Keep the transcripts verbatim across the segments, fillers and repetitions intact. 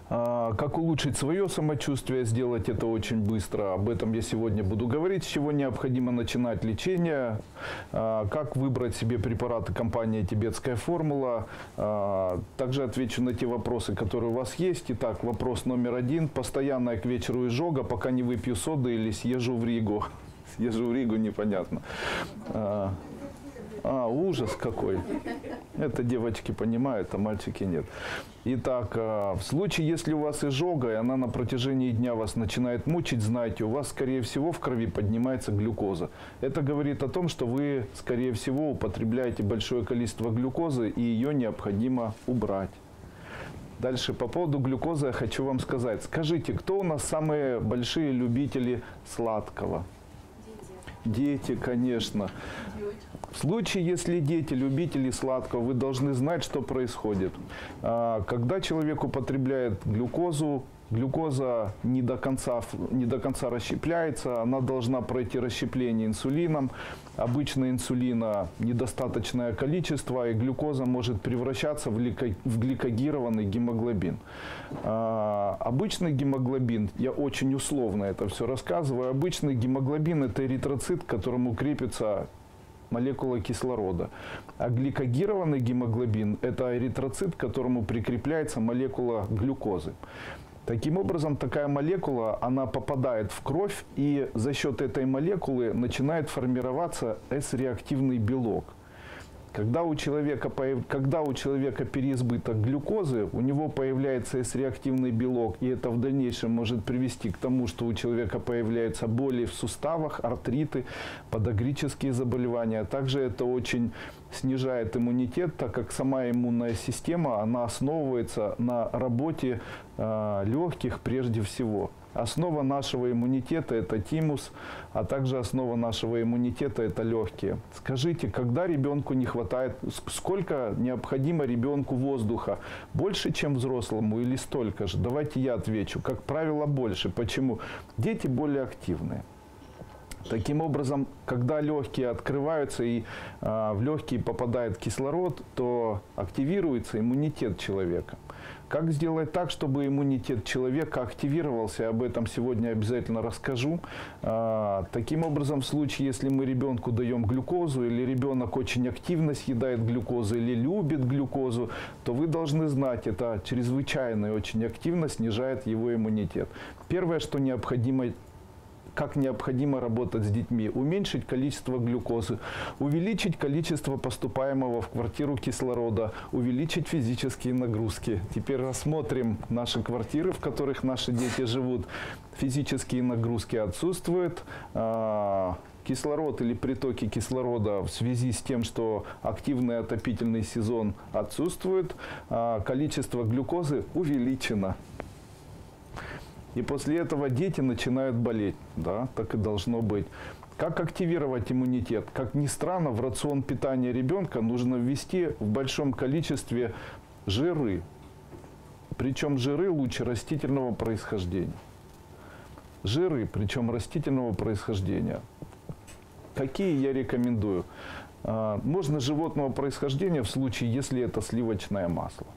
Как улучшить свое самочувствие, сделать это очень быстро. Об этом я сегодня буду говорить. С чего необходимо начинать лечение, как выбрать себе препараты компании «Тибетская формула». Также отвечу на те вопросы, которые у вас есть. Итак, вопрос номер один. Постоянная к вечеру изжога, пока не выпью соды или съезжу в Ригу. Съезжу в Ригу, непонятно. А, ужас какой. Это девочки понимают, а мальчики нет. Итак, в случае, если у вас изжога, и она на протяжении дня вас начинает мучить, знайте, у вас, скорее всего, в крови поднимается глюкоза. Это говорит о том, что вы, скорее всего, употребляете большое количество глюкозы, и ее необходимо убрать. Дальше, по поводу глюкозы я хочу вам сказать. Скажите, кто у нас самые большие любители сладкого? Дети, конечно. В случае, если дети любители сладкого, вы должны знать, что происходит. Когда человек употребляет глюкозу, глюкоза не до конца, не до конца расщепляется, она должна пройти расщепление инсулином. Обычно инсулина недостаточное количество, и глюкоза может превращаться в, глико, в гликогированный гемоглобин. А, обычный гемоглобин, я очень условно это все рассказываю, обычный гемоглобин – это эритроцит, к которому крепится молекула кислорода. А гликогированный гемоглобин – это эритроцит, к которому прикрепляется молекула глюкозы. Таким образом, такая молекула, она попадает в кровь, и за счет этой молекулы начинает формироваться эс-реактивный белок. Когда у человека, когда у человека переизбыток глюкозы, у него появляется эс-реактивный белок, и это в дальнейшем может привести к тому, что у человека появляются боли в суставах, артриты, подагрические заболевания. Также это очень снижает иммунитет, так как сама иммунная система, она основывается на работе э, легких прежде всего. Основа нашего иммунитета – это тимус, а также основа нашего иммунитета – это легкие. Скажите, когда ребенку не хватает, сколько необходимо ребенку воздуха? Больше, чем взрослому или столько же? Давайте я отвечу. Как правило, больше. Почему? Дети более активные. Таким образом, когда легкие открываются и э, в легкие попадает кислород, то активируется иммунитет человека. Как сделать так, чтобы иммунитет человека активировался? Об этом сегодня обязательно расскажу. Э, таким образом, в случае, если мы ребенку даем глюкозу, или ребенок очень активно съедает глюкозу, или любит глюкозу, то вы должны знать, это чрезвычайно и очень активно снижает его иммунитет. Первое, что необходимо как необходимо работать с детьми. Уменьшить количество глюкозы, увеличить количество поступаемого в квартиру кислорода, увеличить физические нагрузки. Теперь рассмотрим наши квартиры, в которых наши дети живут. Физические нагрузки отсутствуют. Кислород или притоки кислорода в связи с тем, что активный отопительный сезон отсутствует. Количество глюкозы увеличено. И после этого дети начинают болеть. Да, так и должно быть. Как активировать иммунитет? Как ни странно, в рацион питания ребенка нужно ввести в большом количестве жиры. Причем жиры лучше растительного происхождения. Жиры, причем растительного происхождения. Какие я рекомендую? Можно животного происхождения в случае, если это сливочное масло.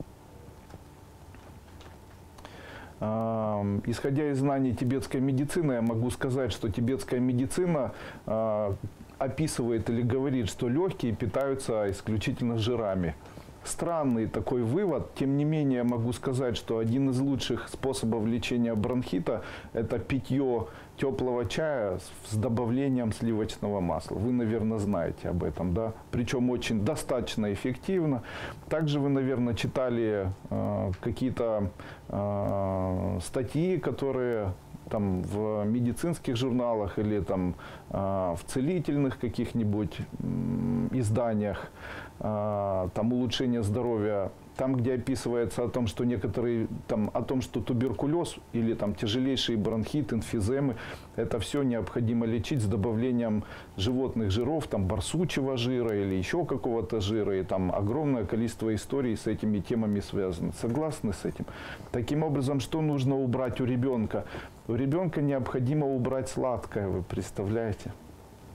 Исходя из знаний тибетской медицины, я могу сказать, что тибетская медицина э, описывает или говорит, что легкие питаются исключительно жирами. Странный такой вывод, тем не менее могу сказать, что один из лучших способов лечения бронхита – это питье теплого чая с добавлением сливочного масла. Вы, наверное, знаете об этом, да? Причем очень достаточно эффективно. Также вы, наверное, читали э, какие-то э, статьи, которые там в медицинских журналах или там э, в целительных каких-нибудь э, изданиях, э, там улучшение здоровья, там, где описывается о том, что некоторые, там, о том, что туберкулез или там тяжелейший бронхит, эмфиземы, это все необходимо лечить с добавлением животных жиров, там барсучьего жира или еще какого-то жира, и там огромное количество историй с этими темами связано. Согласны с этим? Таким образом, что нужно убрать у ребенка? У ребенка необходимо убрать сладкое, вы представляете?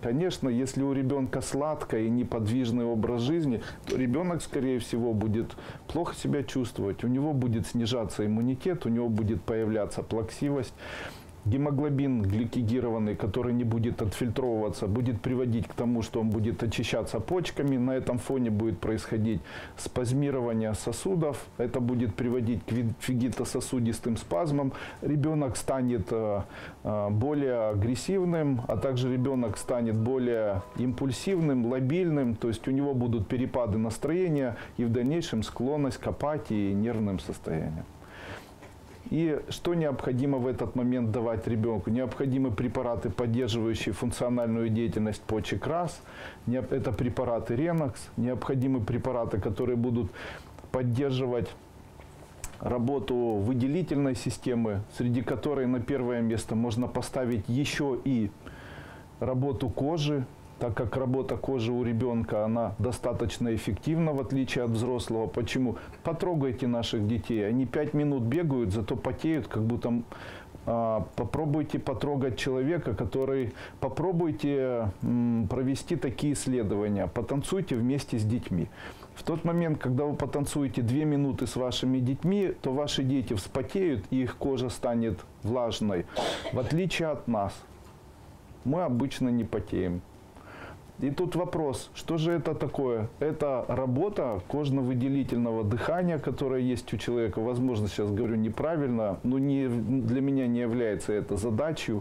Конечно, если у ребенка сладкий и неподвижный образ жизни, то ребенок, скорее всего, будет плохо себя чувствовать, у него будет снижаться иммунитет, у него будет появляться плаксивость. Гемоглобин гликогированный, который не будет отфильтровываться, будет приводить к тому, что он будет очищаться почками. На этом фоне будет происходить спазмирование сосудов. Это будет приводить к вегетососудистым спазмам. Ребенок станет более агрессивным, а также ребенок станет более импульсивным, лобильным. То есть у него будут перепады настроения и в дальнейшем склонность к апатии и нервным состояниям. И что необходимо в этот момент давать ребенку? Необходимы препараты, поддерживающие функциональную деятельность почек РАС. Это препараты Ренокс. Необходимы препараты, которые будут поддерживать работу выделительной системы, среди которой на первое место можно поставить еще и работу кожи, так как работа кожи у ребенка, она достаточно эффективна, в отличие от взрослого. Почему? Потрогайте наших детей. Они пять минут бегают, зато потеют, как будто... А, попробуйте потрогать человека, который... Попробуйте м, провести такие исследования. Потанцуйте вместе с детьми. В тот момент, когда вы потанцуете две минуты с вашими детьми, то ваши дети вспотеют, и их кожа станет влажной. В отличие от нас. Мы обычно не потеем. И тут вопрос, что же это такое? Это работа кожно-выделительного дыхания, которая есть у человека. Возможно, сейчас говорю неправильно, но не, для меня не является это задачей.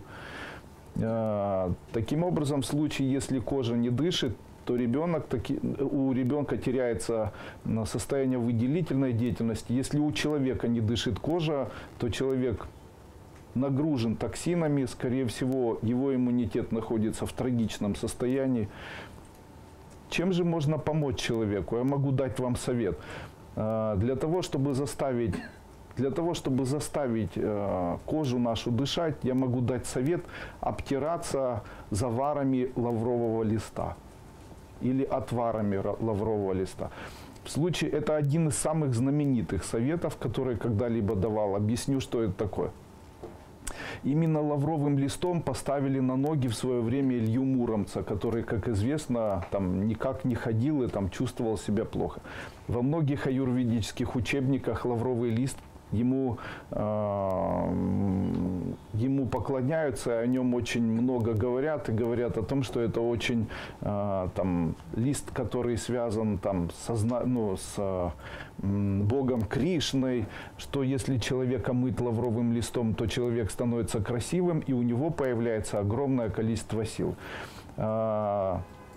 Таким образом, в случае, если кожа не дышит, то ребенок, таки, у ребенка теряется состояние выделительной деятельности. Если у человека не дышит кожа, то человек нагружен токсинами, скорее всего, его иммунитет находится в трагичном состоянии. Чем же можно помочь человеку? Я могу дать вам совет. Для того, чтобы заставить, для того, чтобы заставить кожу нашу дышать, я могу дать совет обтираться заварами лаврового листа или отварами лаврового листа. В случае, это один из самых знаменитых советов, которые когда-либо давал. Объясню, что это такое. Именно лавровым листом поставили на ноги в свое время Илью Муромца, который, как известно, там никак не ходил и там чувствовал себя плохо. Во многих аюрведических учебниках лавровый лист ему, э, ему поклоняются, о нем очень много говорят, и говорят о том, что это очень э, там, лист, который связан там, со, ну, с э, Богом Кришной, что если человека мыть лавровым листом, то человек становится красивым, и у него появляется огромное количество сил. Э,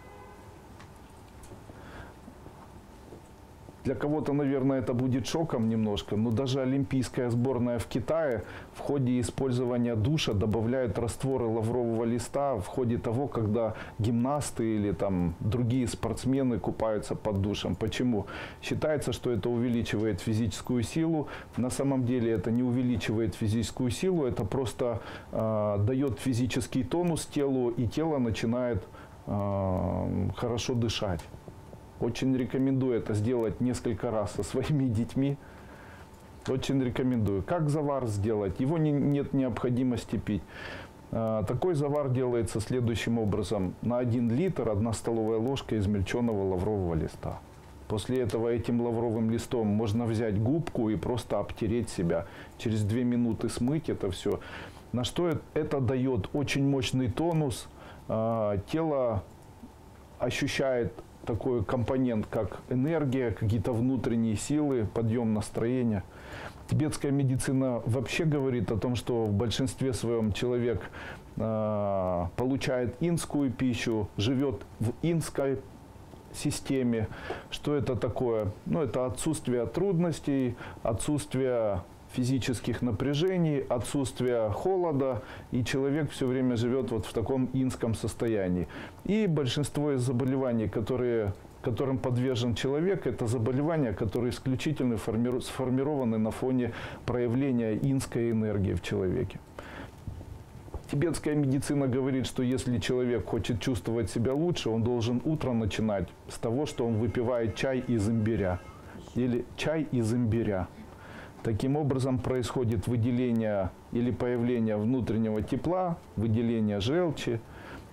Для кого-то, наверное, это будет шоком немножко, но даже олимпийская сборная в Китае в ходе использования душа добавляют растворы лаврового листа в ходе того, когда гимнасты или там другие спортсмены купаются под душем. Почему? Считается, что это увеличивает физическую силу. На самом деле это не увеличивает физическую силу, это просто э, дает физический тонус телу, и тело начинает э, хорошо дышать. Очень рекомендую это сделать несколько раз со своими детьми. Очень рекомендую. Как завар сделать? Его не, нет необходимости пить. А, такой завар делается следующим образом. На один литр одна столовая ложка измельченного лаврового листа. После этого этим лавровым листом можно взять губку и просто обтереть себя. Через две минуты смыть это все. На что это, это дает очень мощный тонус. А, тело ощущает такой компонент, как энергия, какие-то внутренние силы, подъем настроения. Тибетская медицина вообще говорит о том, что в большинстве своем человек э, получает инскую пищу, живет в инской системе. Что это такое? Ну, это отсутствие трудностей, отсутствие физических напряжений, отсутствие холода, и человек все время живет вот в таком инском состоянии. И большинство из заболеваний, которые, которым подвержен человек, это заболевания, которые исключительно формиру, сформированы на фоне проявления инской энергии в человеке. Тибетская медицина говорит, что если человек хочет чувствовать себя лучше, он должен утро начинать с того, что он выпивает чай из имбиря или чай из имбиря. Таким образом происходит выделение или появление внутреннего тепла, выделение желчи.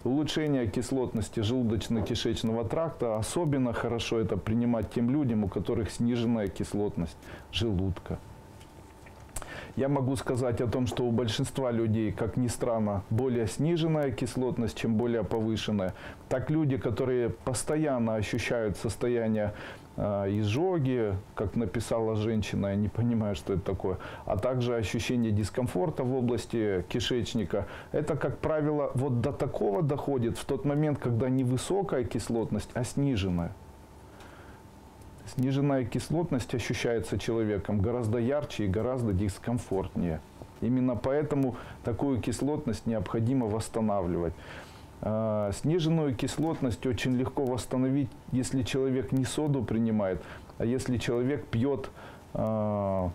Улучшение кислотности желудочно-кишечного тракта. Особенно хорошо это принимать тем людям, у которых сниженная кислотность желудка. Я могу сказать о том, что у большинства людей, как ни странно, более сниженная кислотность, чем более повышенная. Так люди, которые постоянно ощущают состояние э, изжоги, как написала женщина, я не понимаю, что это такое, а также ощущение дискомфорта в области кишечника, это, как правило, вот до такого доходит в тот момент, когда не высокая кислотность, а сниженная. Сниженная кислотность ощущается человеком гораздо ярче и гораздо дискомфортнее. Именно поэтому такую кислотность необходимо восстанавливать. Э, сниженную кислотность очень легко восстановить, если человек не соду принимает, а если человек пьет э,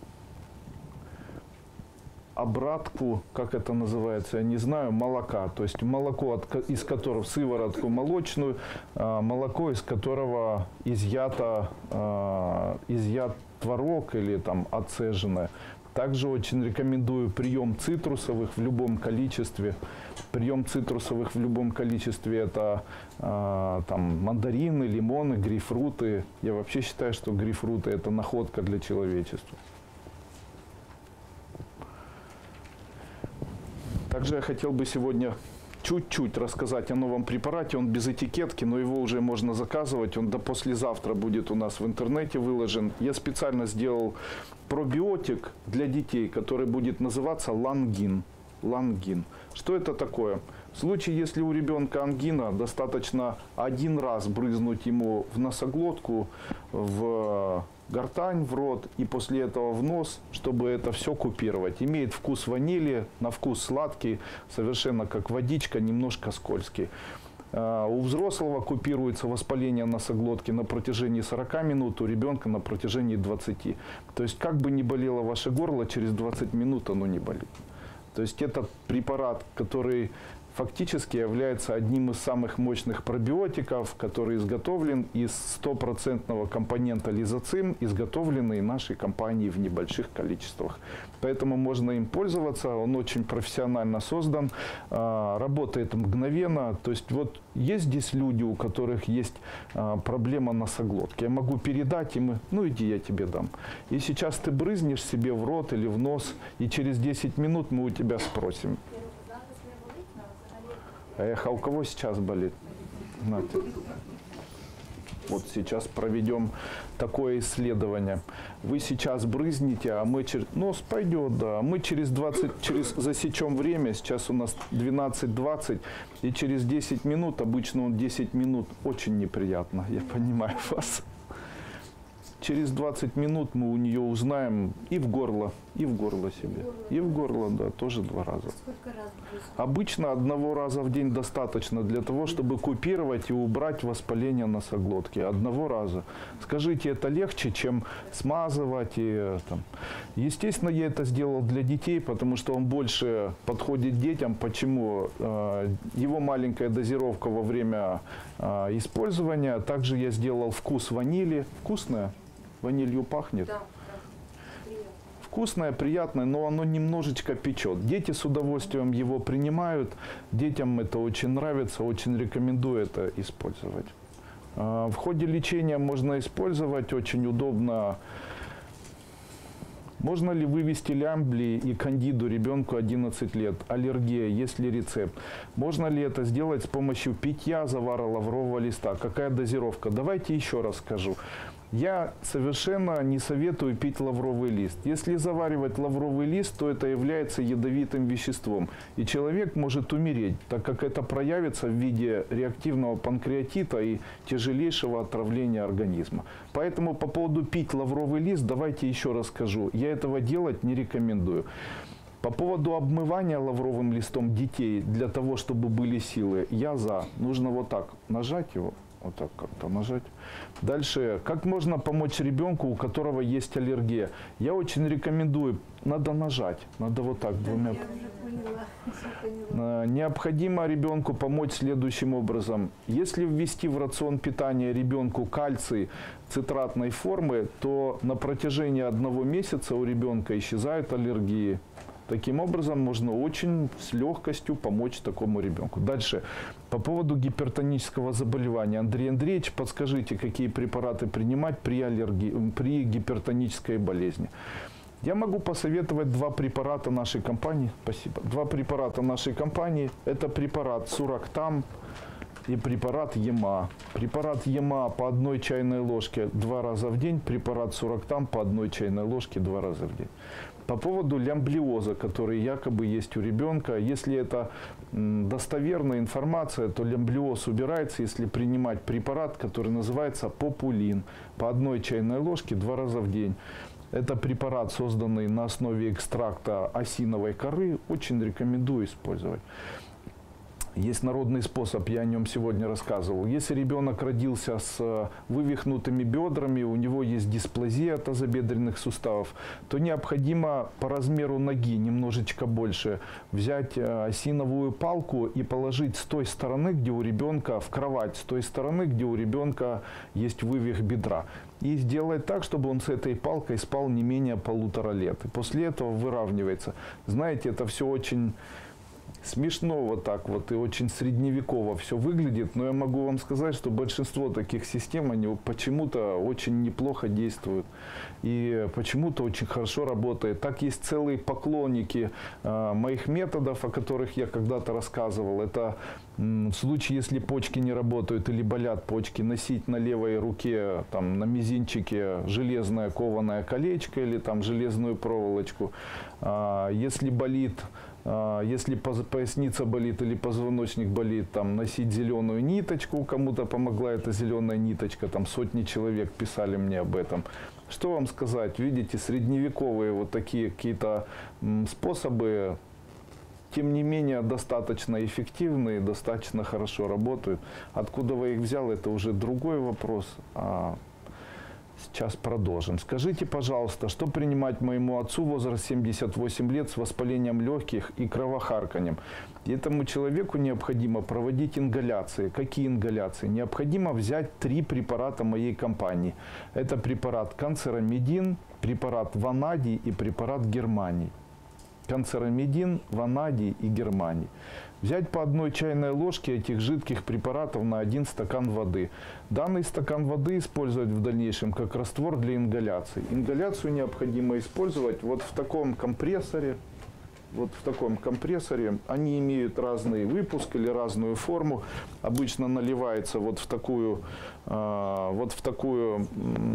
обратку, как это называется, я не знаю, молока. То есть молоко, от, из которого, сыворотку молочную, э, молоко, из которого изъято, э, изъят творог или там отцеженное. Также очень рекомендую прием цитрусовых в любом количестве. Прием цитрусовых в любом количестве – это э, там, мандарины, лимоны, грейпфруты. Я вообще считаю, что грейпфруты – это находка для человечества. Также я хотел бы сегодня чуть-чуть рассказать о новом препарате. Он без этикетки, но его уже можно заказывать. Он до послезавтра будет у нас в интернете выложен. Я специально сделал пробиотик для детей, который будет называться лангин. Лангин. Что это такое? В случае, если у ребенка ангина, достаточно один раз брызнуть ему в носоглотку, в гортань, в рот и после этого в нос, чтобы это все купировать. Имеет вкус ванили, на вкус сладкий, совершенно как водичка, немножко скользкий. У взрослого купируется воспаление носоглотки на протяжении сорока минут, у ребенка на протяжении двадцати. То есть как бы ни болело ваше горло, через двадцать минут оно не болит. То есть это препарат, который фактически является одним из самых мощных пробиотиков, который изготовлен из стопроцентного компонента лизоцим, изготовленный нашей компанией в небольших количествах. Поэтому можно им пользоваться, он очень профессионально создан, работает мгновенно. То есть вот есть здесь люди, у которых есть проблема носоглотки. Я могу передать им, ну иди, я тебе дам. И сейчас ты брызнешь себе в рот или в нос, и через десять минут мы у тебя спросим. Эх, а у кого сейчас болит? Знаете. Вот сейчас проведем такое исследование. Вы сейчас брызните, а мы через... Нос пойдет, да. Мы через двадцать, через засечем время, сейчас у нас двенадцать двадцать, и через десять минут, обычно он десять минут, очень неприятно, я понимаю вас. Через двадцать минут мы у нее узнаем и в горло, и в горло себе. И в горло, да, тоже два раза. Сколько раз будет? Обычно одного раза в день достаточно для того, чтобы купировать и убрать воспаление носоглотки. Одного раза. Скажите, это легче, чем смазывать и там. Естественно, я это сделал для детей, потому что он больше подходит детям. Почему? Его маленькая дозировка во время использования. Также я сделал вкус ванили. Вкусная? Ванилью пахнет? Да. Вкусное, приятное, но оно немножечко печет. Дети с удовольствием его принимают. Детям это очень нравится, очень рекомендую это использовать. В ходе лечения можно использовать, очень удобно. Можно ли вывести лямблии и кандиду ребенку одиннадцать лет? Аллергия, есть ли рецепт? Можно ли это сделать с помощью питья завара лаврового листа? Какая дозировка? Давайте еще раз скажу. Я совершенно не советую пить лавровый лист. Если заваривать лавровый лист, то это является ядовитым веществом. И человек может умереть, так как это проявится в виде реактивного панкреатита и тяжелейшего отравления организма. Поэтому по поводу пить лавровый лист, давайте еще раз скажу. Я этого делать не рекомендую. По поводу обмывания лавровым листом детей для того, чтобы были силы, я за. Нужно вот так нажать его. Вот так как-то нажать. Дальше, как можно помочь ребенку, у которого есть аллергия? Я очень рекомендую, надо нажать, надо вот так двумя. Я уже поняла, все поняла. Необходимо ребенку помочь следующим образом. Если ввести в рацион питания ребенку кальций цитратной формы, то на протяжении одного месяца у ребенка исчезают аллергии. Таким образом, можно очень с легкостью помочь такому ребенку. Дальше. По поводу гипертонического заболевания. Андрей Андреевич, подскажите, какие препараты принимать при, аллергии, при гипертонической болезни? Я могу посоветовать два препарата нашей компании. Спасибо. Два препарата нашей компании. Это препарат Сурактам и препарат ЕМА. Препарат ЕМА по одной чайной ложке два раза в день. Препарат Сурактам по одной чайной ложке два раза в день. По поводу лямблиоза, который якобы есть у ребенка, если это достоверная информация, то лямблиоз убирается, если принимать препарат, который называется Популин, по одной чайной ложке два раза в день. Это препарат, созданный на основе экстракта осиновой коры, очень рекомендую использовать. Есть народный способ, я о нем сегодня рассказывал. Если ребенок родился с вывихнутыми бедрами, у него есть дисплазия тазобедренных суставов, то необходимо по размеру ноги немножечко больше взять осиновую палку и положить с той стороны, где у ребенка, в кровать, с той стороны, где у ребенка есть вывих бедра. И сделать так, чтобы он с этой палкой спал не менее полутора лет. И после этого выравнивается. Знаете, это все очень смешно вот так вот и очень средневеково все выглядит, но я могу вам сказать, что большинство таких систем, они почему-то очень неплохо действуют и почему-то очень хорошо работает. Так есть целые поклонники э, моих методов, о которых я когда-то рассказывал. Это м, в случае, если почки не работают или болят почки, носить на левой руке, там, на мизинчике железное кованое колечко или там железную проволочку. А, если болит Если поясница болит или позвоночник болит, там, носить зеленую ниточку, кому-то помогла эта зеленая ниточка, там сотни человек писали мне об этом. Что вам сказать, видите, средневековые вот такие какие-то способы, тем не менее, достаточно эффективные, достаточно хорошо работают. Откуда вы их взял, это уже другой вопрос. А сейчас продолжим. Скажите, пожалуйста, что принимать моему отцу, возраст семьдесят восемь лет, с воспалением легких и кровохарканьем? Этому человеку необходимо проводить ингаляции. Какие ингаляции? Необходимо взять три препарата моей компании. Это препарат канцерамидин, препарат ванадий и препарат германий. Канцерамидин, ванадий и германий. Взять по одной чайной ложке этих жидких препаратов на один стакан воды. Данный стакан воды использовать в дальнейшем как раствор для ингаляции. Ингаляцию необходимо использовать вот в таком компрессоре. Вот в таком компрессоре. Они имеют разный выпуск или разную форму. Обычно наливается вот в такую, э, вот в такую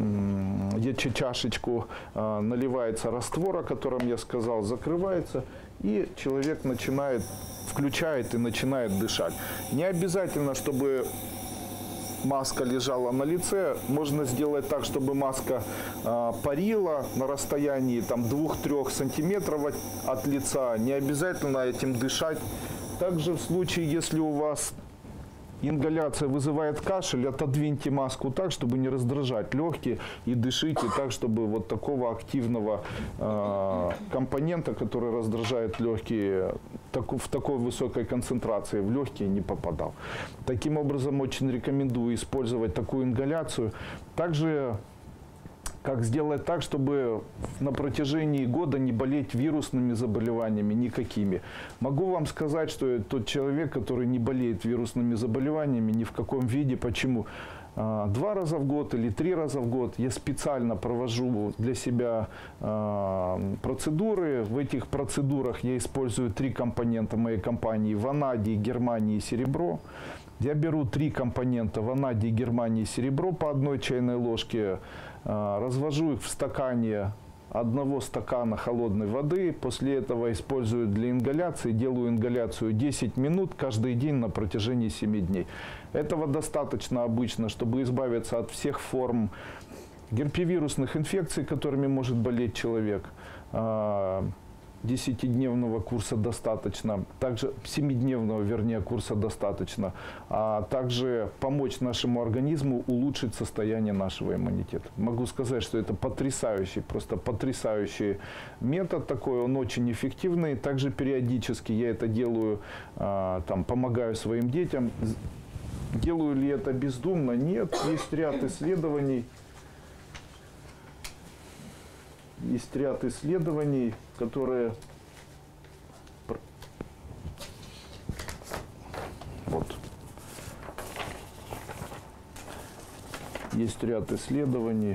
э, чашечку, э, наливается раствор, о котором я сказал, закрывается. И человек начинает, включает и начинает дышать. Не обязательно, чтобы маска лежала на лице. Можно сделать так, чтобы маска э, парила на расстоянии двух-трёх сантиметров от, от лица. Не обязательно этим дышать. Также в случае, если у вас ингаляция вызывает кашель, отодвиньте маску так, чтобы не раздражать легкие, и дышите так, чтобы вот такого активного э, компонента, который раздражает легкие, так, в такой высокой концентрации в легкие не попадал. Таким образом, очень рекомендую использовать такую ингаляцию. Также как сделать так, чтобы на протяжении года не болеть вирусными заболеваниями никакими. Могу вам сказать, что тот человек, который не болеет вирусными заболеваниями, ни в каком виде. Почему? Два раза в год или три раза в год я специально провожу для себя процедуры. В этих процедурах я использую три компонента моей компании: ванадий, германий и серебро. Я беру три компонента: ванадий, германий и серебро по одной чайной ложке, развожу их в стакане одного стакана холодной воды. После этого использую для ингаляции. Делаю ингаляцию десять минут каждый день на протяжении семи дней. Этого достаточно обычно, чтобы избавиться от всех форм герпевирусных инфекций, которыми может болеть человек. десятидневного курса достаточно, также семидневного, вернее, курса достаточно, а также помочь нашему организму улучшить состояние нашего иммунитета. Могу сказать, что это потрясающий, просто потрясающий метод такой, он очень эффективный. Также периодически я это делаю, там, помогаю своим детям. Делаю ли это бездумно? Нет, есть ряд исследований. Есть ряд исследований, которые Вот. Есть ряд исследований.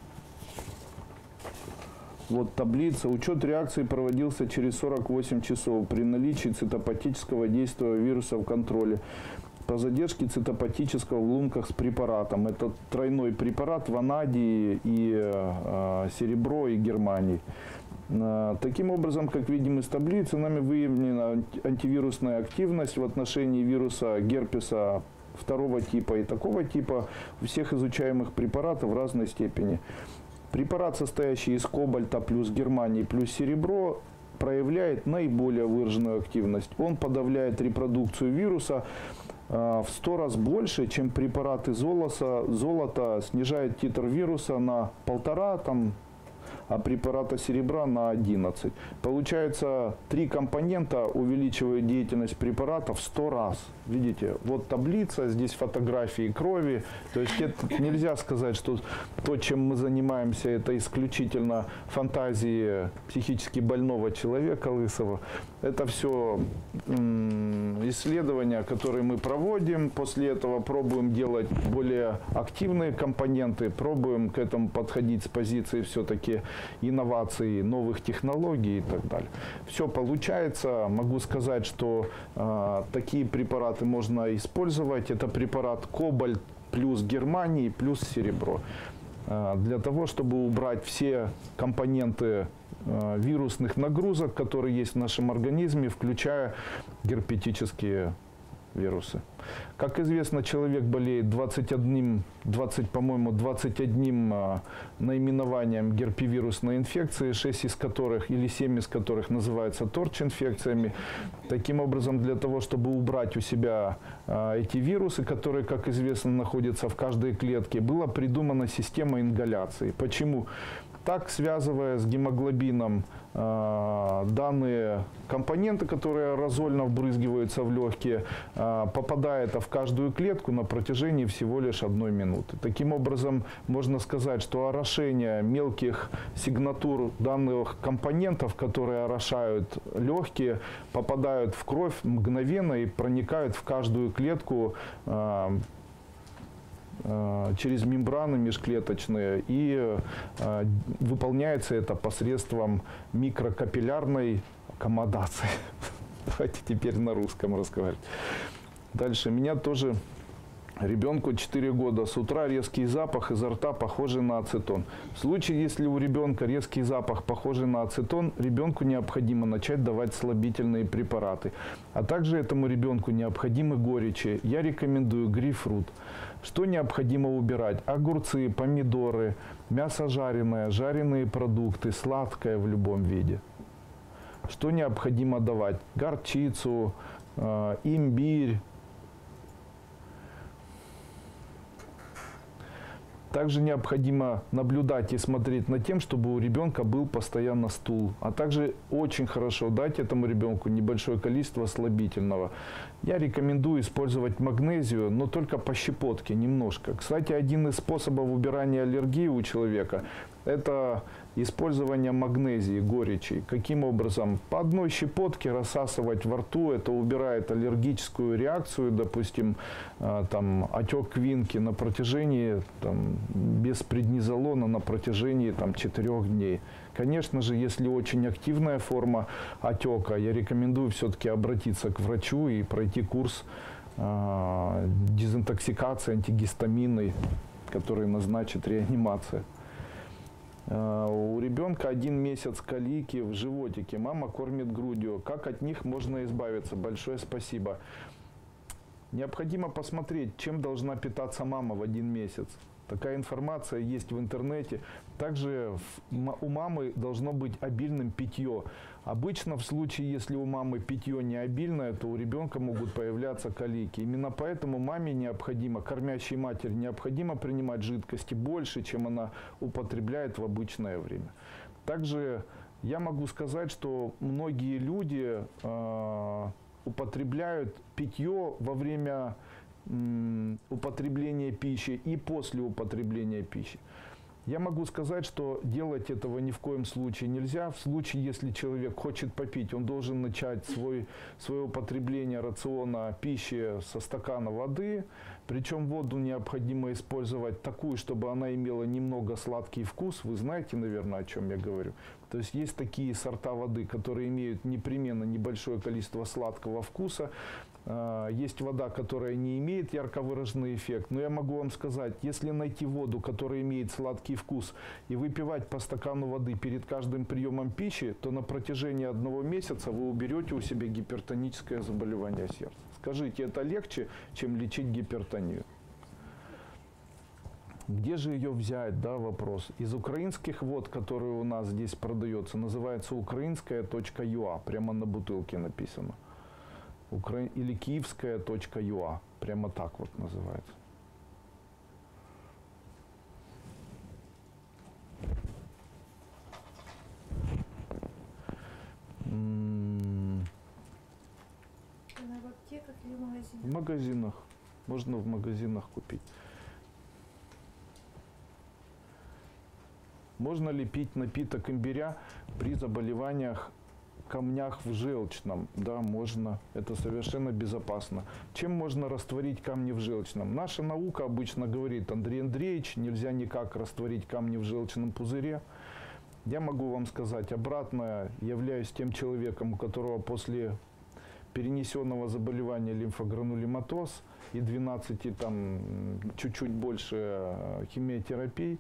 Вот таблица. Учет реакции проводился через сорок восемь часов при наличии цитопатического действия вируса в контроле. По задержке цитопатического в лунках с препаратом. Это тройной препарат ванадий и э, серебро и германий. Э, таким образом, как видим из таблицы, нами выявлена антивирусная активность в отношении вируса герпеса второго типа и такого типа у всех изучаемых препаратов в разной степени. Препарат, состоящий из кобальта плюс германий плюс серебро, проявляет наиболее выраженную активность. Он подавляет репродукцию вируса в сто раз больше, чем препараты золота. Золото снижает титр вируса на полтора, там, а препарата серебра на одиннадцать. Получается, три компонента увеличивают деятельность препарата в сто раз. Видите, вот таблица, здесь фотографии крови. То есть это нельзя сказать, что то, чем мы занимаемся, это исключительно фантазии психически больного человека лысого. Это все исследования, которые мы проводим. После этого пробуем делать более активные компоненты, пробуем к этому подходить с позиции все-таки инноваций, новых технологий и так далее. Все получается. Могу сказать, что э, такие препараты можно использовать. Это препарат кобальт плюс германий плюс серебро. Э, для того, чтобы убрать все компоненты э, вирусных нагрузок, которые есть в нашем организме, включая герпетические вирусы. Как известно, человек болеет двадцать одним, двадцать, по-моему, двадцать одним а, наименованием герпевирусной инфекции, шесть из которых или семь из которых называются торч-инфекциями. Таким образом, для того, чтобы убрать у себя а, эти вирусы, которые, как известно, находятся в каждой клетке, была придумана система ингаляции. Почему? Так, связывая с гемоглобином э, данные компоненты, которые аэрозольно вбрызгиваются в легкие, э, попадает в каждую клетку на протяжении всего лишь одной минуты. Таким образом, можно сказать, что орошение мелких сигнатур данных компонентов, которые орошают легкие, попадают в кровь мгновенно и проникают в каждую клетку э, через мембраны межклеточные, и э, выполняется это посредством микрокапиллярной аккомодации. Давайте теперь на русском разговаривать. Дальше. Меня тоже, ребенку четыре года, с утра резкий запах изо рта, похожий на ацетон. В случае, если у ребенка резкий запах, похожий на ацетон, ребенку необходимо начать давать слабительные препараты. А также этому ребенку необходимы горечи. Я рекомендую грейпфрут. Что необходимо убирать? Огурцы, помидоры, мясо жареное, жареные продукты, сладкое в любом виде. Что необходимо давать? Горчицу, э, имбирь. Также необходимо наблюдать и смотреть над тем, чтобы у ребенка был постоянно стул. А также очень хорошо дать этому ребенку небольшое количество слабительного. Я рекомендую использовать магнезию, но только по щепотке, немножко. Кстати, один из способов убирания аллергии у человека – это использование магнезии, горечи. Каким образом? По одной щепотке рассасывать во рту, это убирает аллергическую реакцию, допустим, там, отек квинки на протяжении, там, без преднизолона на протяжении там, четырех дней. Конечно же, если очень активная форма отека, я рекомендую все-таки обратиться к врачу и пройти курс э, дезинтоксикации антигистаминной, который назначит реанимация. У ребенка один месяц колики в животике. Мама кормит грудью. Как от них можно избавиться? Большое спасибо. Необходимо посмотреть, чем должна питаться мама в один месяц. Такая информация есть в интернете. Также у мамы должно быть обильным питье. Обычно в случае, если у мамы питье не обильное, то у ребенка могут появляться колики. Именно поэтому маме необходимо, кормящей матери, необходимо принимать жидкости больше, чем она употребляет в обычное время. Также я могу сказать, что многие люди э, употребляют питье во время употребления пищи и после употребления пищи. Я могу сказать, что делать этого ни в коем случае нельзя. В случае, если человек хочет попить, он должен начать свой, свое употребление рациона пищи со стакана воды. Причем воду необходимо использовать такую, чтобы она имела немного сладкий вкус. Вы знаете, наверное, о чем я говорю. То есть есть такие сорта воды, которые имеют непременно небольшое количество сладкого вкуса. Есть вода, которая не имеет ярко выраженный эффект. Но я могу вам сказать, если найти воду, которая имеет сладкий вкус, и выпивать по стакану воды перед каждым приемом пищи, то на протяжении одного месяца вы уберете у себя гипертоническое заболевание сердца. Скажите, это легче, чем лечить гипертонию? Где же ее взять, да, вопрос? Из украинских вод, которые у нас здесь продается, называется украинская точка ю а, прямо на бутылке написано. Укра... Или киевская точка ю а, прямо так вот называется. Она в аптеках или в магазинах? В магазинах. Можно в магазинах купить. Можно ли пить напиток имбиря при заболеваниях, камнях в желчном? Да, можно. Это совершенно безопасно. Чем можно растворить камни в желчном? Наша наука обычно говорит: Андрей Андреевич, нельзя никак растворить камни в желчном пузыре. Я могу вам сказать обратное. Являюсь тем человеком, у которого после перенесенного заболевания лимфогранулематоз и двенадцати, там, чуть-чуть больше химиотерапий,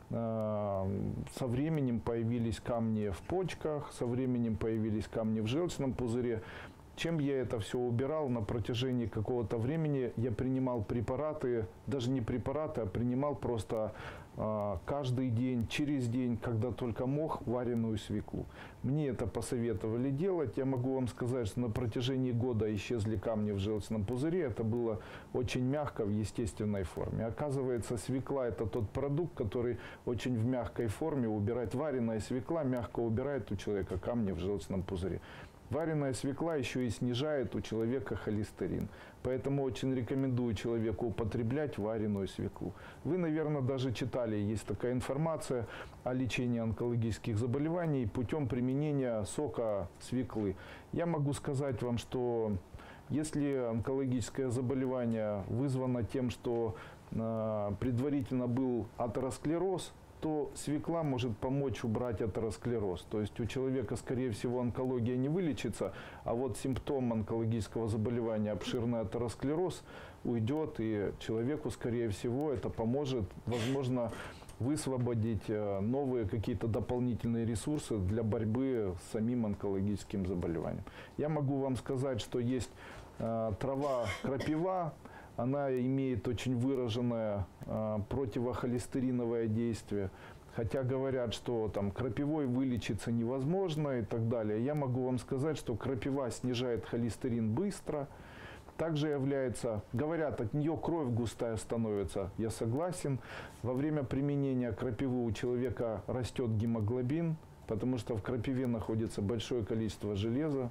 со временем появились камни в почках, со временем появились камни в желчном пузыре. Чем я это все убирал? На протяжении какого-то времени я принимал препараты, даже не препараты, а принимал просто э, каждый день, через день, когда только мог, вареную свеклу. Мне это посоветовали делать. Я могу вам сказать, что на протяжении года исчезли камни в желчном пузыре. Это было очень мягко, в естественной форме. Оказывается, свекла – это тот продукт, который очень в мягкой форме убирает. Вареная свекла мягко убирает у человека камни в желчном пузыре. Вареная свекла еще и снижает у человека холестерин. Поэтому очень рекомендую человеку употреблять вареную свеклу. Вы, наверное, даже читали, есть такая информация о лечении онкологических заболеваний путем применения сока свеклы. Я могу сказать вам, что если онкологическое заболевание вызвано тем, что э, предварительно был атеросклероз, то свекла может помочь убрать атеросклероз. То есть у человека, скорее всего, онкология не вылечится, а вот симптом онкологического заболевания, обширный атеросклероз, уйдет, и человеку, скорее всего, это поможет, возможно, высвободить новые какие-то дополнительные ресурсы для борьбы с самим онкологическим заболеванием. Я могу вам сказать, что есть э, трава крапива. Она имеет очень выраженное э, противохолестериновое действие. Хотя говорят, что там крапивой вылечиться невозможно и так далее. Я могу вам сказать, что крапива снижает холестерин быстро. Также является, говорят, от нее кровь густая становится. Я согласен. Во время применения крапивы у человека растет гемоглобин, потому что в крапиве находится большое количество железа.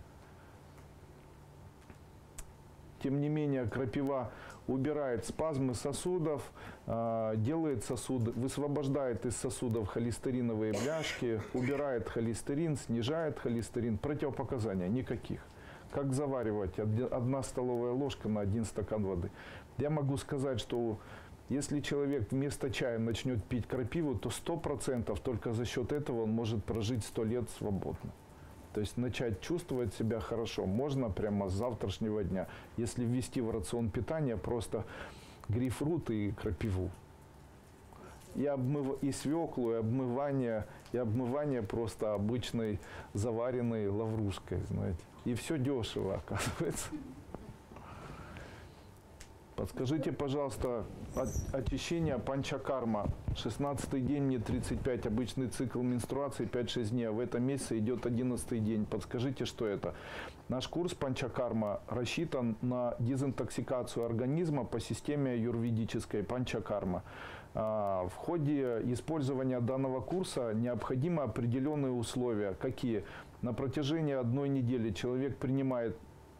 Тем не менее, крапива убирает спазмы сосудов, делает сосуды, высвобождает из сосудов холестериновые бляшки, убирает холестерин, снижает холестерин. Противопоказаний никаких. Как заваривать? Одна столовая ложка на один стакан воды. Я могу сказать, что если человек вместо чая начнет пить крапиву, то сто процентов только за счет этого он может прожить сто лет свободно. То есть начать чувствовать себя хорошо можно прямо с завтрашнего дня, если ввести в рацион питания просто грейпфрут и крапиву. И, обмыв... и свеклу, и обмывание, и обмывание просто обычной заваренной лаврушкой, знаете. И все дешево, оказывается. Подскажите, пожалуйста, очищение панчакарма. шестнадцатый день, мне тридцать пять, обычный цикл менструации пять-шесть дней, а в этом месяце идет одиннадцатый день. Подскажите, что это? Наш курс панчакарма рассчитан на дезинтоксикацию организма по системе аюрведической панчакарма. В ходе использования данного курса необходимы определенные условия. Какие? На протяжении одной недели человек принимает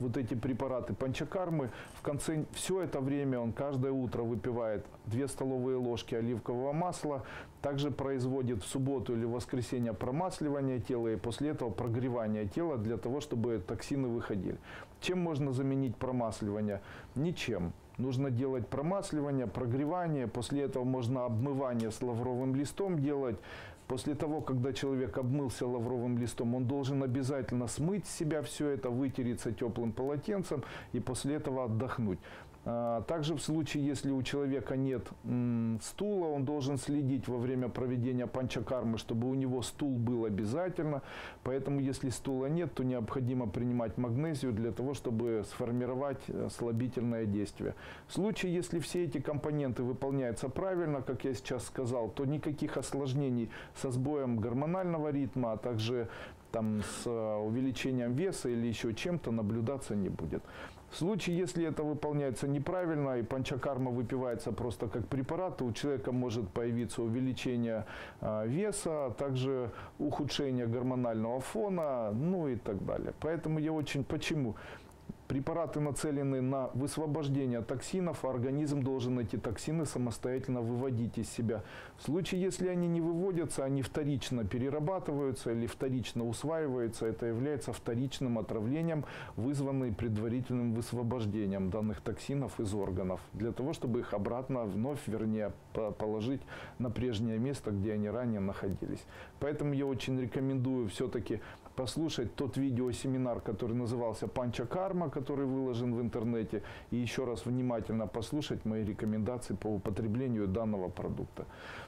вот эти препараты панчакармы, в конце, все это время он каждое утро выпивает две столовые ложки оливкового масла, также производит в субботу или воскресенье промасливание тела и после этого прогревание тела для того, чтобы токсины выходили. Чем можно заменить промасливание? Ничем. Нужно делать промасливание, прогревание, после этого можно обмывание с лавровым листом делать. После того, когда человек обмылся лавровым листом, он должен обязательно смыть с себя все это, вытереться теплым полотенцем и после этого отдохнуть. Также в случае, если у человека нет м, стула, он должен следить во время проведения панчакармы, чтобы у него стул был обязательно. Поэтому, если стула нет, то необходимо принимать магнезию для того, чтобы сформировать слабительное действие. В случае, если все эти компоненты выполняются правильно, как я сейчас сказал, то никаких осложнений со сбоем гормонального ритма, а также там, с увеличением веса или еще чем-то наблюдаться не будет. В случае, если это выполняется неправильно и панчакарма выпивается просто как препарат, то у человека может появиться увеличение э, веса, а также ухудшение гормонального фона, ну и так далее. Поэтому я очень... Почему? Препараты нацелены на высвобождение токсинов, а организм должен эти токсины самостоятельно выводить из себя. В случае, если они не выводятся, они вторично перерабатываются или вторично усваиваются, это является вторичным отравлением, вызванным предварительным высвобождением данных токсинов из органов, для того, чтобы их обратно вновь, вернее, положить на прежнее место, где они ранее находились. Поэтому я очень рекомендую все-таки послушать тот видеосеминар, который назывался «Панчакарма», который выложен в интернете, и еще раз внимательно послушать мои рекомендации по употреблению данного продукта.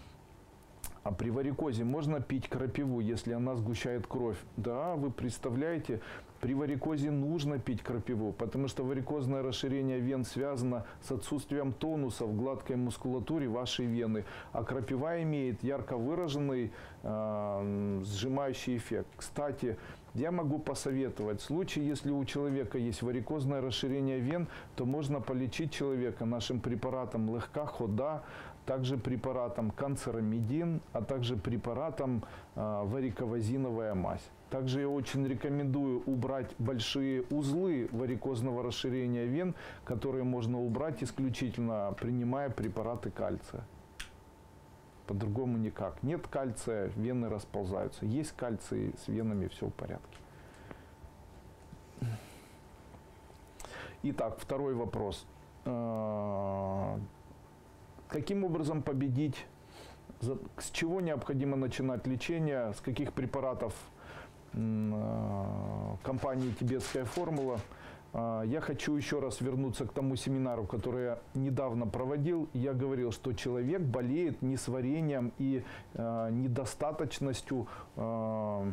А при варикозе можно пить крапиву, если она сгущает кровь? Да, вы представляете, при варикозе нужно пить крапиву, потому что варикозное расширение вен связано с отсутствием тонуса в гладкой мускулатуре вашей вены, а крапива имеет ярко выраженный э, сжимающий эффект. Кстати, я могу посоветовать, в случае, если у человека есть варикозное расширение вен, то можно полечить человека нашим препаратом легка хода, также препаратом канцерамидин, а также препаратом э, вариковазиновая мазь. Также я очень рекомендую убрать большие узлы варикозного расширения вен, которые можно убрать исключительно принимая препараты кальция. По-другому никак. Нет кальция, вены расползаются. Есть кальций, с венами все в порядке. Итак, второй вопрос. Каким образом победить? С чего необходимо начинать лечение? С каких препаратов компании «Тибетская формула»? Я хочу еще раз вернуться к тому семинару, который я недавно проводил. Я говорил, что человек болеет несварением и э, недостаточностью э,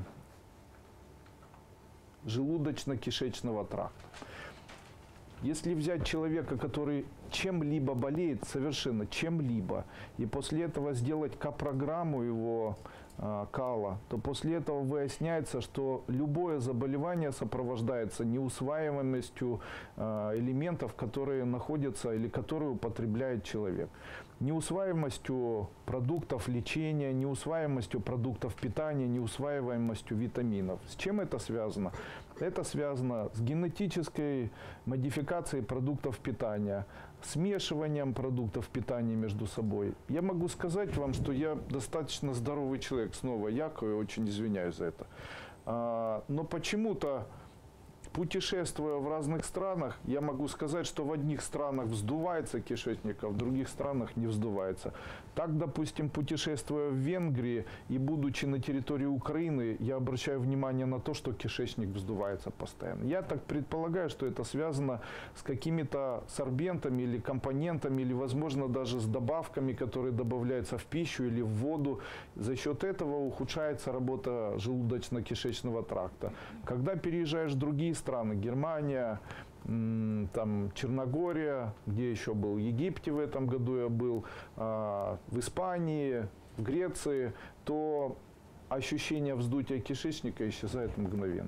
желудочно-кишечного тракта. Если взять человека, который чем-либо болеет, совершенно чем-либо, и после этого сделать К-программу его э, кала, то после этого выясняется, что любое заболевание сопровождается неусваиваемостью э, элементов, которые находятся или которые употребляет человек. Неусваиваемостью продуктов лечения, неусваиваемостью продуктов питания, неусваиваемостью витаминов. С чем это связано? Это связано с генетической модификацией продуктов питания, смешиванием продуктов питания между собой. Я могу сказать вам, что я достаточно здоровый человек. Снова якобы, очень извиняюсь за это. А, но почему-то, путешествуя в разных странах, я могу сказать, что в одних странах вздувается кишечник, а в других странах не вздувается. Так, допустим, путешествуя в Венгрии и будучи на территории Украины, я обращаю внимание на то, что кишечник вздувается постоянно. Я так предполагаю, что это связано с какими-то сорбентами или компонентами, или, возможно, даже с добавками, которые добавляются в пищу или в воду. За счет этого ухудшается работа желудочно-кишечного тракта. Когда переезжаешь в другие страны, Германия, там Черногория, где еще был, в Египте в этом году я был, в Испании, в Греции, то ощущение вздутия кишечника исчезает мгновенно.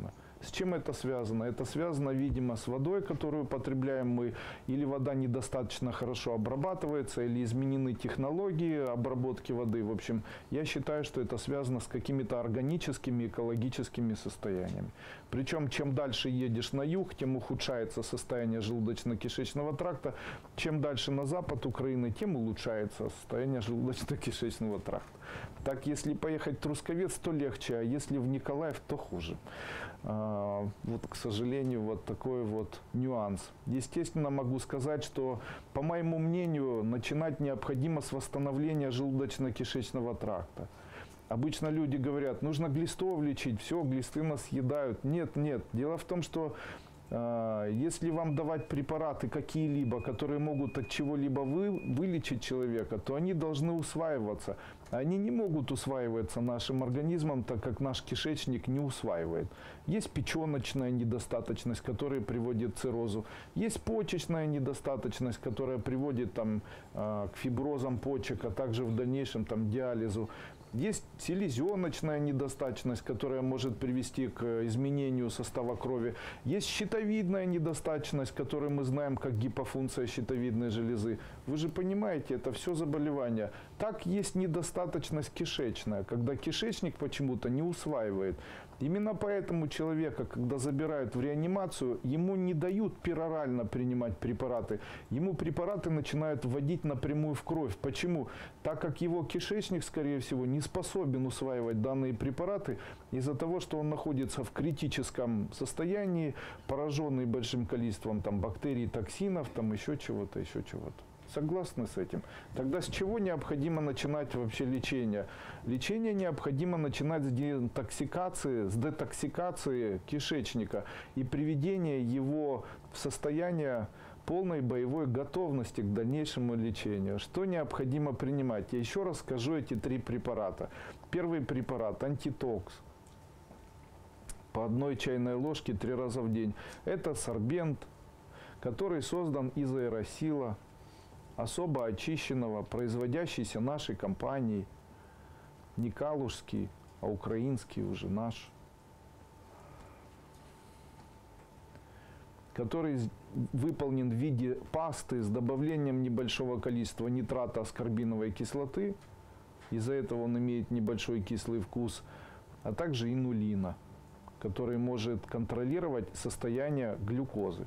С чем это связано? Это связано, видимо, с водой, которую потребляем мы, или вода недостаточно хорошо обрабатывается, или изменены технологии обработки воды. В общем, я считаю, что это связано с какими-то органическими, экологическими состояниями. Причем, чем дальше едешь на юг, тем ухудшается состояние желудочно-кишечного тракта. Чем дальше на запад Украины, тем улучшается состояние желудочно-кишечного тракта. Так, если поехать в Трусковец, то легче, а если в Николаев, то хуже. Вот, к сожалению, вот такой вот нюанс. Естественно, могу сказать, что, по моему мнению, начинать необходимо с восстановления желудочно-кишечного тракта. Обычно люди говорят, нужно глистов лечить, все, глисты нас съедают. Нет, нет. Дело в том, что э, если вам давать препараты какие-либо, которые могут от чего-либо вы, вылечить человека, то они должны усваиваться. Они не могут усваиваться нашим организмом, так как наш кишечник не усваивает. Есть печеночная недостаточность, которая приводит к циррозу. Есть почечная недостаточность, которая приводит там, э, к фиброзам почек, а также в дальнейшем там, диализу. Есть селезеночная недостаточность, которая может привести к изменению состава крови. Есть щитовидная недостаточность, которую мы знаем как гипофункция щитовидной железы. Вы же понимаете, это все заболевания. Так есть недостаточность кишечная, когда кишечник почему-то не усваивает. Именно поэтому человека, когда забирают в реанимацию, ему не дают перорально принимать препараты. Ему препараты начинают вводить напрямую в кровь. Почему? Так как его кишечник, скорее всего, не способен усваивать данные препараты из-за того, что он находится в критическом состоянии, пораженный большим количеством там, бактерий, токсинов, там, еще чего-то, еще чего-то. Согласны с этим? Тогда с чего необходимо начинать вообще лечение? Лечение необходимо начинать с детоксикации, с детоксикации кишечника и приведения его в состояние полной боевой готовности к дальнейшему лечению. Что необходимо принимать? Я еще раз скажу эти три препарата. Первый препарат – антитокс. По одной чайной ложке три раза в день. Это сорбент, который создан из аэросила, особо очищенного, производящийся нашей компанией, не калужский, а украинский уже наш, который выполнен в виде пасты с добавлением небольшого количества нитрата аскорбиновой кислоты, из-за этого он имеет небольшой кислый вкус, а также инулина, который может контролировать состояние глюкозы.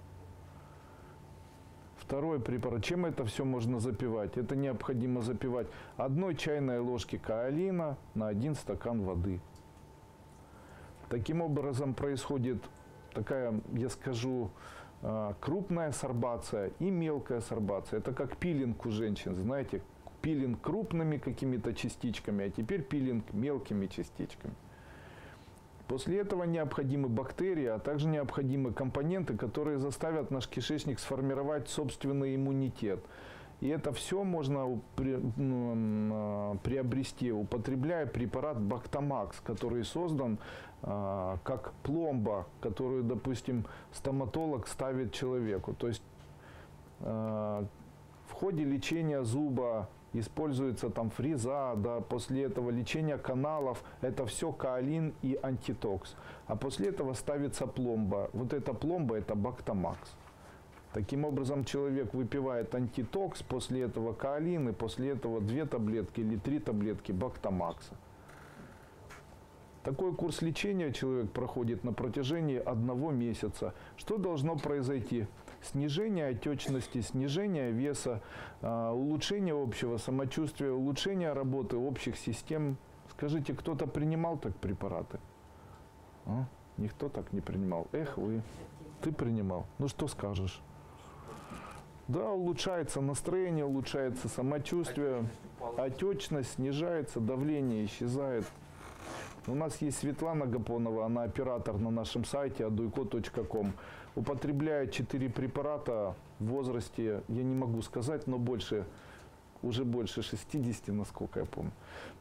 Второй препарат. Чем это все можно запивать? Это необходимо запивать одной чайной ложки каолина на один стакан воды. Таким образом происходит такая, я скажу, крупная сорбация и мелкая сорбация. Это как пилинг у женщин, знаете, пилинг крупными какими-то частичками, а теперь пилинг мелкими частичками. После этого необходимы бактерии, а также необходимы компоненты, которые заставят наш кишечник сформировать собственный иммунитет. И это все можно приобрести, употребляя препарат Бактамакс, который создан а, как пломба, которую, допустим, стоматолог ставит человеку. То есть а, в ходе лечения зуба используется там фреза, да, после этого лечения каналов, это все каолин и антитокс. А после этого ставится пломба. Вот эта пломба – это Бактамакс. Таким образом, человек выпивает антитокс, после этого каолин, и после этого две таблетки или три таблетки Бактамакса. Такой курс лечения человек проходит на протяжении одного месяца. Что должно произойти? Снижение отечности, снижение веса, улучшение общего самочувствия, улучшение работы общих систем. Скажите, кто-то принимал так препараты? А? Никто так не принимал. Эх вы, ты принимал. Ну что скажешь? Да, улучшается настроение, улучшается самочувствие, отечность снижается, давление исчезает. У нас есть Светлана Гапонова, она оператор на нашем сайте адуйко точка ком. Употребляет четыре препарата в возрасте, я не могу сказать, но больше, уже больше шестидесяти, насколько я помню.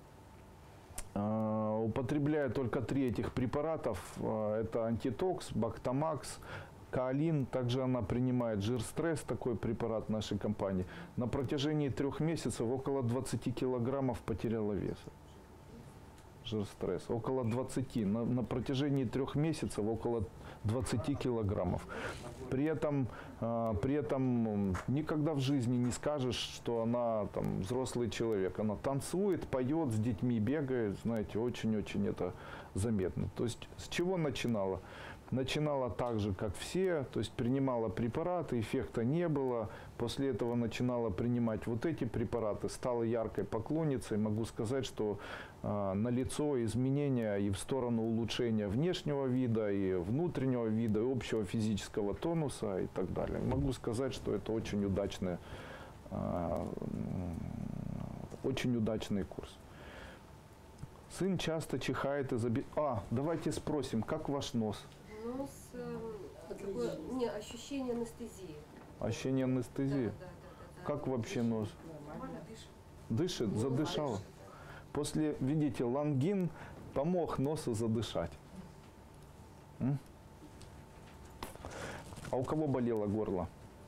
Употребляя только три этих препаратов, это антитокс, Бактамакс, каолин, также она принимает жир-стресс, такой препарат нашей компании. На протяжении трех месяцев около двадцати килограммов потеряла веса. жир-стресс, около двадцати, на, на протяжении трех месяцев около двадцати килограммов. При этом, э, при этом никогда в жизни не скажешь, что она там взрослый человек. Она танцует, поет, с детьми бегает, знаете, очень-очень это заметно. То есть с чего начинала? Начинала так же, как все, то есть принимала препараты, эффекта не было. После этого начинала принимать вот эти препараты, стала яркой поклонницей. Могу сказать, что э, налицо изменения и в сторону улучшения внешнего вида, и внутреннего вида, и общего физического тонуса и так далее. Могу сказать, что это очень удачный, э, очень удачный курс. Сын часто чихает и забивает. А, давайте спросим, как ваш нос? Нос, э, такое, не, ощущение анестезии. Ощущение анестезии? Да, да, да, да, да. Как вообще нос? Нормально дышит. Дышит? Ну, Задышала? дышит. После, видите, лангин помог носу задышать. М? А у кого болело горло?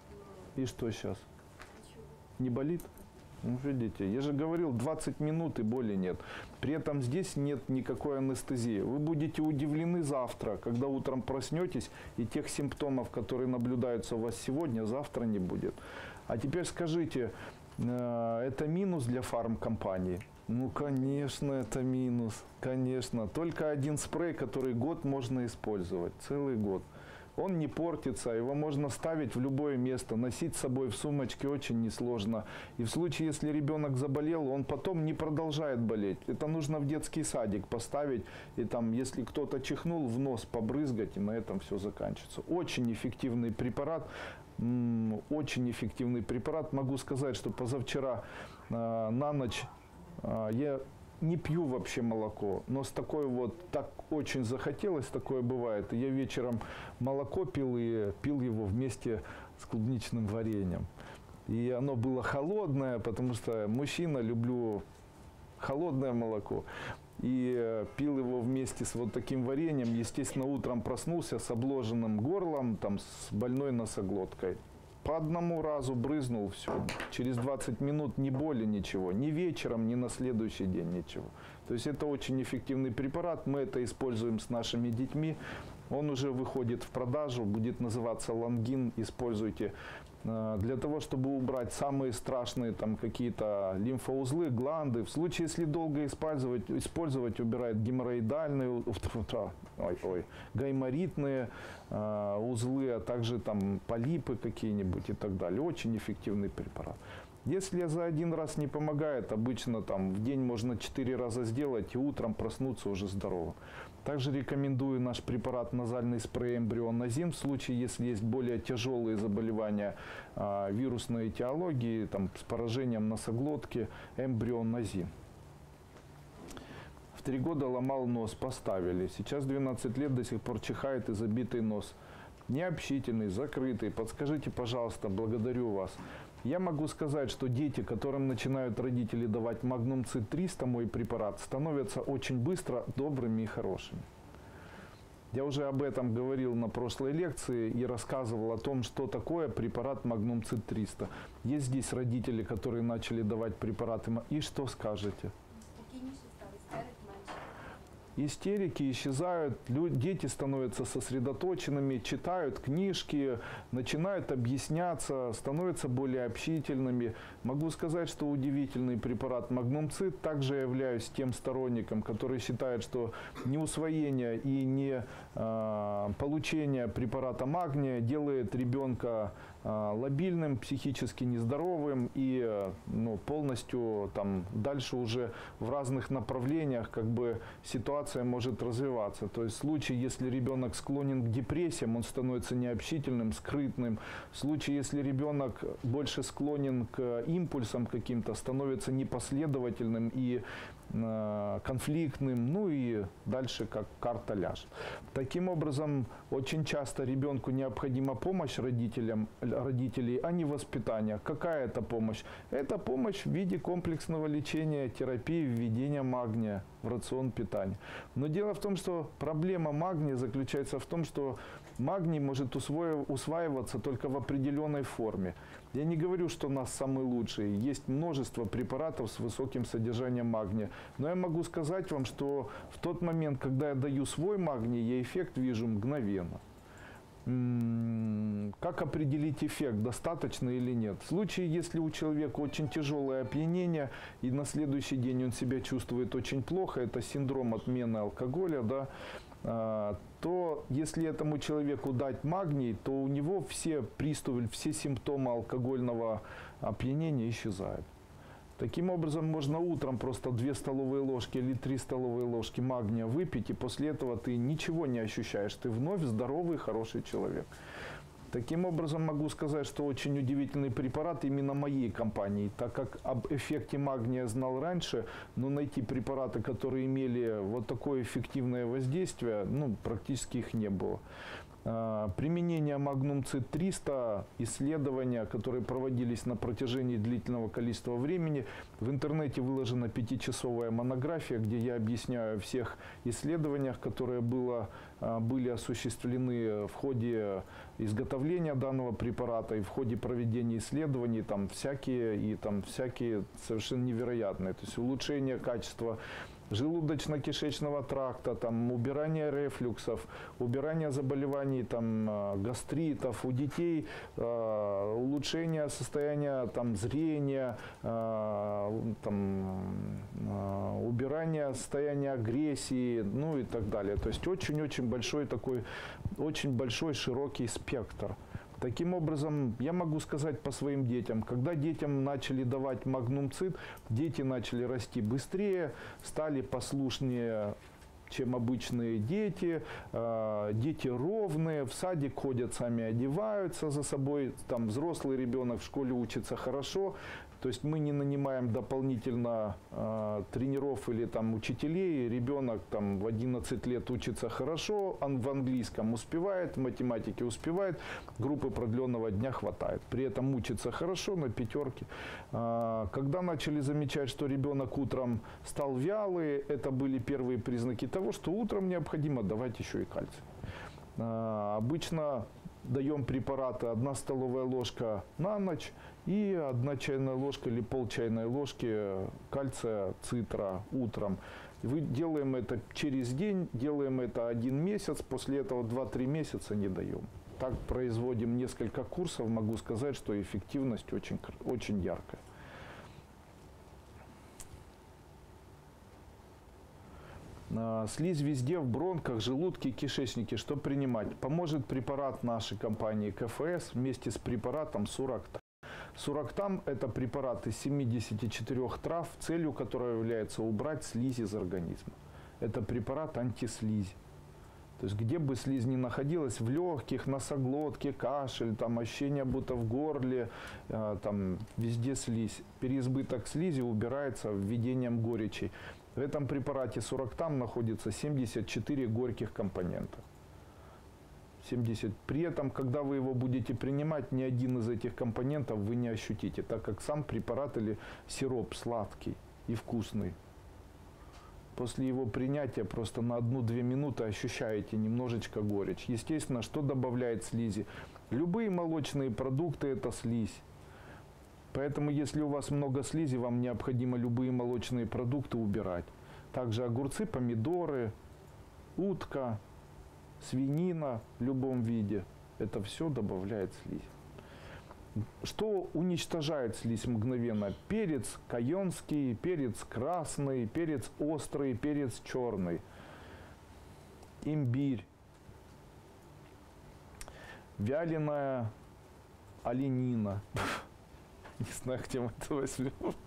И что сейчас? Ничего. Не болит? Ну, видите, я же говорил, двадцать минут и боли нет. При этом здесь нет никакой анестезии. Вы будете удивлены завтра, когда утром проснетесь, и тех симптомов, которые наблюдаются у вас сегодня, завтра не будет. А теперь скажите, э, это минус для фармкомпании? Ну, конечно, это минус, конечно. Только один спрей, который год можно использовать, целый год. Он не портится, его можно ставить в любое место, носить с собой в сумочке очень несложно. И в случае, если ребенок заболел, он потом не продолжает болеть. Это нужно в детский садик поставить, и там, если кто-то чихнул, в нос побрызгать, и на этом все заканчивается. Очень эффективный препарат, очень эффективный препарат. Могу сказать, что позавчера э, на ночь э, я не пью вообще молоко, но с такой вот, так очень захотелось, такое бывает. И я вечером молоко пил и пил его вместе с клубничным вареньем. И оно было холодное, потому что мужчина, люблю холодное молоко. И пил его вместе с вот таким вареньем. Естественно, утром проснулся с обложенным горлом, там, с больной носоглоткой. По одному разу брызнул, все. Через двадцать минут ни боли, ничего. Ни вечером, ни на следующий день ничего. То есть это очень эффективный препарат. Мы это используем с нашими детьми. Он уже выходит в продажу, будет называться лангин. Используйте для того, чтобы убрать самые страшные там какие-то лимфоузлы, гланды. В случае, если долго использовать, использовать убирает геморроидальные, ой, ой, гайморитные э, узлы, а также там полипы какие-нибудь и так далее. Очень эффективный препарат. Если за один раз не помогает, обычно там в день можно четыре раза сделать и утром проснуться уже здоровым. Также рекомендую наш препарат назальный спрей эмбрионазин в случае, если есть более тяжелые заболевания э, вирусной этиологии, там, с поражением носоглотки, эмбрионазин. В три года ломал нос, поставили. Сейчас двенадцать лет, до сих пор чихает и забитый нос. Необщительный, закрытый. Подскажите, пожалуйста, благодарю вас. Я могу сказать, что дети, которым начинают родители давать Magnum Cit триста, мой препарат, становятся очень быстро добрыми и хорошими. Я уже об этом говорил на прошлой лекции и рассказывал о том, что такое препарат Magnum Cit триста. Есть здесь родители, которые начали давать препараты. И что скажете? Истерики исчезают, люди, дети становятся сосредоточенными, читают книжки, начинают объясняться, становятся более общительными. Могу сказать, что удивительный препарат Magnum Cit. Также являюсь тем сторонником, который считает, что не усвоение и не э, получение препарата магния делает ребенка э, лобильным, психически нездоровым и э, ну, полностью там, дальше уже в разных направлениях как бы ситуация может развиваться. То есть в случае, если ребенок склонен к депрессиям, он становится необщительным, скрытным. В случае, если ребенок больше склонен к импульсам каким-то, становится непоследовательным и э, конфликтным, ну и дальше как карта ляжет. Таким образом, очень часто ребенку необходима помощь родителям, родителей, а не воспитание. Какая это помощь? Это помощь в виде комплексного лечения, терапии, введения магния в рацион питания. Но дело в том, что проблема магния заключается в том, что магний может усваиваться только в определенной форме. Я не говорю, что у нас самый лучший. Есть множество препаратов с высоким содержанием магния. Но я могу сказать вам, что в тот момент, когда я даю свой магний, я эффект вижу мгновенно. Как определить эффект, достаточно или нет? В случае, если у человека очень тяжелое опьянение, и на следующий день он себя чувствует очень плохо, это синдром отмены алкоголя, да, то если этому человеку дать магний, то у него все приступы, все симптомы алкогольного опьянения исчезают. Таким образом, можно утром просто две столовые ложки или три столовые ложки магния выпить, и после этого ты ничего не ощущаешь. Ты вновь здоровый, хороший человек. Таким образом, могу сказать, что очень удивительный препарат именно моей компании, так как об эффекте магния знал раньше, но найти препараты, которые имели вот такое эффективное воздействие, ну, практически их не было. Применение Magnum Cit триста, исследования, которые проводились на протяжении длительного количества времени. В интернете выложена пятичасовая монография, где я объясняю о всех исследованиях, которые было, были осуществлены в ходе изготовления данного препарата и в ходе проведения исследований, там всякие и там всякие совершенно невероятные. То есть улучшение качества желудочно-кишечного тракта, там, убирание рефлюксов, убирание заболеваний там, гастритов у детей, э, улучшение состояния там, зрения, э, там, э, убирание состояния агрессии, ну и так далее. То есть очень-очень большой такой, очень большой широкий спектр. Таким образом, я могу сказать по своим детям, когда детям начали давать Magnum Cit, дети начали расти быстрее, стали послушнее, чем обычные дети, дети ровные, в садик ходят, сами одеваются за собой, там взрослый ребенок в школе учится хорошо, то есть мы не нанимаем дополнительно э, тренеров или там учителей, ребенок там в одиннадцать лет учится хорошо, он в английском успевает, в математике успевает, группы продленного дня хватает, при этом учится хорошо на пятерке. Э, когда начали замечать, что ребенок утром стал вялый, это были первые признаки того, что утром необходимо давать еще и кальций. Э, обычно даем препараты одна столовая ложка на ночь и одна чайная ложка или пол чайной ложки кальция цитра утром. Вы делаем это через день, делаем это один месяц, после этого два-три месяца не даем. Так производим несколько курсов, могу сказать, что эффективность очень, очень яркая. Слизь везде, в бронхах, желудке, кишечнике. Что принимать? Поможет препарат нашей компании КФС вместе с препаратом Сурактам. Сурактам – это препарат из семидесяти четырёх трав, целью которого является убрать слизь из организма. Это препарат антислизи. То есть где бы слизь ни находилась, в легких, носоглотке, кашель, там, ощущение будто в горле, там, везде слизь. Переизбыток слизи убирается введением горечи. В этом препарате Сурактам находится семьдесят четыре горьких компонента. семьдесят. При этом, когда вы его будете принимать, ни один из этих компонентов вы не ощутите, так как сам препарат или сироп сладкий и вкусный. После его принятия просто на одну-две минуты ощущаете немножечко горечь. Естественно, что добавляет слизи? Любые молочные продукты – это слизь. Поэтому, если у вас много слизи, вам необходимо любые молочные продукты убирать. Также огурцы, помидоры, утка, свинина в любом виде. Это все добавляет слизь. Что уничтожает слизь мгновенно? Перец кайенский, перец красный, перец острый, перец черный, имбирь, вяленая оленина. Не знаю, где мы это возьмем.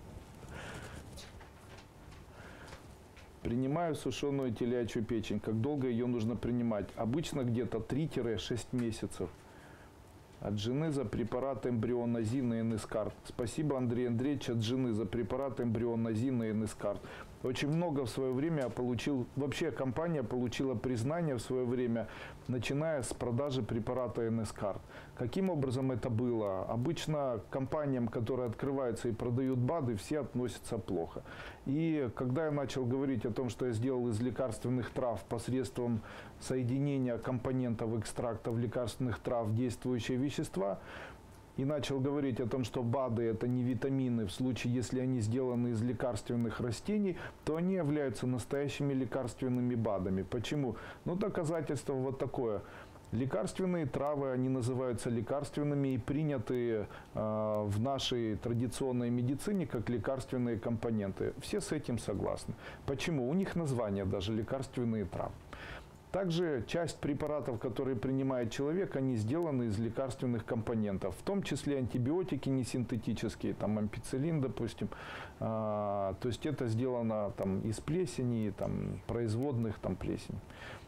Принимаю сушеную телячью печень. Как долго ее нужно принимать? Обычно где-то три-шесть месяцев. От жены за препарат эмбрионазин и энискарт. Спасибо, Андрей Андреевич, от жены за препарат эмбрионазин и энискарт. Очень много в свое время я получил, вообще компания получила признание в свое время, начиная с продажи препарата энискарт. Каким образом это было? Обычно к компаниям, которые открываются и продают БАДы, все относятся плохо. И когда я начал говорить о том, что я сделал из лекарственных трав посредством соединения компонентов экстрактов лекарственных трав действующие вещества, и начал говорить о том, что БАДы – это не витамины, в случае, если они сделаны из лекарственных растений, то они являются настоящими лекарственными БАДами. Почему? Ну, доказательство вот такое. Лекарственные травы, они называются лекарственными и приняты э, в нашей традиционной медицине как лекарственные компоненты. Все с этим согласны. Почему? У них название даже лекарственные травы. Также часть препаратов, которые принимает человек, они сделаны из лекарственных компонентов, в том числе антибиотики не синтетические, там ампицилин, допустим. А, то есть это сделано там, из плесени, там, производных там, плесени.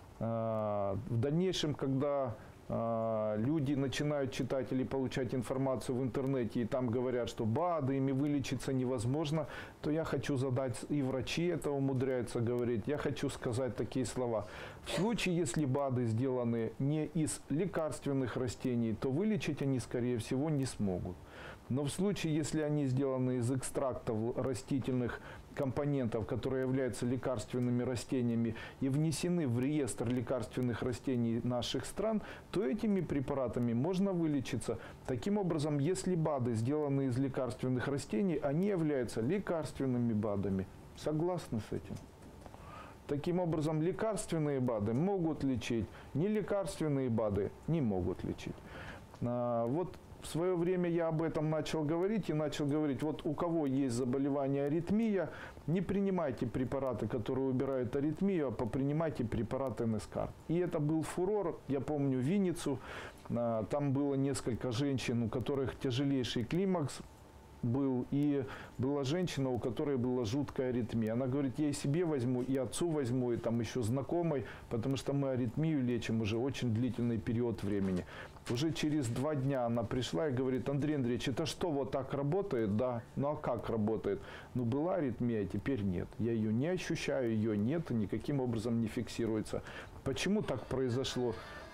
А, в дальнейшем, когда а, люди начинают читать или получать информацию в интернете, и там говорят, что БАДы, ими вылечиться невозможно, то я хочу задать, и врачи это умудряются говорить, я хочу сказать такие слова. В случае, если БАДы сделаны не из лекарственных растений, то вылечить они, скорее всего, не смогут. Но в случае, если они сделаны из экстрактов растительных компонентов, которые являются лекарственными растениями и внесены в реестр лекарственных растений наших стран, то этими препаратами можно вылечиться. Таким образом, если БАДы сделаны из лекарственных растений, они являются лекарственными БАДами. Согласны с этим? Таким образом, лекарственные БАДы могут лечить, нелекарственные БАДы не могут лечить. А, вот в свое время я об этом начал говорить и начал говорить, вот у кого есть заболевание аритмия, не принимайте препараты, которые убирают аритмию, а попринимайте препараты Нескар. И это был фурор, я помню Винницу, а, там было несколько женщин, у которых тяжелейший климакс был, и была женщина, у которой была жуткая аритмия. Она говорит, я и себе возьму, и отцу возьму, и там еще знакомой, потому что мы аритмию лечим уже очень длительный период времени. Уже через два дня она пришла и говорит, Андрей Андреевич, это что, вот так работает? Да. Ну а как работает? Ну была аритмия, а теперь нет. Я ее не ощущаю, ее нет, и никаким образом не фиксируется. Почему так произошло?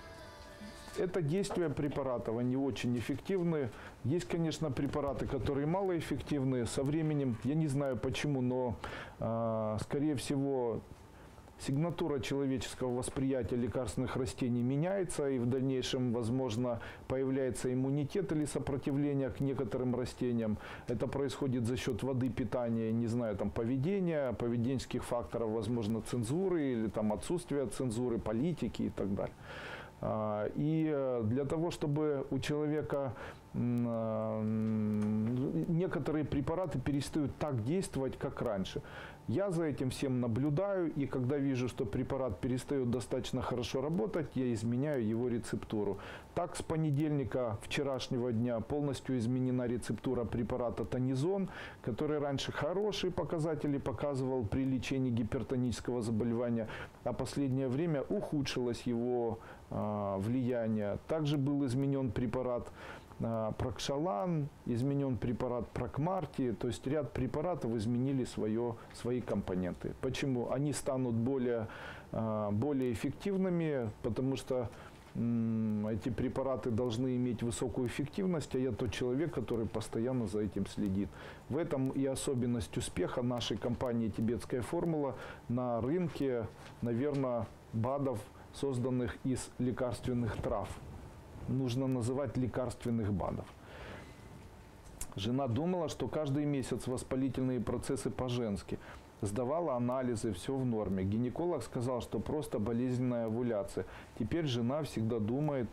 Это действия препаратов, они очень эффективны. Есть, конечно, препараты, которые малоэффективны. Со временем, я не знаю почему, но, э, скорее всего, сигнатура человеческого восприятия лекарственных растений меняется, и в дальнейшем, возможно, появляется иммунитет или сопротивление к некоторым растениям. Это происходит за счет воды, питания, не знаю, там, поведения, поведенческих факторов, возможно, цензуры или там, отсутствия цензуры, политики и так далее. И для того, чтобы у человека некоторые препараты перестают так действовать, как раньше. Я за этим всем наблюдаю, и когда вижу, что препарат перестает достаточно хорошо работать, я изменяю его рецептуру. Так, с понедельника вчерашнего дня полностью изменена рецептура препарата Тонизон, который раньше хорошие показатели показывал при лечении гипертонического заболевания, а последнее время ухудшилось его э, влияние. Также был изменен препарат Прокшалан, изменен препарат Прокмарти, то есть ряд препаратов изменили свое, свои компоненты. Почему? Они станут более, более эффективными, потому что эти препараты должны иметь высокую эффективность, а я тот человек, который постоянно за этим следит. В этом и особенность успеха нашей компании «Тибетская формула» на рынке, наверное, БАДов, созданных из лекарственных трав. Нужно называть лекарственных БАДов. Жена думала, что каждый месяц воспалительные процессы по-женски. Сдавала анализы, все в норме. Гинеколог сказал, что просто болезненная овуляция. Теперь жена всегда думает,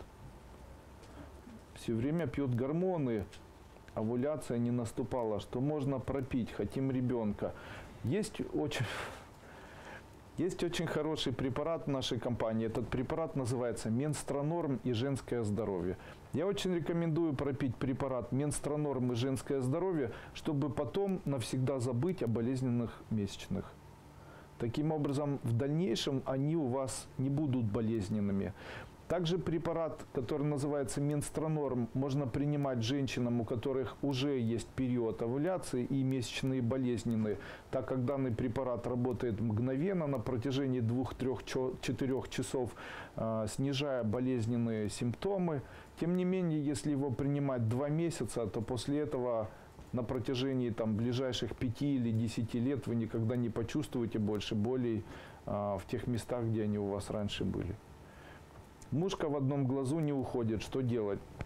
все время пьет гормоны. Овуляция не наступала, что можно пропить, хотим ребенка. Есть очень... Есть очень хороший препарат в нашей компании. Этот препарат называется Менстронорм и женское здоровье. Я очень рекомендую пропить препарат Менстронорм и женское здоровье, чтобы потом навсегда забыть о болезненных месячных. Таким образом, в дальнейшем они у вас не будут болезненными. Также препарат, который называется Менстронорм, можно принимать женщинам, у которых уже есть период овуляции и месячные болезненные, так как данный препарат работает мгновенно на протяжении двух-трёх-четырёх часов, э, снижая болезненные симптомы. Тем не менее, если его принимать два месяца, то после этого на протяжении там, ближайших пяти или десяти лет вы никогда не почувствуете больше болей э, в тех местах, где они у вас раньше были. Мушка в одном глазу не уходит. Что делать?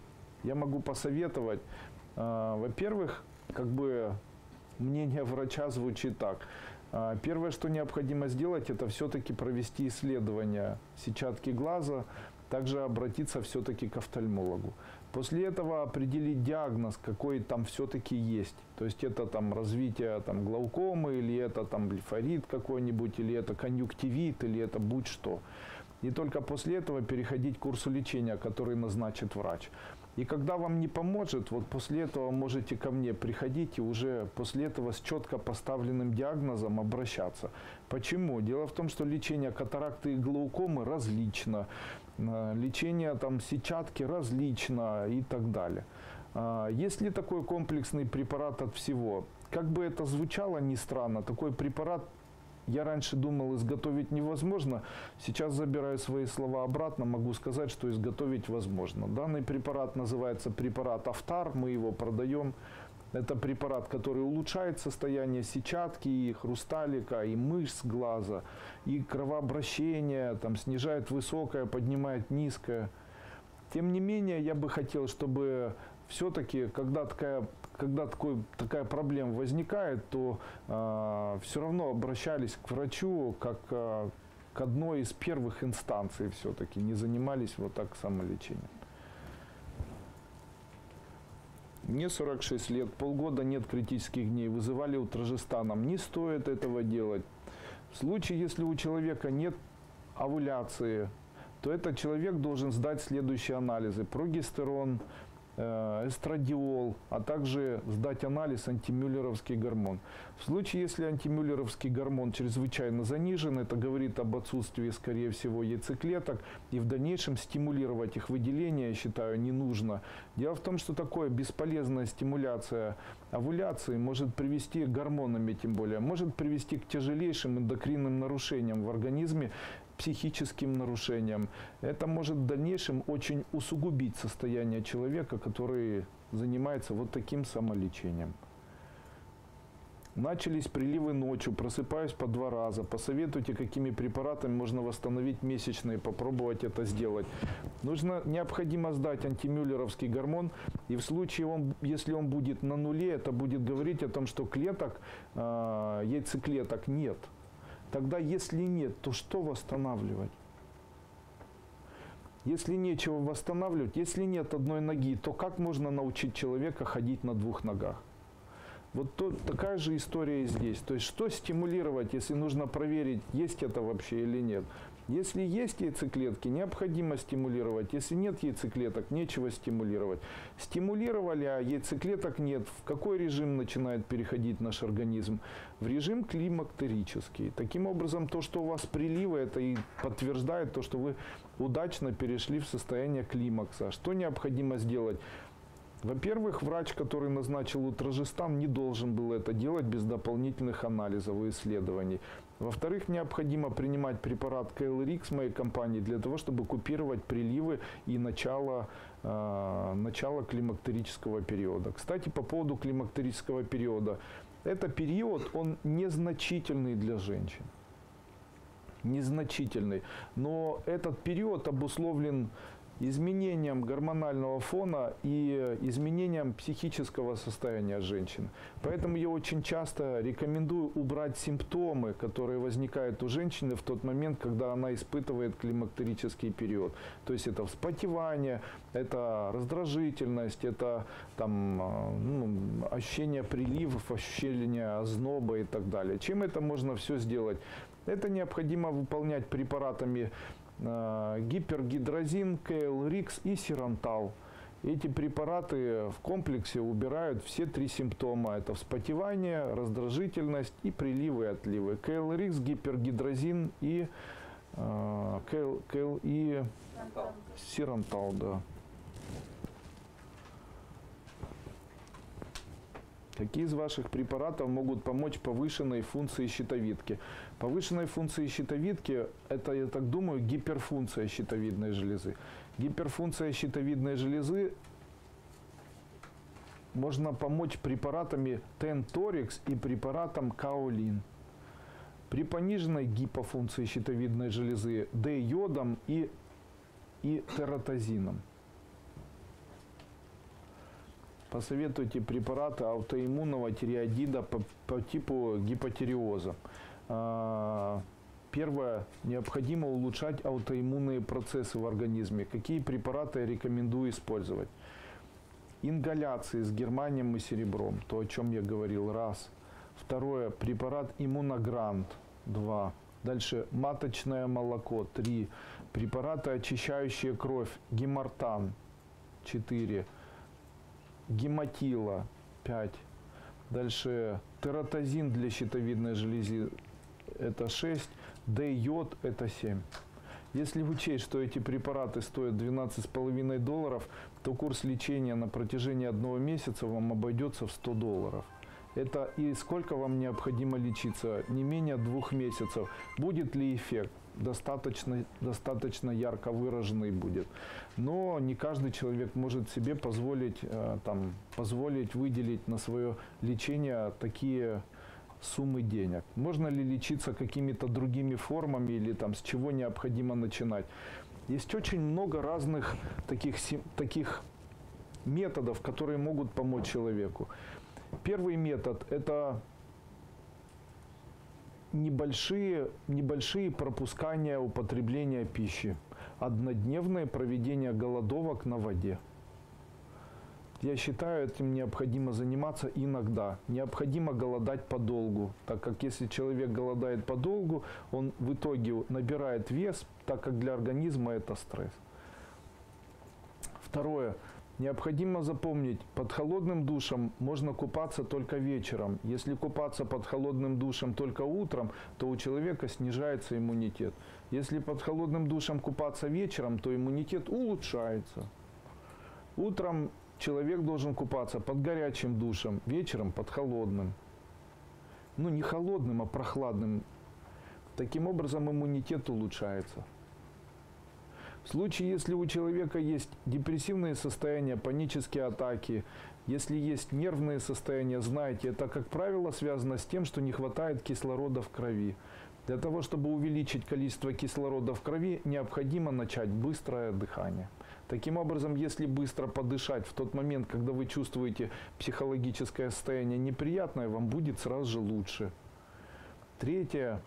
я могу посоветовать. Во-первых, как бы мнение врача звучит так. Первое, что необходимо сделать, это все-таки провести исследование сетчатки глаза, также обратиться все-таки к офтальмологу. После этого определить диагноз, какой там все-таки есть. То есть это там развитие там, глаукомы, или это там блефорит какой-нибудь, или это конъюнктивит, или это будь что. И только после этого переходить к курсу лечения, который назначит врач. И когда вам не поможет, вот после этого можете ко мне приходить и уже после этого с четко поставленным диагнозом обращаться. Почему? Дело в том, что лечение катаракты и глаукомы различно, лечение там, сетчатки различно и так далее. Есть ли такой комплексный препарат от всего? Как бы это звучало ни странно, такой препарат, я раньше думал, изготовить невозможно. Сейчас забираю свои слова обратно, могу сказать, что изготовить возможно. Данный препарат называется препарат Афтар, мы его продаем. Это препарат, который улучшает состояние сетчатки, и хрусталика, и мышц глаза, и кровообращение, там, снижает высокое, поднимает низкое. Тем не менее, я бы хотел, чтобы все-таки, когда такая, когда такой, такая проблема возникает, то э, все равно обращались к врачу как э, к одной из первых инстанций все-таки, не занимались вот так самолечением. Мне сорок шесть лет, полгода нет критических дней, вызывали утражестаном. Не стоит этого делать. В случае, если у человека нет овуляции, то этот человек должен сдать следующие анализы: прогестерон, эстрадиол, а также сдать анализ антимюллеровский гормон. В случае, если антимюллеровский гормон чрезвычайно занижен, это говорит об отсутствии, скорее всего, яйцеклеток, и в дальнейшем стимулировать их выделение, я считаю, не нужно. Дело в том, что такое бесполезная стимуляция овуляции может привести, гормонами тем более, может привести к тяжелейшим эндокринным нарушениям в организме, психическим нарушениям. Это может в дальнейшем очень усугубить состояние человека, который занимается вот таким самолечением. Начались приливы ночью, просыпаюсь по два раза. Посоветуйте, какими препаратами можно восстановить месячные, попробовать это сделать. Нужно, необходимо сдать антимюллеровский гормон, и в случае, он, если он будет на нуле, это будет говорить о том, что клеток, э, яйцеклеток нет. Тогда, если нет, то что восстанавливать? Если нечего восстанавливать, если нет одной ноги, то как можно научить человека ходить на двух ногах? Вот то, такая же история и здесь. То есть, что стимулировать, если нужно проверить, есть это вообще или нет? Если есть яйцеклетки, необходимо стимулировать. Если нет яйцеклеток, нечего стимулировать. Стимулировали, а яйцеклеток нет. В какой режим начинает переходить наш организм? В режим климактерический. Таким образом, то, что у вас приливы, это и подтверждает то, что вы удачно перешли в состояние климакса. Что необходимо сделать? Во-первых, врач, который назначил утражестан, не должен был это делать без дополнительных анализов и исследований. Во-вторых, необходимо принимать препарат Кейлрикс моей компании для того, чтобы купировать приливы и начало, э, начало климактерического периода. Кстати, по поводу климактерического периода. Это период, он незначительный для женщин. Незначительный. Но этот период обусловлен изменением гормонального фона и изменением психического состояния женщин. Поэтому я очень часто рекомендую убрать симптомы, которые возникают у женщины в тот момент, когда она испытывает климактерический период. То есть это вспотевание, это раздражительность, это там, ну, ощущение приливов, ощущение озноба и так далее. Чем это можно все сделать? Это необходимо выполнять препаратами гипергидрозин, Кейлрикс и сирантал. Эти препараты в комплексе убирают все три симптома. Это вспотевание, раздражительность и приливы и отливы. Кейлрикс, гипергидрозин и, э, кейл, кейл и сирантал. Да. Какие из ваших препаратов могут помочь повышенной функции щитовидки? Повышенной функции щитовидки – это, я так думаю, гиперфункция щитовидной железы. Гиперфункция щитовидной железы можно помочь препаратами Тенторикс и препаратом Каолин. При пониженной гипофункции щитовидной железы D-йодом и, и тератозином. посоветуйте препараты аутоиммунного тиреоидита по, по типу гипотиреоза. А, Первое. Необходимо улучшать аутоиммунные процессы в организме. Какие препараты я рекомендую использовать? Ингаляции с германием и серебром. То, о чем я говорил. Раз. Второе. Препарат иммуногрант. Два. Дальше маточное молоко. Три. Препараты, очищающие кровь. Гемартан. Четыре. Гематила. Пять. Дальше тератозин для щитовидной железы. Это шесть. Д-йод это семь. Если учесть, что эти препараты стоят двенадцать с половиной долларов, то курс лечения на протяжении одного месяца вам обойдется в сто долларов. Это и сколько вам необходимо лечиться? Не менее двух месяцев. Будет ли эффект? Достаточно, достаточно ярко выраженный будет. Но не каждый человек может себе позволить, там, позволить выделить на свое лечение такие суммы денег. Можно ли лечиться какими-то другими формами или там с чего необходимо начинать? Есть очень много разных таких, таких методов, которые могут помочь человеку. Первый метод – это небольшие, небольшие пропускания употребления пищи. Однодневное проведение голодовок на воде. Я считаю, этим необходимо заниматься иногда. Необходимо голодать подолгу, так как если человек голодает подолгу, он в итоге набирает вес, так как для организма это стресс. Второе. Необходимо запомнить, под холодным душем можно купаться только вечером. Если купаться под холодным душем только утром, то у человека снижается иммунитет. Если под холодным душем купаться вечером, то иммунитет улучшается. Утром человек должен купаться под горячим душем, вечером под холодным. Ну, не холодным, а прохладным. Таким образом иммунитет улучшается. В случае, если у человека есть депрессивные состояния, панические атаки, если есть нервные состояния, знайте, это, как правило, связано с тем, что не хватает кислорода в крови. Для того, чтобы увеличить количество кислорода в крови, необходимо начать быстрое дыхание. Таким образом, если быстро подышать в тот момент, когда вы чувствуете психологическое состояние неприятное, вам будет сразу же лучше. Третье.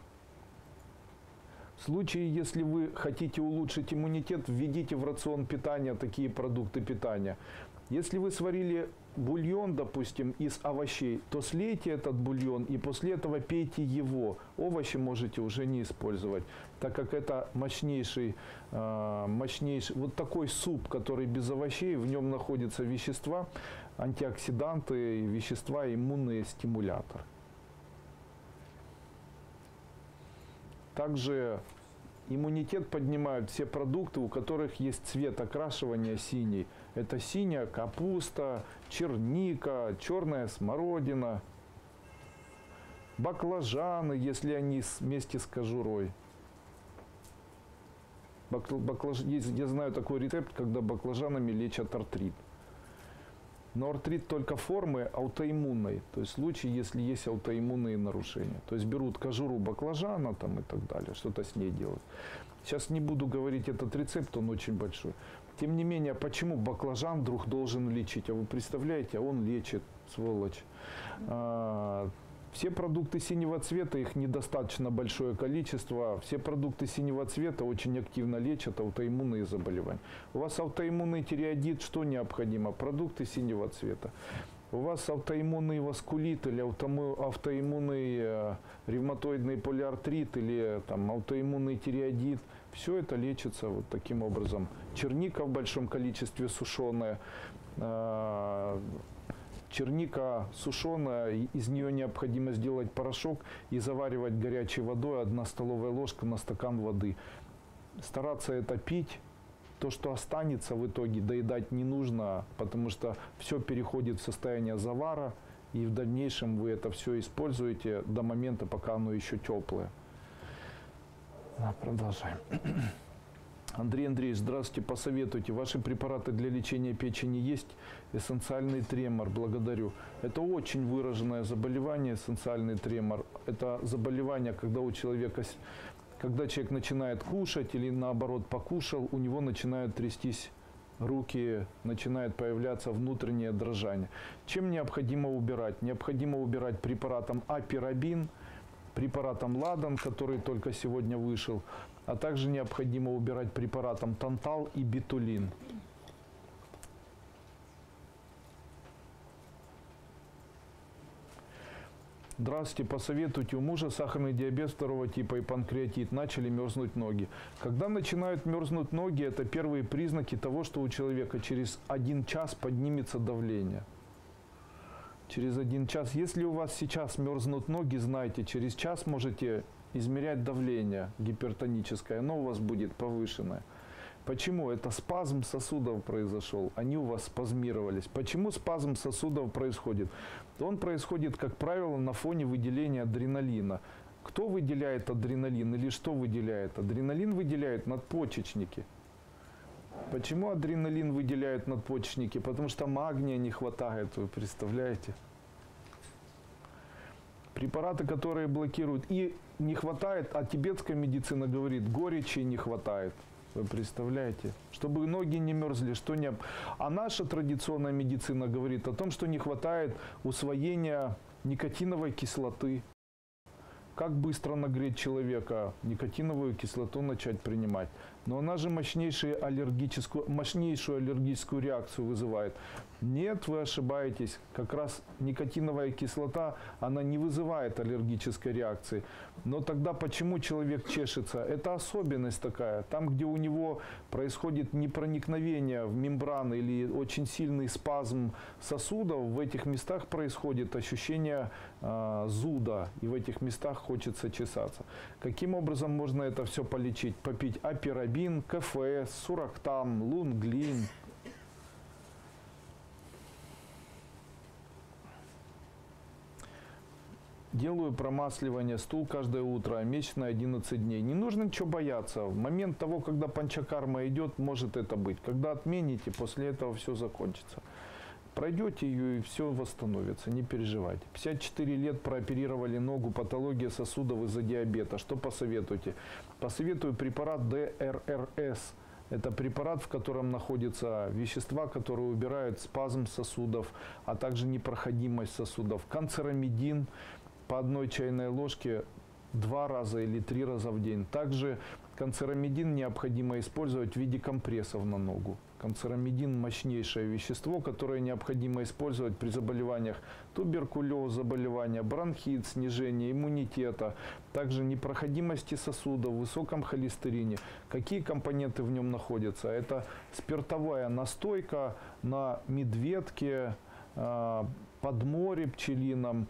В случае, если вы хотите улучшить иммунитет, введите в рацион питания такие продукты питания. Если вы сварили бульон, допустим, из овощей, то слейте этот бульон и после этого пейте его. Овощи можете уже не использовать, так как это мощнейший, мощнейший вот такой суп, который без овощей, в нем находятся вещества, антиоксиданты, вещества, иммунные стимуляторы. Также иммунитет поднимают все продукты, у которых есть цвет окрашивания синий. Это синяя капуста, черника, черная смородина, баклажаны, если они вместе с кожурой. Баклаж... Я знаю такой рецепт, когда баклажанами лечат артрит. Но артрит только формы аутоиммунной, то есть в случае, если есть аутоиммунные нарушения. То есть берут кожуру баклажана там, и так далее, что-то с ней делают. Сейчас не буду говорить этот рецепт, он очень большой. Тем не менее, почему баклажан вдруг должен лечить? А вы представляете, а он лечит, сволочь. А, все продукты синего цвета, их недостаточно большое количество. Все продукты синего цвета очень активно лечат аутоиммунные заболевания. У вас аутоиммунный тиреоидит, что необходимо? Продукты синего цвета. У вас аутоиммунный васкулит или аутоиммунный э, ревматоидный полиартрит или там, аутоиммунный тиреоидит. Все это лечится вот таким образом. Черника в большом количестве сушеная. Э, Черника сушеная, из нее необходимо сделать порошок и заваривать горячей водой, одна столовая ложка на стакан воды. Стараться это пить. То, что останется в итоге, доедать не нужно, потому что все переходит в состояние завара, и в дальнейшем вы это все используете до момента, пока оно еще теплое. Продолжаем. Андрей Андреевич, здравствуйте, посоветуйте. Ваши препараты для лечения печени есть? Эссенциальный тремор, благодарю. Это очень выраженное заболевание, эссенциальный тремор. Это заболевание, когда у человека, когда человек начинает кушать или наоборот покушал, у него начинают трястись руки, начинает появляться внутреннее дрожание. Чем необходимо убирать? Необходимо убирать препаратом апирабин, препаратом ладан, который только сегодня вышел, а также необходимо убирать препаратом тантал и бетулин. Здравствуйте, посоветуйте, у мужа сахарный диабет второго типа и панкреатит, начали мерзнуть ноги. Когда начинают мерзнуть ноги, это первые признаки того, что у человека через один час поднимется давление. Через один час. Если у вас сейчас мерзнут ноги, знайте, через час можете измерять давление гипертоническое, оно у вас будет повышенное. Почему? Это спазм сосудов произошел, они у вас спазмировались. Почему спазм сосудов происходит? Он происходит, как правило, на фоне выделения адреналина. Кто выделяет адреналин или что выделяет? Адреналин выделяют надпочечники. Почему адреналин выделяют надпочечники? Потому что магния не хватает, вы представляете? Препараты, которые блокируют, и не хватает, а тибетская медицина говорит, горечи не хватает. Вы представляете? Чтобы ноги не мерзли, что не... А наша традиционная медицина говорит о том, что не хватает усвоения никотиновой кислоты. Как быстро нагреть человека, никотиновую кислоту начать принимать. Но она же мощнейшую аллергическую, мощнейшую аллергическую реакцию вызывает. Нет, вы ошибаетесь. Как раз никотиновая кислота, она не вызывает аллергической реакции. Но тогда почему человек чешется? Это особенность такая. Там, где у него происходит непроникновение в мембраны или очень сильный спазм сосудов, в этих местах происходит ощущение э, зуда. И в этих местах хочется чесаться. Каким образом можно это все полечить? Попить апирабин, КФС, сурактам, лунглин. Делаю промасливание, стул каждое утро, месячно одиннадцать дней. Не нужно ничего бояться. В момент того, когда панчакарма идет, может это быть. Когда отмените, после этого все закончится. Пройдете ее, и все восстановится, не переживайте. пятьдесят четыре лет прооперировали ногу, патология сосудов из-за диабета. Что посоветуете? Посоветую препарат Д Р Р С. Это препарат, в котором находятся вещества, которые убирают спазм сосудов, а также непроходимость сосудов. Канцерамидин по одной чайной ложке два раза или три раза в день. Также канцерамидин необходимо использовать в виде компрессов на ногу. Канцерамидин – мощнейшее вещество, которое необходимо использовать при заболеваниях туберкулез, заболевания, бронхит, снижение иммунитета, также непроходимости сосудов, высоком холестерине. Какие компоненты в нем находятся? Это спиртовая настойка на медведке, подморе пчелином,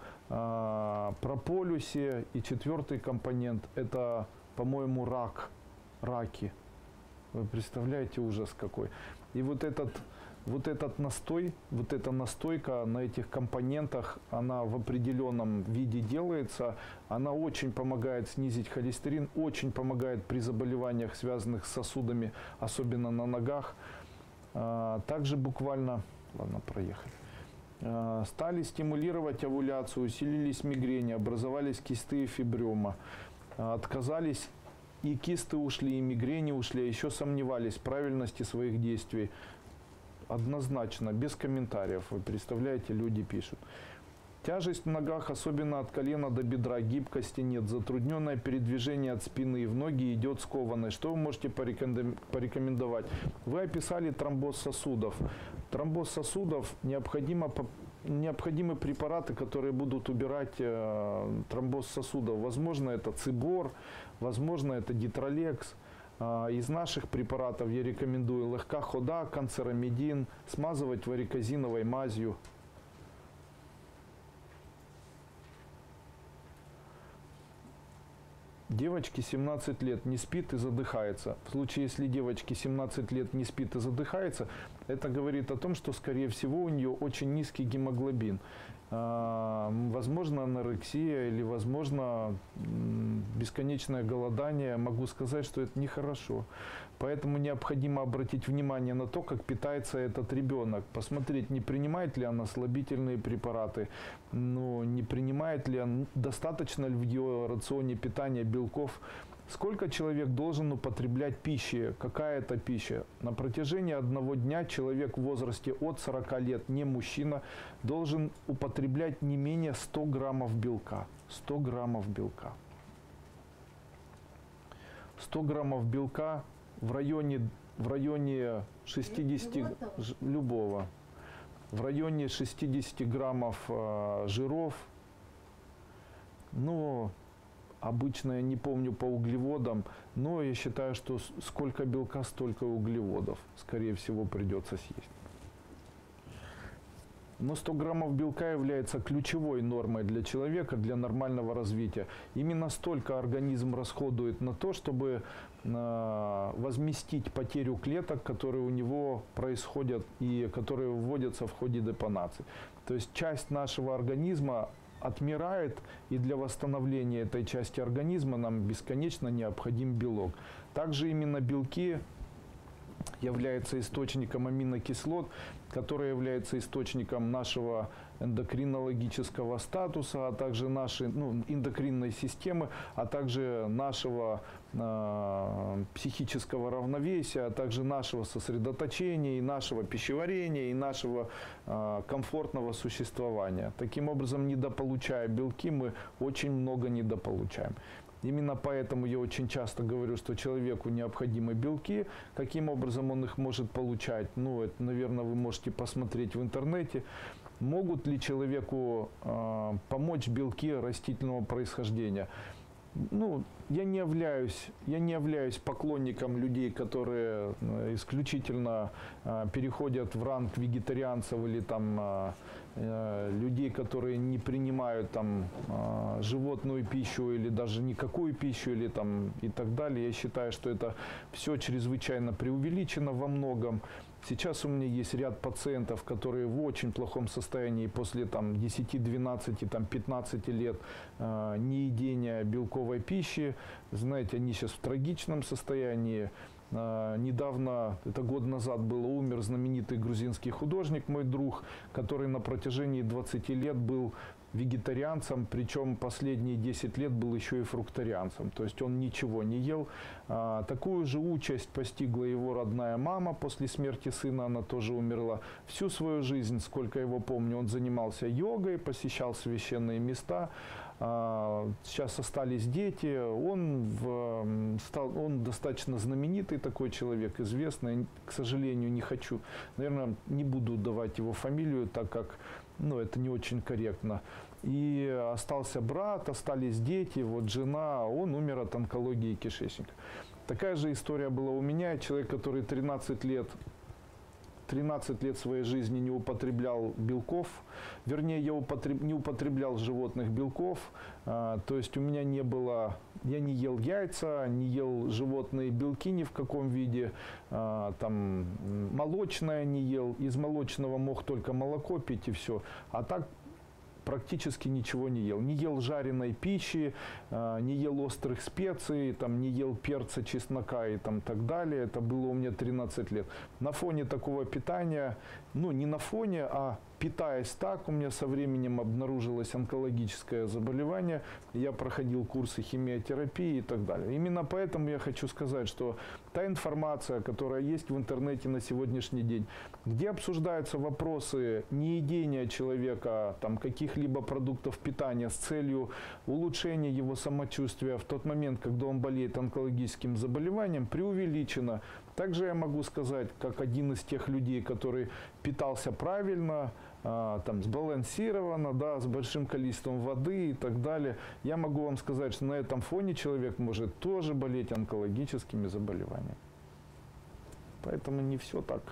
прополюсе. И четвертый компонент – это, по-моему, рак, раки. Вы представляете, ужас какой. И вот этот, вот этот настой, вот эта настойка на этих компонентах, она в определенном виде делается. Она очень помогает снизить холестерин, очень помогает при заболеваниях, связанных с сосудами, особенно на ногах. Также буквально, ладно, проехали. Стали стимулировать овуляцию, усилились мигрени, образовались кисты и фибрема. Отказались, и кисты ушли, и мигрени ушли, а еще сомневались в правильности своих действий. Однозначно, без комментариев. Вы представляете, люди пишут. Тяжесть в ногах, особенно от колена до бедра, гибкости нет, затрудненное передвижение от спины, в ноги идет скованность. Что вы можете порекомендовать? Вы описали тромбоз сосудов. Тромбоз сосудов необходимо, необходимы препараты, которые будут убирать э, тромбоз сосудов. Возможно, это цибор, возможно, это дитролекс. Из наших препаратов я рекомендую легка хода, канцерамидин, смазывать варикозиновой мазью. Девочке семнадцать лет не спит и задыхается. В случае, если девочке семнадцать лет не спит и задыхается, это говорит о том, что, скорее всего, у нее очень низкий гемоглобин. Возможно, анорексия или, возможно, бесконечное голодание. Могу сказать, что это нехорошо. Поэтому необходимо обратить внимание на то, как питается этот ребенок. Посмотреть, не принимает ли она слабительные препараты, ну, не принимает ли он, достаточно ли в ее рационе питания белков Сколько человек должен употреблять пищи? Какая это пища? На протяжении одного дня человек в возрасте от сорока лет, не мужчина, должен употреблять не менее ста граммов белка. сто граммов белка. сто граммов белка в районе, в районе шестидесяти, ж, любого, в районе шестидесяти граммов э, жиров. Ну, обычно я не помню по углеводам, но я считаю, что сколько белка, столько углеводов, скорее всего, придется съесть. Но сто граммов белка является ключевой нормой для человека, для нормального развития. Именно столько организм расходует на то, чтобы э, возместить потерю клеток, которые у него происходят и которые вводятся в ходе депонации. То есть часть нашего организма отмирает, и для восстановления этой части организма нам бесконечно необходим белок. Также именно белки являются источником аминокислот, который является источником нашего эндокринологического статуса, а также нашей ну, эндокринной системы, а также нашего э, психического равновесия, а также нашего сосредоточения, и нашего пищеварения, и нашего э, комфортного существования. Таким образом, недополучая белки, мы очень много недополучаем. Именно поэтому я очень часто говорю, что человеку необходимы белки. Каким образом он их может получать? Ну, это, наверное, вы можете посмотреть в интернете. Могут ли человеку э, помочь белки растительного происхождения? Ну, я не являюсь, я не являюсь поклонником людей, которые исключительно э, переходят в ранг вегетарианцев или там э, э, людей, которые не принимают там э, животную пищу или даже никакую пищу или там и так далее. Я считаю, что это все чрезвычайно преувеличено во многом. Сейчас у меня есть ряд пациентов, которые в очень плохом состоянии после там, десяти, двенадцати, там, пятнадцати лет э, неедения белковой пищи. Знаете, они сейчас в трагичном состоянии. Э, недавно, это год назад было, умер знаменитый грузинский художник, мой друг, который на протяжении двадцати лет был вегетарианцем, причем последние десять лет был еще и фруктарианцем. То есть он ничего не ел. А, такую же участь постигла его родная мама после смерти сына, она тоже умерла. Всю свою жизнь, сколько его помню, он занимался йогой, посещал священные места. А, сейчас остались дети. Он, в, стал, он достаточно знаменитый такой человек, известный. К сожалению, не хочу, наверное, не буду давать его фамилию, так как ну, это не очень корректно. И остался брат, остались дети, вот жена, он умер от онкологии кишечника. Такая же история была у меня. Человек, который тринадцать лет, тринадцать лет своей жизни не употреблял белков, вернее, я употреб, не употреблял животных белков, а, то есть у меня не было, я не ел яйца, не ел животные белки ни в каком виде, а, там молочное не ел, из молочного мог только молоко пить и все, а так практически ничего не ел. Не ел жареной пищи, не ел острых специй, там, не ел перца, чеснока и там, так далее. Это было у меня тринадцать лет. На фоне такого питания, ну не на фоне, а питаясь так, у меня со временем обнаружилось онкологическое заболевание. Я проходил курсы химиотерапии и так далее. Именно поэтому я хочу сказать, что та информация, которая есть в интернете на сегодняшний день, где обсуждаются вопросы неедения человека, там, каких-либо продуктов питания с целью улучшения его самочувствия в тот момент, когда он болеет онкологическим заболеванием, преувеличено. Также я могу сказать, как один из тех людей, который питался правильно, а, там, сбалансированно, да, с большим количеством воды и так далее, я могу вам сказать, что на этом фоне человек может тоже болеть онкологическими заболеваниями. Поэтому не все так,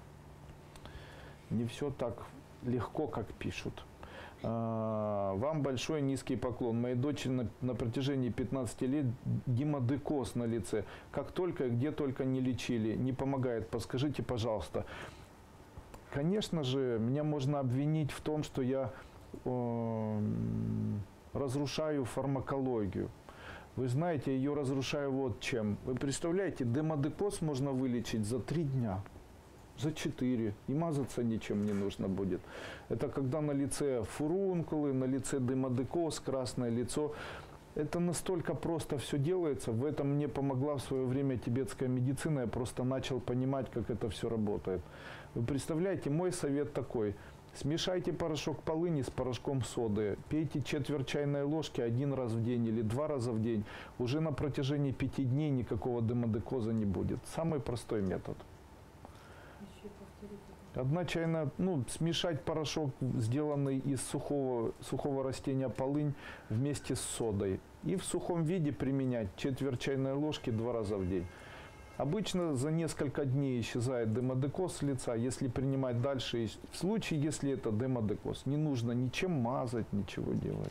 не все так легко, как пишут. А, вам большой низкий поклон. Моей дочери на, на протяжении пятнадцати лет гемодекоз на лице. Как только, где только не лечили, не помогает. Подскажите, пожалуйста. Конечно же, меня можно обвинить в том, что я э, разрушаю фармакологию. Вы знаете, ее разрушаю вот чем. Вы представляете, гемодекоз можно вылечить за три дня. За четыре. И мазаться ничем не нужно будет. Это когда на лице фурункулы, на лице гемодекоз, красное лицо. Это настолько просто все делается. В этом мне помогла в свое время тибетская медицина. Я просто начал понимать, как это все работает. Вы представляете, мой совет такой. Смешайте порошок полыни с порошком соды. Пейте четверть чайной ложки один раз в день или два раза в день. Уже на протяжении пяти дней никакого демодекоза не будет. Самый простой метод. Одна чайная, ну, смешать порошок, сделанный из сухого, сухого растения полынь, вместе с содой. И в сухом виде применять четверть чайной ложки два раза в день. Обычно за несколько дней исчезает демодекоз с лица, если принимать дальше. В случае, если это демодекоз, не нужно ничем мазать, ничего делать.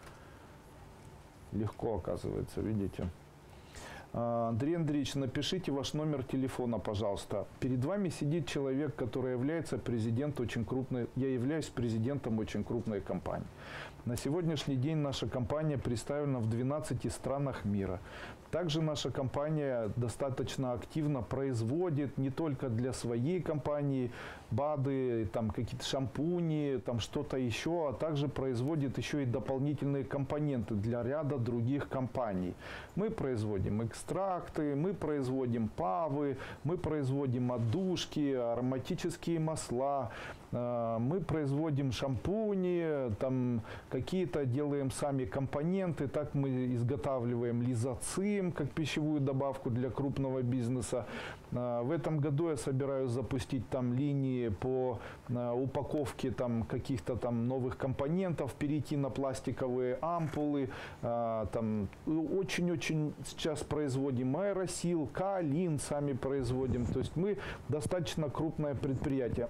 Легко оказывается, видите. Андрей Андреевич, напишите ваш номер телефона, пожалуйста. Перед вами сидит человек, который является президентом очень крупной, я являюсь президентом очень крупной компании. На сегодняшний день наша компания представлена в двенадцати странах мира. Также наша компания достаточно активно производит не только для своей компании БАДы, там какие-то шампуни, там что-то еще, а также производит еще и дополнительные компоненты для ряда других компаний. Мы производим экстракты, мы производим павы, мы производим отдушки, ароматические масла, мы производим шампуни, там какие-то делаем сами компоненты, так мы изготавливаем лизоцим, как пищевую добавку для крупного бизнеса. В этом году я собираюсь запустить там линии по упаковке там каких-то там новых компонентов, перейти на пластиковые ампулы. Там очень-очень сейчас производим аэросил, каолин сами производим. То есть мы достаточно крупное предприятие.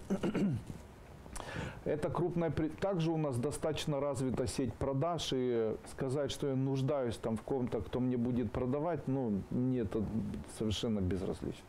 Это крупная, также у нас достаточно развита сеть продаж, и сказать, что я нуждаюсь там в ком-то, кто мне будет продавать, ну, мне это совершенно безразлично.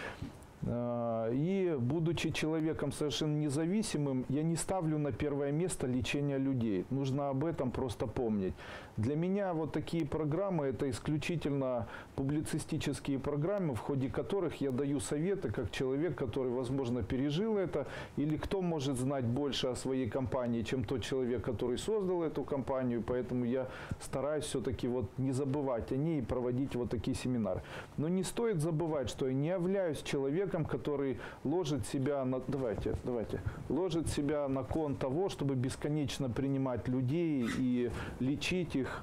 И, будучи человеком совершенно независимым, я не ставлю на первое место лечение людей. Нужно об этом просто помнить. Для меня вот такие программы – это исключительно публицистические программы, в ходе которых я даю советы, как человек, который, возможно, пережил это, или кто может знать больше о своей компании, чем тот человек, который создал эту компанию. Поэтому я стараюсь все-таки вот не забывать о ней и проводить вот такие семинары. Но не стоит забывать, что я не являюсь человеком, который ложит себя на, давайте, давайте, ложит себя на кон того, чтобы бесконечно принимать людей и лечить их.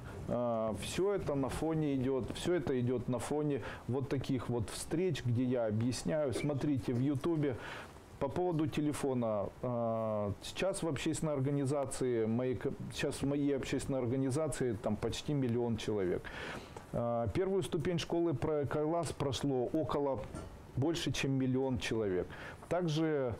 Все это на фоне идет, все это идет на фоне вот таких вот встреч, где я объясняю. Смотрите в Ютубе. По поводу телефона. Сейчас в общественной организации, моей, сейчас в моей общественной организации там почти миллион человек. Первую ступень школы про Кайлас прошло около больше, чем миллион человек. Также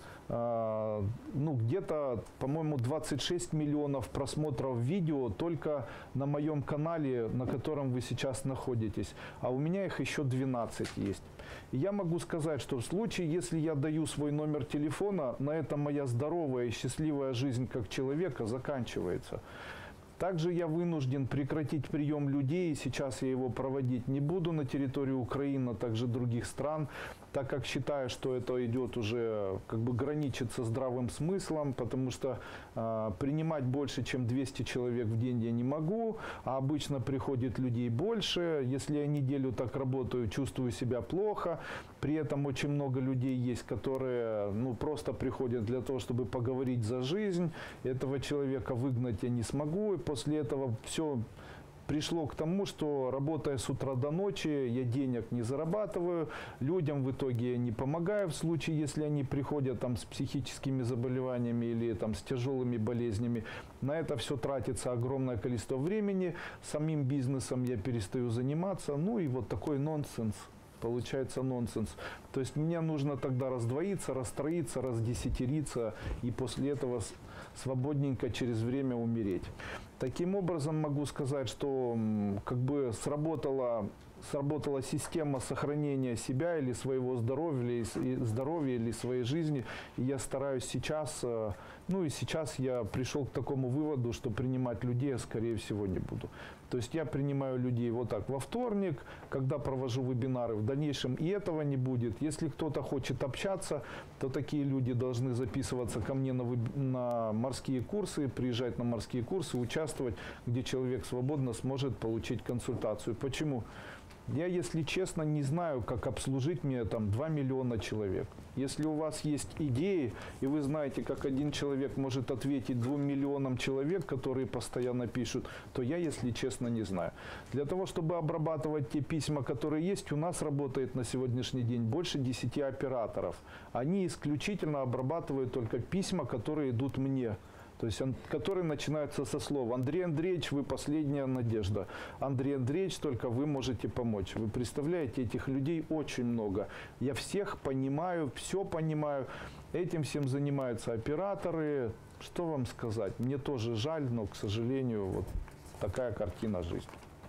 э, ну, где-то, по-моему, двадцать шесть миллионов просмотров видео только на моем канале, на котором вы сейчас находитесь. А у меня их еще двенадцать есть. И я могу сказать, что в случае, если я даю свой номер телефона, на этом моя здоровая и счастливая жизнь как человека заканчивается. Также я вынужден прекратить прием людей, сейчас я его проводить не буду на территории Украины, а также других стран, так как считаю, что это идет уже, как бы граничит со здравым смыслом, потому что э, принимать больше, чем двести человек в день я не могу, а обычно приходит людей больше. Если я неделю так работаю, чувствую себя плохо. При этом очень много людей есть, которые ну, просто приходят для того, чтобы поговорить за жизнь. Этого человека выгнать я не смогу. И после этого все пришло к тому, что работая с утра до ночи, я денег не зарабатываю, людям в итоге я не помогаю в случае, если они приходят там с психическими заболеваниями или там с тяжелыми болезнями. На это все тратится огромное количество времени, самим бизнесом я перестаю заниматься, ну и вот такой нонсенс. Получается нонсенс. То есть мне нужно тогда раздвоиться, расстроиться, раздесятериться и после этого свободненько через время умереть. Таким образом могу сказать, что как бы сработала сработала система сохранения себя или своего здоровья, или, здоровья, или своей жизни. И я стараюсь сейчас, ну и сейчас я пришел к такому выводу, что принимать людей я, скорее всего, не буду. То есть я принимаю людей вот так во вторник, когда провожу вебинары. В дальнейшем и этого не будет. Если кто-то хочет общаться, то такие люди должны записываться ко мне на, на морские курсы, приезжать на морские курсы, участвовать, где человек свободно сможет получить консультацию. Почему? Я, если честно, не знаю, как обслужить мне там два миллиона человек. Если у вас есть идеи, и вы знаете, как один человек может ответить двум миллионам человек, которые постоянно пишут, то я, если честно, не знаю. Для того, чтобы обрабатывать те письма, которые есть, у нас работает на сегодняшний день больше десяти операторов. Они исключительно обрабатывают только письма, которые идут мне. То есть, он, которые начинаются со слов: Андрей Андреевич, вы последняя надежда. Андрей Андреевич, только вы можете помочь. Вы представляете, этих людей очень много. Я всех понимаю, все понимаю. Этим всем занимаются операторы. Что вам сказать? Мне тоже жаль, но, к сожалению, вот такая картина жизни.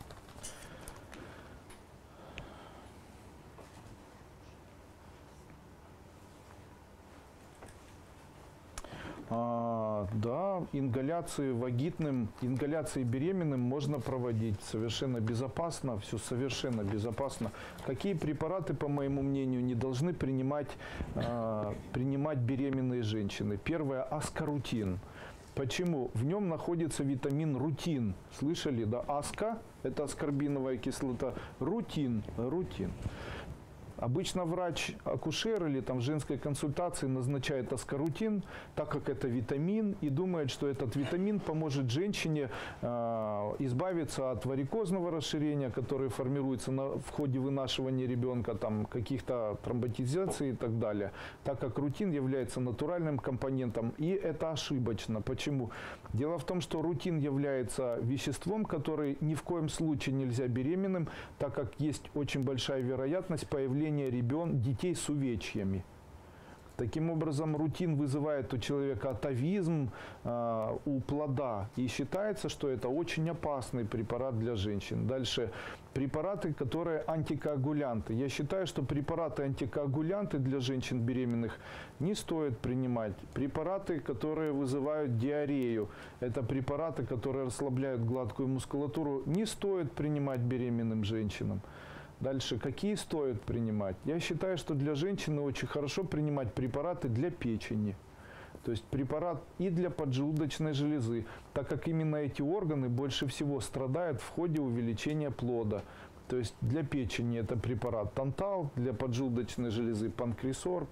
А, да, ингаляции вагитным, ингаляции беременным можно проводить совершенно безопасно, все совершенно безопасно. Какие препараты, по моему мнению, не должны принимать, а, принимать беременные женщины? Первое – аскорутин. Почему? В нем находится витамин рутин. Слышали, да? Аска – это аскорбиновая кислота, рутин, рутин. Обычно врач-акушер или там в женской консультации назначает аскорутин, так как это витамин, и думает, что этот витамин поможет женщине э, избавиться от варикозного расширения, которое формируется на, в ходе вынашивания ребенка, там каких-то тромботизаций и так далее, так как рутин является натуральным компонентом, и это ошибочно. Почему? Дело в том, что рутин является веществом, которое ни в коем случае нельзя беременным, так как есть очень большая вероятность появления ребен, детей с увечьями. Таким образом, рутин вызывает у человека атовизм э, у плода. И считается, что это очень опасный препарат для женщин. Дальше. Препараты, которые антикоагулянты. Я считаю, что препараты антикоагулянты для женщин беременных не стоит принимать. Препараты, которые вызывают диарею. Это препараты, которые расслабляют гладкую мускулатуру. Не стоит принимать беременным женщинам. Дальше, какие стоит принимать? Я считаю, что для женщины очень хорошо принимать препараты для печени. То есть препарат и для поджелудочной железы, так как именно эти органы больше всего страдают в ходе увеличения плода. То есть для печени это препарат Тантал, для поджелудочной железы Панкрисорб.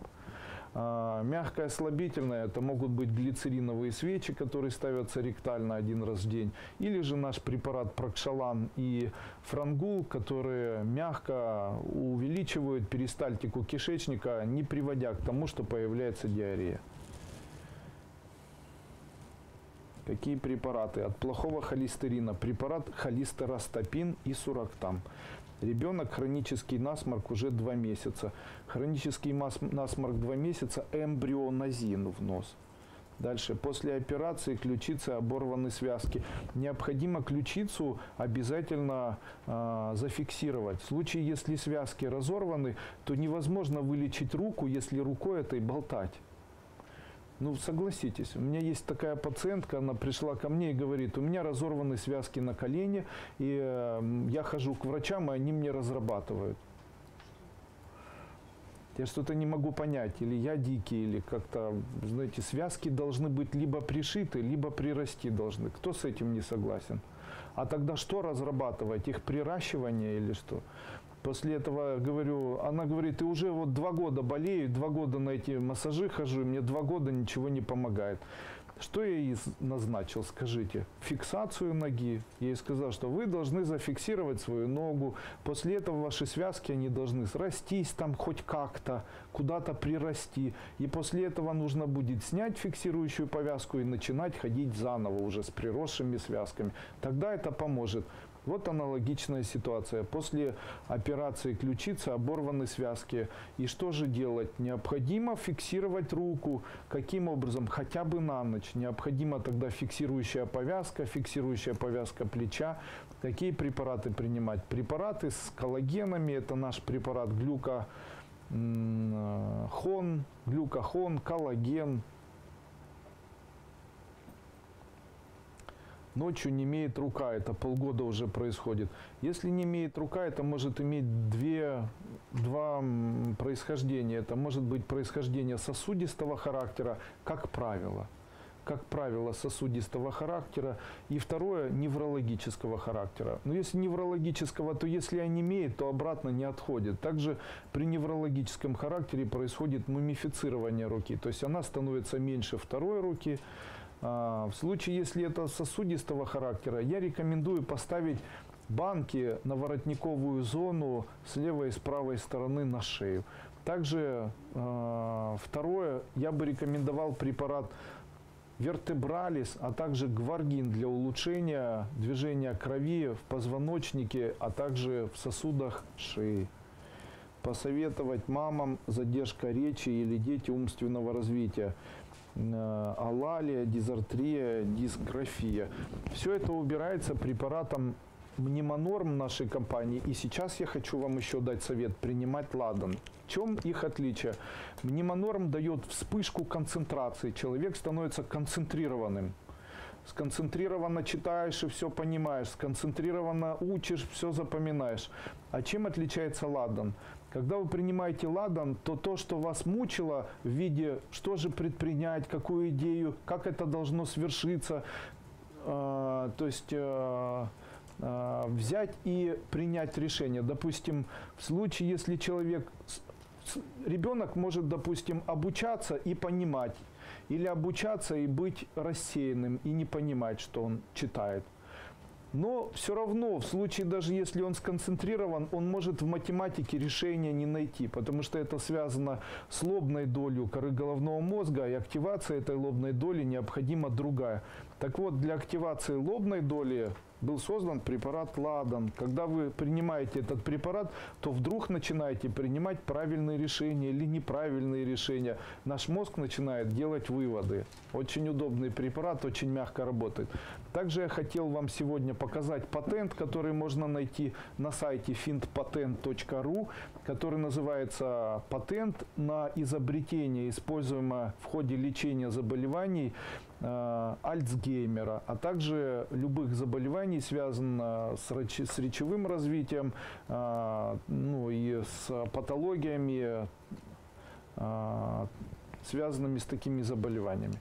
А, мягкое слабительное – это могут быть глицериновые свечи, которые ставятся ректально один раз в день. Или же наш препарат Прокшалан и Франгул, которые мягко увеличивают перистальтику кишечника, не приводя к тому, что появляется диарея. Какие препараты? От плохого холестерина препарат холестеростопин и сурактам. Ребенок хронический насморк уже два месяца. Хронический насморк два месяца, эмбрионазин в нос. Дальше. После операции ключицы оборваны связки. Необходимо ключицу обязательно э, зафиксировать. В случае, если связки разорваны, то невозможно вылечить руку, если рукой этой болтать. Ну, согласитесь, у меня есть такая пациентка, она пришла ко мне и говорит: у меня разорваны связки на колене, и э, я хожу к врачам, и они мне разрабатывают. Я что-то не могу понять, или я дикий, или как-то, знаете, связки должны быть либо пришиты, либо прирасти должны. Кто с этим не согласен? А тогда что разрабатывать? Их приращивание или что? После этого говорю, она говорит: ты уже вот два года болею, два года на эти массажи хожу, и мне два года ничего не помогает. Что я ей назначил, скажите? Фиксацию ноги. Я ей сказал, что вы должны зафиксировать свою ногу. После этого ваши связки, они должны срастись там хоть как-то, куда-то прирасти. И после этого нужно будет снять фиксирующую повязку и начинать ходить заново уже с приросшими связками. Тогда это поможет. Вот аналогичная ситуация. После операции ключицы оборваны связки. И что же делать? Необходимо фиксировать руку. Каким образом? Хотя бы на ночь. Необходима тогда фиксирующая повязка, фиксирующая повязка плеча. Какие препараты принимать? Препараты с коллагенами. Это наш препарат глюка. Хон, глюкохон, коллаген. Ночью не имеет рука, это полгода уже происходит. Если не имеет рука, это может иметь две, два происхождения. Это может быть происхождение сосудистого характера, как правило. Как правило, сосудистого характера. И второе, неврологического характера. Но если неврологического, то если онемеет, то обратно не отходит. Также при неврологическом характере происходит мумифицирование руки. То есть она становится меньше второй руки. В случае, если это сосудистого характера, я рекомендую поставить банки на воротниковую зону с левой и с правой стороны на шею. Также второе, я бы рекомендовал препарат вертебралис, а также гваргин для улучшения движения крови в позвоночнике, а также в сосудах шеи. Посоветовать мамам задержка речи или дети умственного развития. Алалия, дизартрия, дисграфия. Все это убирается препаратом Мнемонорм нашей компании. И сейчас я хочу вам еще дать совет принимать ладан. В чем их отличие? Мнемонорм дает вспышку концентрации. Человек становится концентрированным. Сконцентрированно читаешь и все понимаешь. Сконцентрированно учишь, все запоминаешь. А чем отличается ладан? Когда вы принимаете ладан, то то, что вас мучило в виде, что же предпринять, какую идею, как это должно свершиться, э, то есть э, э, взять и принять решение. Допустим, в случае, если человек, ребенок может, допустим, обучаться и понимать, или обучаться и быть рассеянным, и не понимать, что он читает. Но все равно, в случае, даже если он сконцентрирован, он может в математике решения не найти, потому что это связано с лобной долей коры головного мозга, и активация этой лобной доли необходима другая. Так вот, для активации лобной доли был создан препарат ладан. Когда вы принимаете этот препарат, то вдруг начинаете принимать правильные решения или неправильные решения. Наш мозг начинает делать выводы. Очень удобный препарат, очень мягко работает. Также я хотел вам сегодня показать патент, который можно найти на сайте финдпатент точка ру, который называется «Патент на изобретение, используемое в ходе лечения заболеваний э, Альцгеймера, а также любых заболеваний, связанных с, речи, с речевым развитием, э, ну и с патологиями, э, связанными с такими заболеваниями».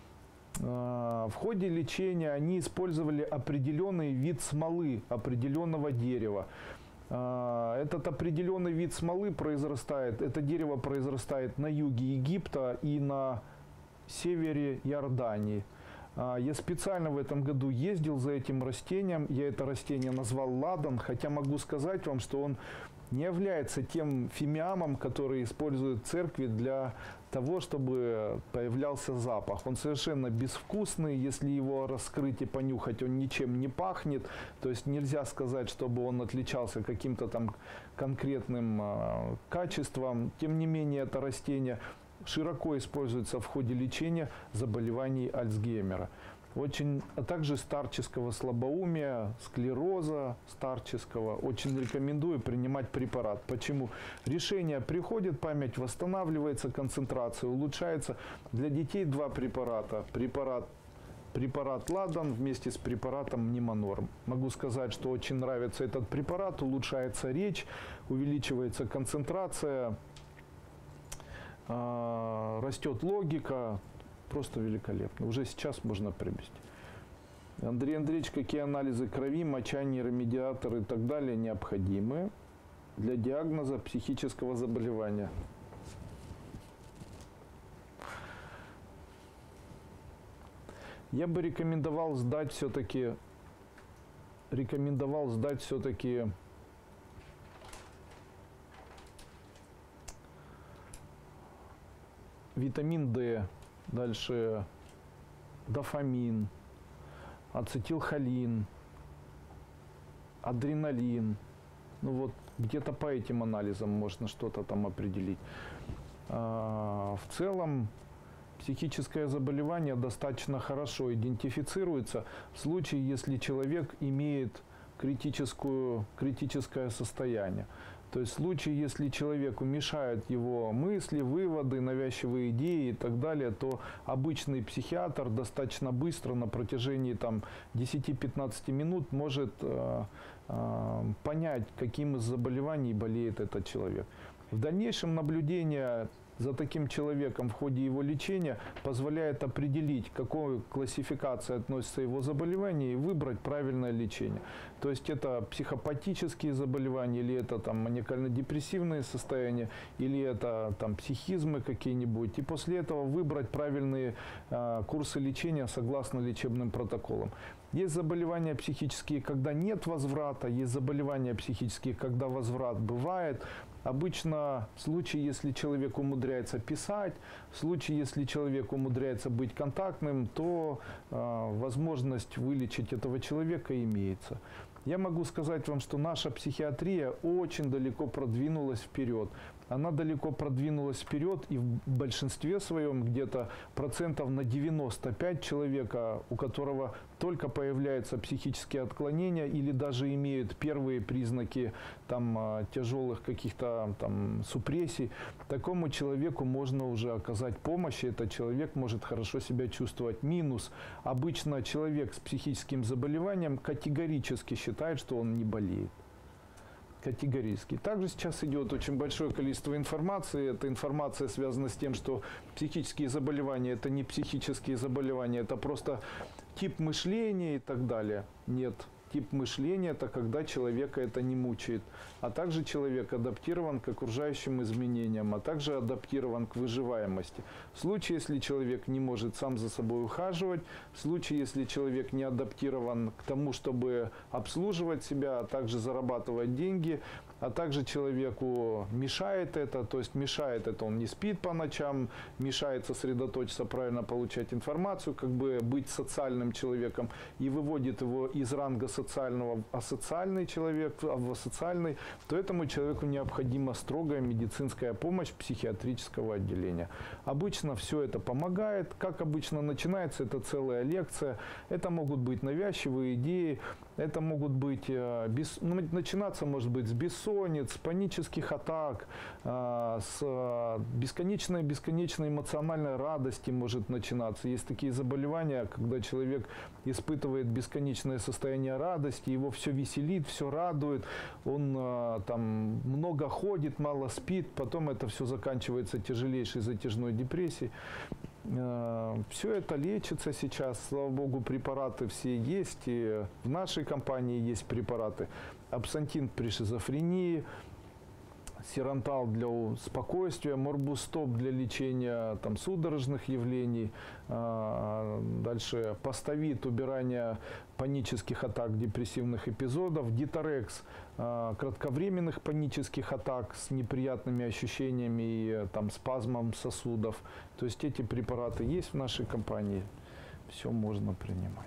В ходе лечения они использовали определенный вид смолы определенного дерева. Этот определенный вид смолы произрастает, это дерево произрастает на юге Египта и на севере Иордании. Я специально в этом году ездил за этим растением, я это растение назвал ладан, хотя могу сказать вам, что он не является тем фимиамом, который используют церкви для того, чтобы появлялся запах. Он совершенно безвкусный, если его раскрыть и понюхать, он ничем не пахнет. То есть нельзя сказать, чтобы он отличался каким-то там конкретным э, качеством. Тем не менее, это растение широко используется в ходе лечения заболеваний Альцгеймера. Очень, а также старческого слабоумия, склероза старческого. Очень рекомендую принимать препарат. Почему? Решение приходит, память восстанавливается, концентрация улучшается. Для детей два препарата. Препарат, препарат ладан вместе с препаратом Мнемонорм. Могу сказать, что очень нравится этот препарат. Улучшается речь, увеличивается концентрация, растет логика. Просто великолепно. Уже сейчас можно приобрести. Андрей Андреевич, какие анализы крови, моча, нейромедиаторы и так далее необходимы для диагноза психического заболевания? Я бы рекомендовал сдать все-таки, рекомендовал сдать все-таки витамин D. Дальше дофамин, ацетилхолин, адреналин. Ну вот где-то по этим анализам можно что-то там определить. А, в целом психическое заболевание достаточно хорошо идентифицируется в случае, если человек имеет критическую, критическое состояние. То есть в случае, если человеку мешают его мысли, выводы, навязчивые идеи и так далее, то обычный психиатр достаточно быстро на протяжении там, десяти-пятнадцати минут может э, э, понять, каким из заболеваний болеет этот человек. В дальнейшем наблюдение за таким человеком в ходе его лечения позволяет определить, к какой классификации относится его заболевание и выбрать правильное лечение. То есть это психопатические заболевания, или это там маниакально-депрессивные состояния, или это там психизмы какие-нибудь. И после этого выбрать правильные э, курсы лечения согласно лечебным протоколам. Есть заболевания психические, когда нет возврата, есть заболевания психические, когда возврат бывает. Обычно в случае, если человек умудряется писать, в случае, если человек умудряется быть контактным, то э, возможность вылечить этого человека имеется. Я могу сказать вам, что наша психиатрия очень далеко продвинулась вперед. Она далеко продвинулась вперед, и в большинстве своем где-то процентов на девяносто пять человека, у которого только появляются психические отклонения или даже имеют первые признаки там, тяжелых каких-то там, супрессий, такому человеку можно уже оказать помощь, и этот человек может хорошо себя чувствовать. Минус. Обычно человек с психическим заболеванием категорически считает, что он не болеет. Категорически. Также сейчас идет очень большое количество информации. Эта информация связана с тем, что психические заболевания – это не психические заболевания, это просто тип мышления и так далее. Нет. Тип мышления – это когда человека это не мучает. А также человек адаптирован к окружающим изменениям, а также адаптирован к выживаемости. В случае, если человек не может сам за собой ухаживать, в случае, если человек не адаптирован к тому, чтобы обслуживать себя, а также зарабатывать деньги, а также человеку мешает это, то есть мешает это, он не спит по ночам, мешает сосредоточиться, правильно получать информацию, как бы быть социальным человеком и выводит его из ранга социального в асоциальный человек, в асоциальный, то этому человеку необходима строгая медицинская помощь психиатрического отделения. Обычно все это помогает. Как обычно начинается, это целая лекция. Это могут быть навязчивые идеи, это могут быть, бес... начинаться может быть с бессонниц, панических атак, с бесконечной-бесконечной эмоциональной радости может начинаться. Есть такие заболевания, когда человек испытывает бесконечное состояние радости, его все веселит, все радует, он там много ходит, мало спит, потом это все заканчивается тяжелейшей затяжной депрессией. Все это лечится сейчас, слава богу, препараты все есть, и в нашей компании есть препараты. Абсантин при шизофрении, Сирантал для спокойствия, Морбустоп для лечения там, судорожных явлений, дальше Поставит, убирание панических атак, депрессивных эпизодов, Диторекс, кратковременных панических атак с неприятными ощущениями и там, спазмом сосудов. То есть эти препараты есть в нашей компании, все можно принимать.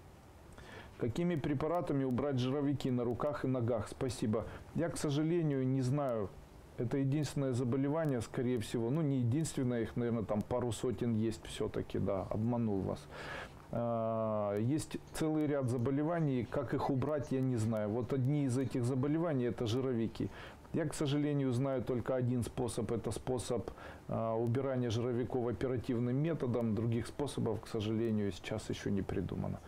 Какими препаратами убрать жировики на руках и ногах? Спасибо. Я, к сожалению, не знаю. Это единственное заболевание, скорее всего. Ну, не единственное, их, наверное, там пару сотен есть все-таки, да, обманул вас. Есть целый ряд заболеваний, как их убрать, я не знаю. Вот одни из этих заболеваний – это жировики. Я, к сожалению, знаю только один способ. Это способ убирания жировиков оперативным методом. Других способов, к сожалению, сейчас еще не придумано.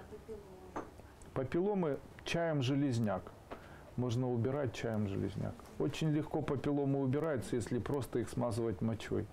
Папилломы чаем железняк. Можно убирать чаем железняк. Очень легко папилломы убираются, если просто их смазывать мочой.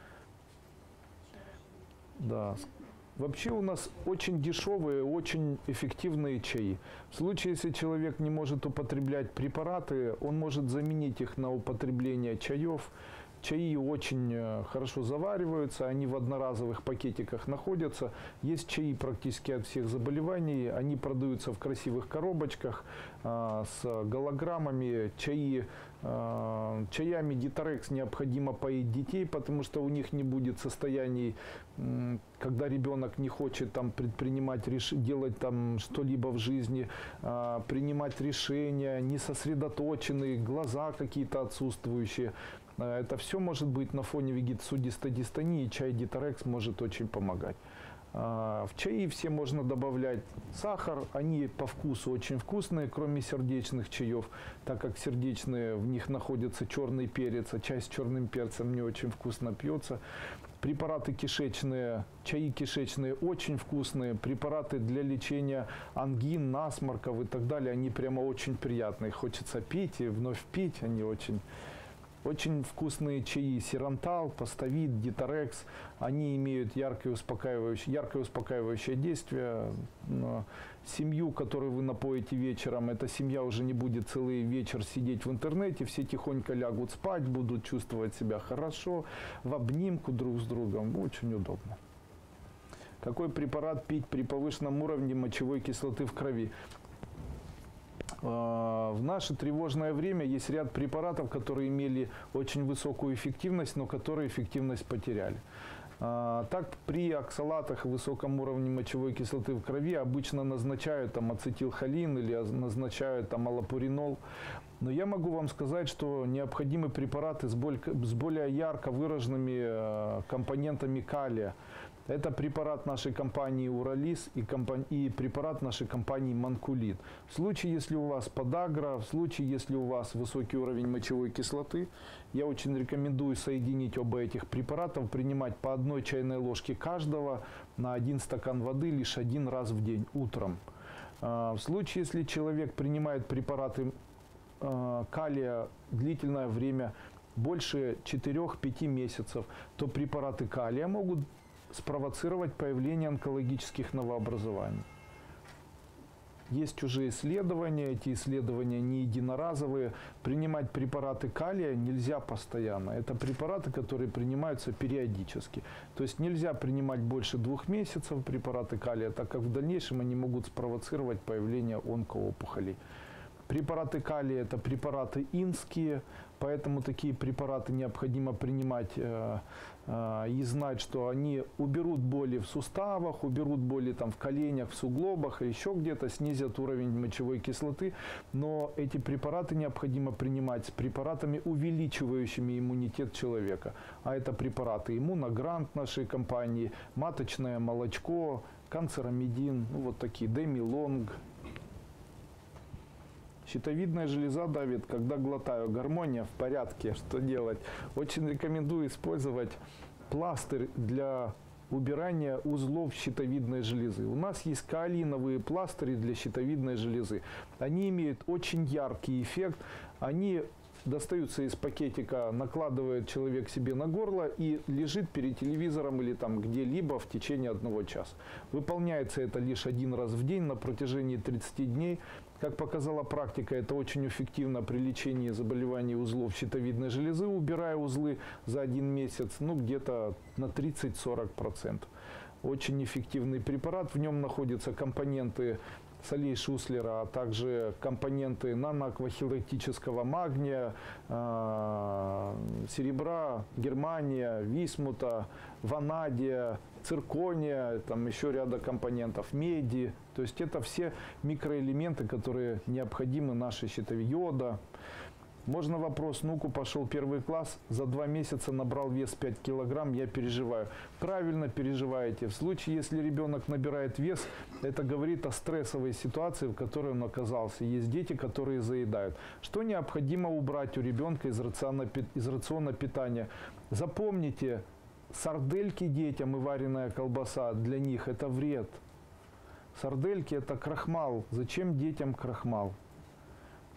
Да. Вообще у нас очень дешевые, очень эффективные чаи. В случае, если человек не может употреблять препараты, он может заменить их на употребление чаев. Чаи очень э, хорошо завариваются, они в одноразовых пакетиках находятся. Есть чаи практически от всех заболеваний, они продаются в красивых коробочках э, с голограммами. Чаи, э, чаями Дитарекс необходимо поить детей, потому что у них не будет состояний, э, когда ребенок не хочет там, предпринимать, реш... делать там что-либо в жизни, э, принимать решения, не сосредоточенные, глаза какие-то отсутствующие. Это все может быть на фоне вегетосудистой дистонии, чай Дитарекс может очень помогать. В чаи все можно добавлять сахар, они по вкусу очень вкусные, кроме сердечных чаев, так как сердечные, в них находится черный перец, а чай с черным перцем не очень вкусно пьется. Препараты кишечные, чаи кишечные очень вкусные, препараты для лечения ангин, насморков и так далее, они прямо очень приятные, хочется пить и вновь пить, они очень... Очень вкусные чаи Сирантал, Поставит, Дитарекс, они имеют яркое успокаивающее, яркое успокаивающее действие. Но семью, которую вы напоите вечером, эта семья уже не будет целый вечер сидеть в интернете, все тихонько лягут спать, будут чувствовать себя хорошо, в обнимку друг с другом, очень удобно. Какой препарат пить при повышенном уровне мочевой кислоты в крови? В наше тревожное время есть ряд препаратов, которые имели очень высокую эффективность, но которые эффективность потеряли. Так, при оксалатах и высоком уровне мочевой кислоты в крови обычно назначают там, ацетилхолин или назначают там, аллопуринол. Но я могу вам сказать, что необходимы препараты с более ярко выраженными компонентами калия. Это препарат нашей компании Уралис и, компани... и препарат нашей компании Манкулин. В случае, если у вас подагра, в случае, если у вас высокий уровень мочевой кислоты, я очень рекомендую соединить оба этих препаратов, принимать по одной чайной ложке каждого на один стакан воды лишь один раз в день, утром. В случае, если человек принимает препараты калия длительное время, больше четырёх-пяти месяцев, то препараты калия могут спровоцировать появление онкологических новообразований. Есть уже исследования, эти исследования не единоразовые. Принимать препараты калия нельзя постоянно. Это препараты, которые принимаются периодически. То есть нельзя принимать больше двух месяцев препараты калия, так как в дальнейшем они могут спровоцировать появление онкоопухолей. Препараты калия – это препараты инские, поэтому такие препараты необходимо принимать э, э, и знать, что они уберут боли в суставах, уберут боли там, в коленях, в суглобах, еще где-то, снизят уровень мочевой кислоты. Но эти препараты необходимо принимать с препаратами, увеличивающими иммунитет человека. А это препараты иммуногрант нашей компании, маточное молочко, канцерамидин, ну, вот такие, демилонг. Щитовидная железа давит, когда глотаю. Гармония в порядке. Что делать? Очень рекомендую использовать пластырь для убирания узлов щитовидной железы. У нас есть каолиновые пластыри для щитовидной железы. Они имеют очень яркий эффект. Они достаются из пакетика, накладывает человек себе на горло и лежит перед телевизором или там где-либо в течение одного часа. Выполняется это лишь один раз в день на протяжении тридцати дней. Как показала практика, это очень эффективно при лечении заболеваний узлов щитовидной железы, убирая узлы за один месяц, ну где-то на тридцать-сорок процентов. Очень эффективный препарат, в нем находятся компоненты солей Шуслера, а также компоненты наноаквахилактического магния, э, серебра, германия, висмута, ванадия, циркония, там еще ряда компонентов, меди. То есть это все микроэлементы, которые необходимы нашей щитовидной, йода. Можно вопрос: ну-ка, пошел первый класс, за два месяца набрал вес пять килограмм, я переживаю. Правильно переживаете. В случае, если ребенок набирает вес, это говорит о стрессовой ситуации, в которой он оказался. Есть дети, которые заедают. Что необходимо убрать у ребенка из рациона, из рациона питания? Запомните, сардельки детям и вареная колбаса для них – это вред. Сардельки – это крахмал. Зачем детям крахмал?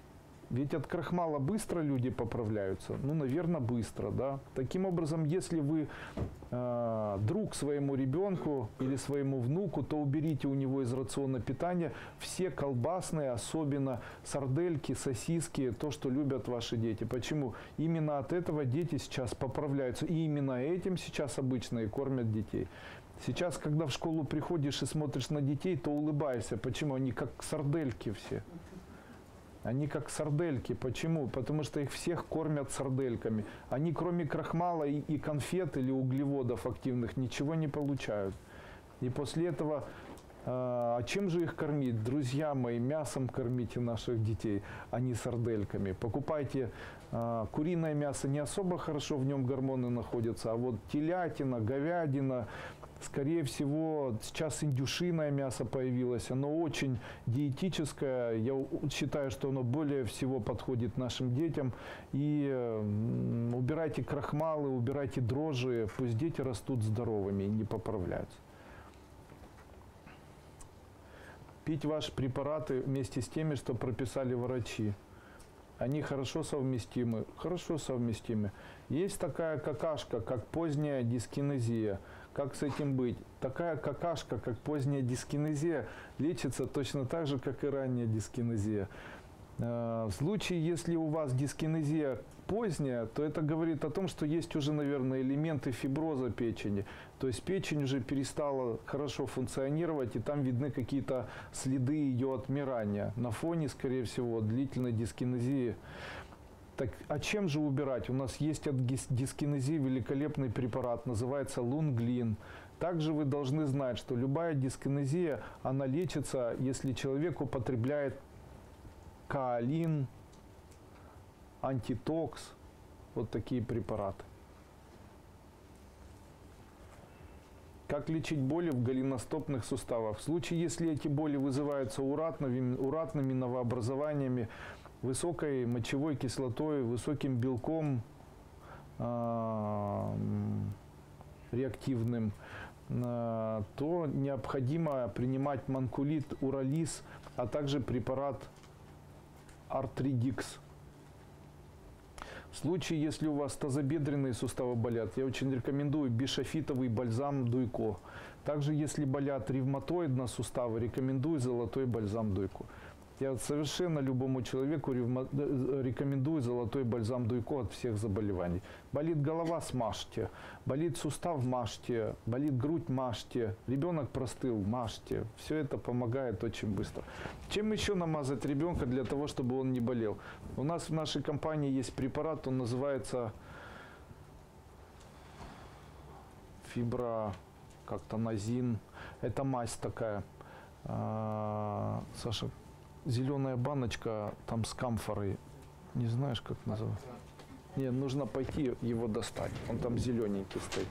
Ведь от крахмала быстро люди поправляются? Ну, наверное, быстро, да. Таким образом, если вы э, друг своему ребенку или своему внуку, то уберите у него из рациона питания все колбасные, особенно сардельки, сосиски, то, что любят ваши дети. Почему? Именно от этого дети сейчас поправляются. И именно этим сейчас обычно и кормят детей. Сейчас, когда в школу приходишь и смотришь на детей, то улыбаешься. Почему? Они как сардельки все. Они как сардельки. Почему? Потому что их всех кормят сардельками. Они кроме крахмала и, и конфет или углеводов активных ничего не получают. И после этого, э, а чем же их кормить? Друзья мои, мясом кормите наших детей, а не сардельками. Покупайте э, куриное мясо, не особо хорошо в нем гормоны находятся, а вот телятина, говядина, скорее всего, сейчас индюшиное мясо появилось, оно очень диетическое, я считаю, что оно более всего подходит нашим детям. И э, убирайте крахмалы, убирайте дрожжи, пусть дети растут здоровыми и не поправляются. Пить ваши препараты вместе с теми, что прописали врачи. Они хорошо совместимы, хорошо совместимы. Есть такая какашка, как поздняя дискинезия. Как с этим быть? Такая какашка, как поздняя дискинезия, лечится точно так же, как и ранняя дискинезия. В случае, если у вас дискинезия поздняя, то это говорит о том, что есть уже, наверное, элементы фиброза печени. То есть печень уже перестала хорошо функционировать, и там видны какие-то следы ее отмирания на фоне, скорее всего, длительной дискинезии. Так, а чем же убирать? У нас есть от дискинезии великолепный препарат, называется лунглин. Также вы должны знать, что любая дискинезия, она лечится, если человек употребляет каолин, антитокс, вот такие препараты. Как лечить боли в голеностопных суставах? В случае, если эти боли вызываются уратными, уратными новообразованиями, высокой мочевой кислотой, высоким белком э, реактивным, э, то необходимо принимать манкулит, урализ, а также препарат артридикс. В случае, если у вас тазобедренные суставы болят, я очень рекомендую бишофитовый бальзам Дуйко. Также, если болят ревматоидно суставы, рекомендую золотой бальзам Дуйко. Я совершенно любому человеку рекомендую золотой бальзам Дуйко от всех заболеваний. Болит голова, смажьте. Болит сустав, мажьте. Болит грудь, мажьте. Ребенок простыл, мажьте. Все это помогает очень быстро. Чем еще намазать ребенка для того, чтобы он не болел? У нас в нашей компании есть препарат, он называется фибра, как-то назин. Это мазь такая. А, Саша, зеленая баночка там с камфорой. Не знаешь, как называется? Нет, нужно пойти его достать. Он там зелененький стоит.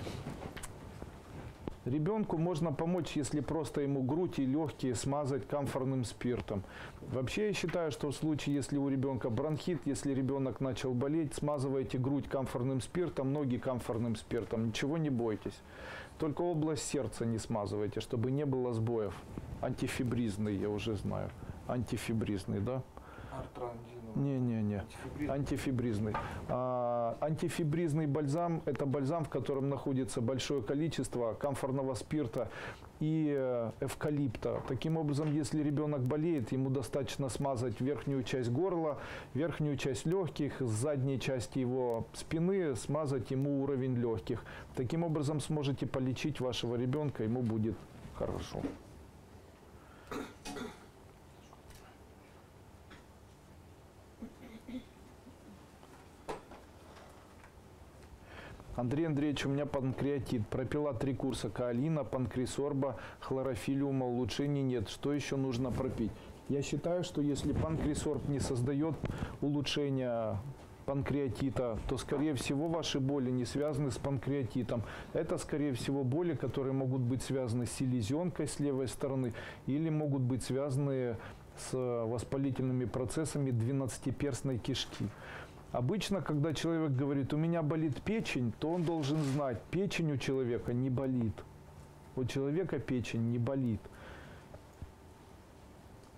Ребенку можно помочь, если просто ему грудь и легкие смазать камфорным спиртом. Вообще я считаю, что в случае, если у ребенка бронхит, если ребенок начал болеть, смазывайте грудь камфорным спиртом, ноги камфорным спиртом. Ничего не бойтесь. Только область сердца не смазывайте, чтобы не было сбоев. Антифибризный, я уже знаю. Антифибризный, да? Не-не-не, антифибризный. А, антифибризный бальзам – это бальзам, в котором находится большое количество камфорного спирта и эвкалипта. Таким образом, если ребенок болеет, ему достаточно смазать верхнюю часть горла, верхнюю часть легких, с задней части его спины смазать ему уровень легких. Таким образом, сможете полечить вашего ребенка, ему будет хорошо. Андрей Андреевич, у меня панкреатит. Пропила три курса каолина, панкрисорба, хлорофилиума, улучшений нет. Что еще нужно пропить? Я считаю, что если панкрисорб не создает улучшения панкреатита, то, скорее всего, ваши боли не связаны с панкреатитом. Это, скорее всего, боли, которые могут быть связаны с селезенкой с левой стороны или могут быть связаны с воспалительными процессами двенадцатиперстной кишки. Обычно, когда человек говорит, у меня болит печень, то он должен знать, печень у человека не болит. У человека печень не болит.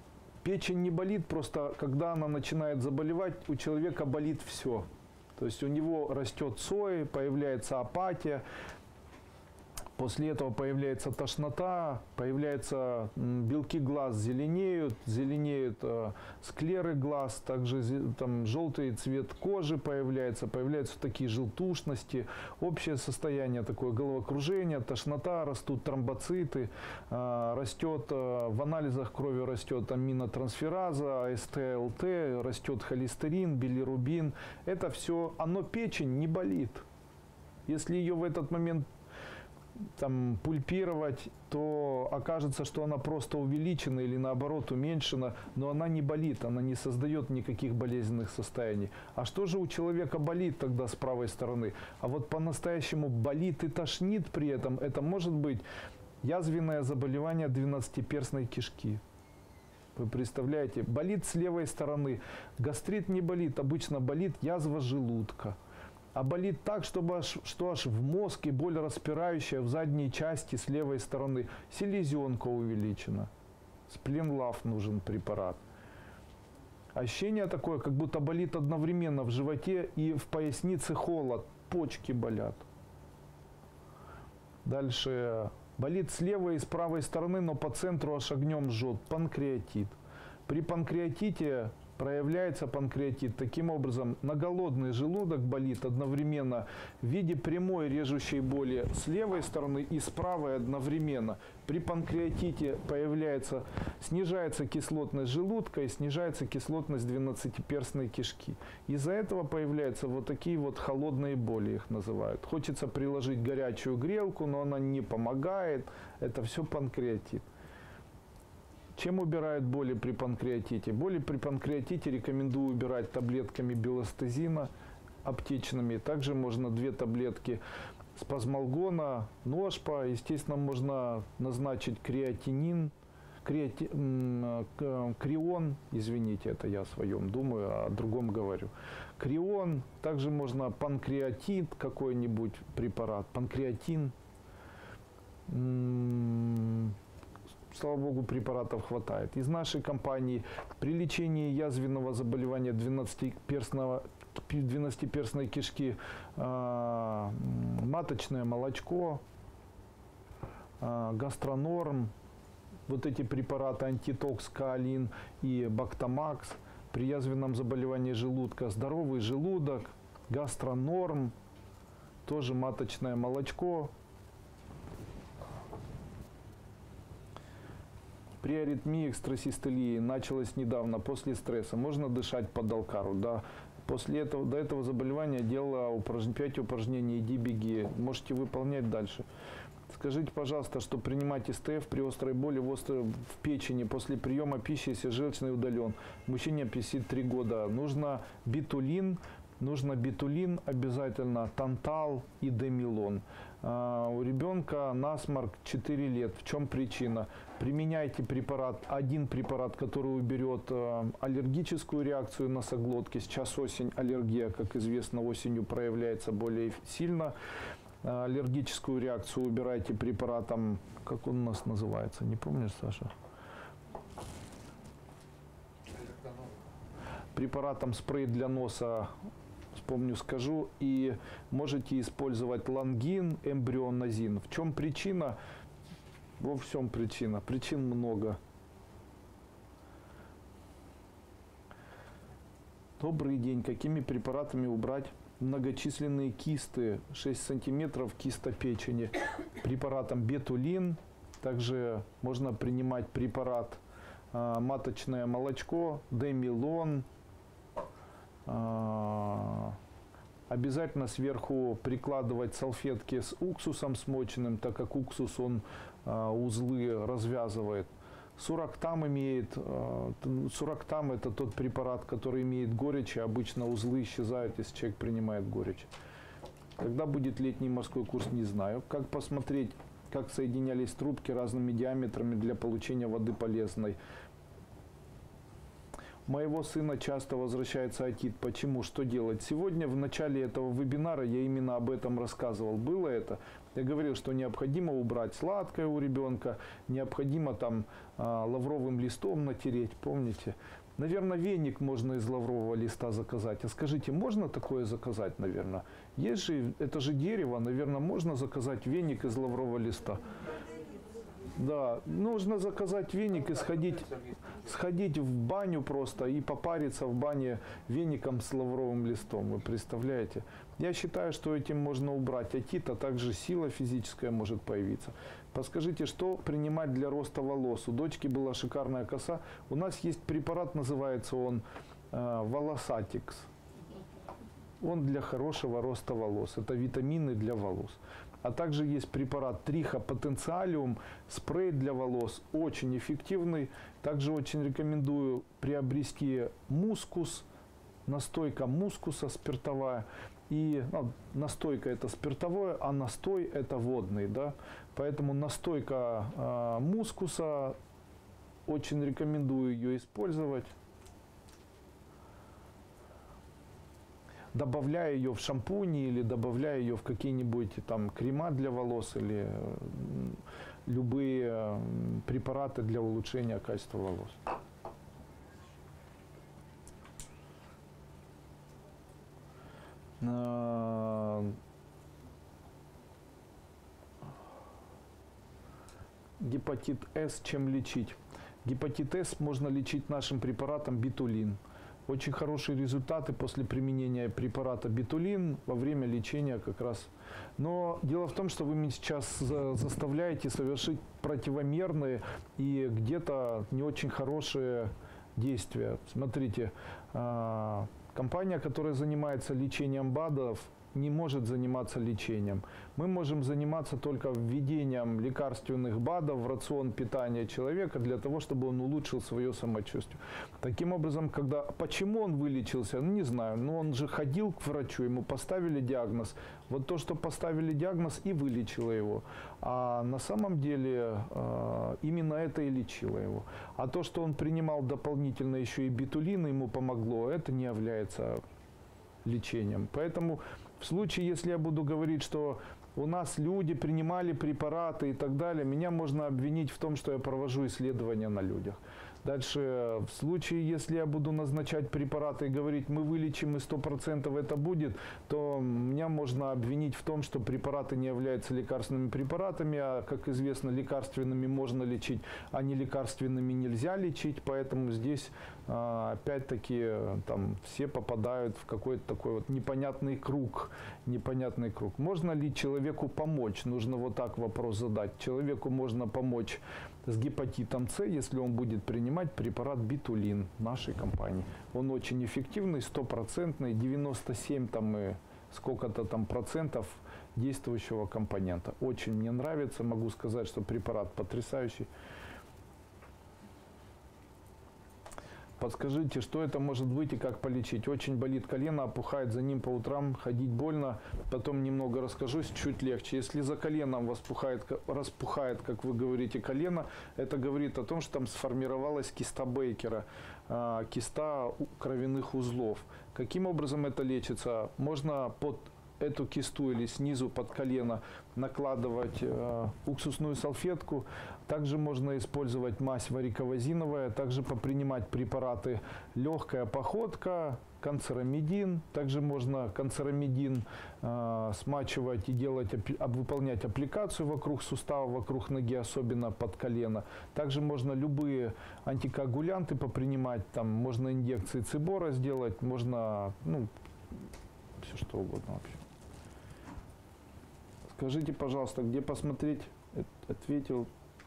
Печень не болит, просто когда она начинает заболевать, у человека болит все. То есть у него растет сой, появляется апатия. После этого появляется тошнота, появляются белки глаз зеленеют, зеленеют э, склеры глаз, также там желтый цвет кожи появляется, появляются такие желтушности, общее состояние такое головокружение, тошнота, растут тромбоциты, э, растет э, в анализах крови растет аминотрансфераза, эс тэ эл тэ, растет холестерин, билирубин. Это все, оно печень не болит. Если ее в этот момент там пульпировать, то окажется, что она просто увеличена или наоборот уменьшена, но она не болит, она не создает никаких болезненных состояний. А что же у человека болит тогда с правой стороны? А вот по-настоящему болит и тошнит при этом, это может быть язвенное заболевание двенадцатиперстной кишки. Вы представляете, болит с левой стороны, гастрит не болит, обычно болит язва желудка. А болит так, чтобы аж, что аж в мозг и боль распирающая в задней части с левой стороны. Селезенка увеличена. Спленлав нужен препарат. Ощущение такое, как будто болит одновременно в животе и в пояснице холод. Почки болят. Дальше. Болит с левой и с правой стороны, но по центру аж огнем жжет. Панкреатит. При панкреатите проявляется панкреатит таким образом: на голодный желудок болит одновременно в виде прямой режущей боли с левой стороны и с правой одновременно. При панкреатите появляется, снижается кислотность желудка и снижается кислотность двенадцатиперстной кишки. Из-за этого появляются вот такие вот холодные боли, их называют. Хочется приложить горячую грелку, но она не помогает. Это все панкреатит. Чем убирают боли при панкреатите? Боли при панкреатите рекомендую убирать таблетками белостазина аптечными. Также можно две таблетки спазмолгона, ношпа. Естественно, можно назначить креатинин, креати, крион, извините, это я о своем думаю, о другом говорю. Крион, также можно панкреатит, какой-нибудь препарат, панкреатин. Слава богу, препаратов хватает. Из нашей компании при лечении язвенного заболевания двенадцатиперстной кишки э, маточное молочко, э, гастронорм, вот эти препараты антитокс, каолин и бактамакс. При язвенном заболевании желудка здоровый желудок, гастронорм, тоже маточное молочко. При аритмии, экстрасистолии началось недавно, после стресса. Можно дышать под алкару. Да. После этого, до этого заболевания делала упораж... пять упражнений, иди, беги. Можете выполнять дальше. Скажите, пожалуйста, что принимать эс тэ эф при острой боли в, острой... в печени после приема пищи, если желчный удален. Мужчине пятьдесят три года. Нужно битулин. Нужно битулин обязательно, тантал и демилон. А, у ребенка насморк четыре лет. В чем причина? Применяйте препарат, один препарат, который уберет а, аллергическую реакцию носоглотки. Сейчас осень, аллергия, как известно, осенью проявляется более сильно. А, аллергическую реакцию убирайте препаратом, как он у нас называется, не помнишь, Саша? Препаратом спрей для носа, вспомню, скажу, и можете использовать лангин, эмбрионазин. В чем причина? Во всем причина. Причин много. Добрый день. Какими препаратами убрать многочисленные кисты? шесть сантиметров киста печени. Препаратом бетулин. Также можно принимать препарат а, маточное молочко, демилон. Обязательно сверху прикладывать салфетки с уксусом смоченным, так как уксус он а, узлы развязывает. Сурактам имеет, а, сурактам это тот препарат, который имеет горечь, и обычно узлы исчезают, если человек принимает горечь. Когда будет летний морской курс, не знаю. Как посмотреть, как соединялись трубки разными диаметрами для получения воды полезной. У моего сына часто возвращается отит. Почему? Что делать? Сегодня в начале этого вебинара я именно об этом рассказывал. Было это? Я говорил, что необходимо убрать сладкое у ребенка, необходимо там а, лавровым листом натереть, помните? Наверное, веник можно из лаврового листа заказать. А скажите, можно такое заказать, наверное? Есть же, это же дерево, наверное, можно заказать веник из лаврового листа. Да, нужно заказать веник и сходить, сходить в баню просто и попариться в бане веником с лавровым листом. Вы представляете? Я считаю, что этим можно убрать отит, а также сила физическая может появиться. Подскажите, что принимать для роста волос? У дочки была шикарная коса. У нас есть препарат, называется он э, Волосатикс. Он для хорошего роста волос. Это витамины для волос. А также есть препарат Триха Потенциалиум, спрей для волос, очень эффективный. Также очень рекомендую приобрести мускус, настойка мускуса спиртовая. И ну, настойка это спиртовое, а настой это водный. Да? Поэтому настойка э, мускуса, очень рекомендую ее использовать. Добавляя ее в шампуни или добавляя ее в какие-нибудь там крема для волос или любые препараты для улучшения качества волос. Гепатит С чем лечить? Гепатит С можно лечить нашим препаратом битулин. Очень хорошие результаты после применения препарата битулин во время лечения как раз. Но дело в том, что вы меня сейчас заставляете совершить противомерные и где-то не очень хорошие действия. Смотрите, компания, которая занимается лечением БАДов, не может заниматься лечением. Мы можем заниматься только введением лекарственных БАДов в рацион питания человека для того, чтобы он улучшил свое самочувствие. Таким образом, когда, почему он вылечился, ну не знаю, но он же ходил к врачу, ему поставили диагноз. Вот то, что поставили диагноз, и вылечило его. А на самом деле именно это и лечило его. А то, что он принимал дополнительно еще и битулин, ему помогло, это не является лечением. Поэтому в случае, если я буду говорить, что у нас люди принимали препараты и так далее, меня можно обвинить в том, что я провожу исследования на людях. Дальше, в случае, если я буду назначать препараты и говорить, мы вылечим и сто процентов это будет, то меня можно обвинить в том, что препараты не являются лекарственными препаратами, а, как известно, лекарственными можно лечить, а не лекарственными нельзя лечить, поэтому здесь, опять-таки, там все попадают в какой-то такой вот непонятный круг, непонятный круг. Можно ли человеку помочь? Нужно вот так вопрос задать. Человеку можно помочь с гепатитом С, если он будет принимать препарат битулин нашей компании. Он очень эффективный, стопроцентный, девяносто семь там и сколько-то там процентов действующего компонента. Очень мне нравится, могу сказать, что препарат потрясающий. Подскажите, что это может быть и как полечить? Очень болит колено, опухает за ним по утрам, ходить больно. Потом немного расскажу, чуть легче. Если за коленом распухает, распухает, как вы говорите, колено, это говорит о том, что там сформировалась киста Бейкера, киста кровяных узлов. Каким образом это лечится? Можно под эту кисту или снизу под колено накладывать э, уксусную салфетку. Также можно использовать мазь вариковазиновая, также попринимать препараты легкая походка, канцерамидин. Также можно канцерамидин э, смачивать и делать, выполнять аппликацию вокруг сустава, вокруг ноги, особенно под колено. Также можно любые антикоагулянты попринимать, там можно инъекции цибора сделать, можно, ну, все что угодно вообще. Скажите, пожалуйста, где посмотреть? Ответил.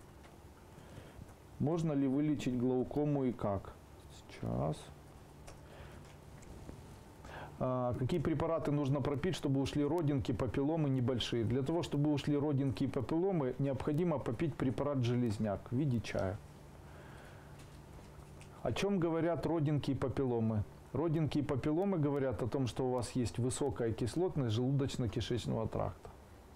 Можно ли вылечить глаукому и как? Сейчас. А, какие препараты нужно пропить, чтобы ушли родинки, папилломы небольшие? Для того, чтобы ушли родинки и папилломы, необходимо попить препарат железняк в виде чая. О чем говорят родинки и папилломы? Родинки и папилломы говорят о том, что у вас есть высокая кислотность желудочно-кишечного тракта.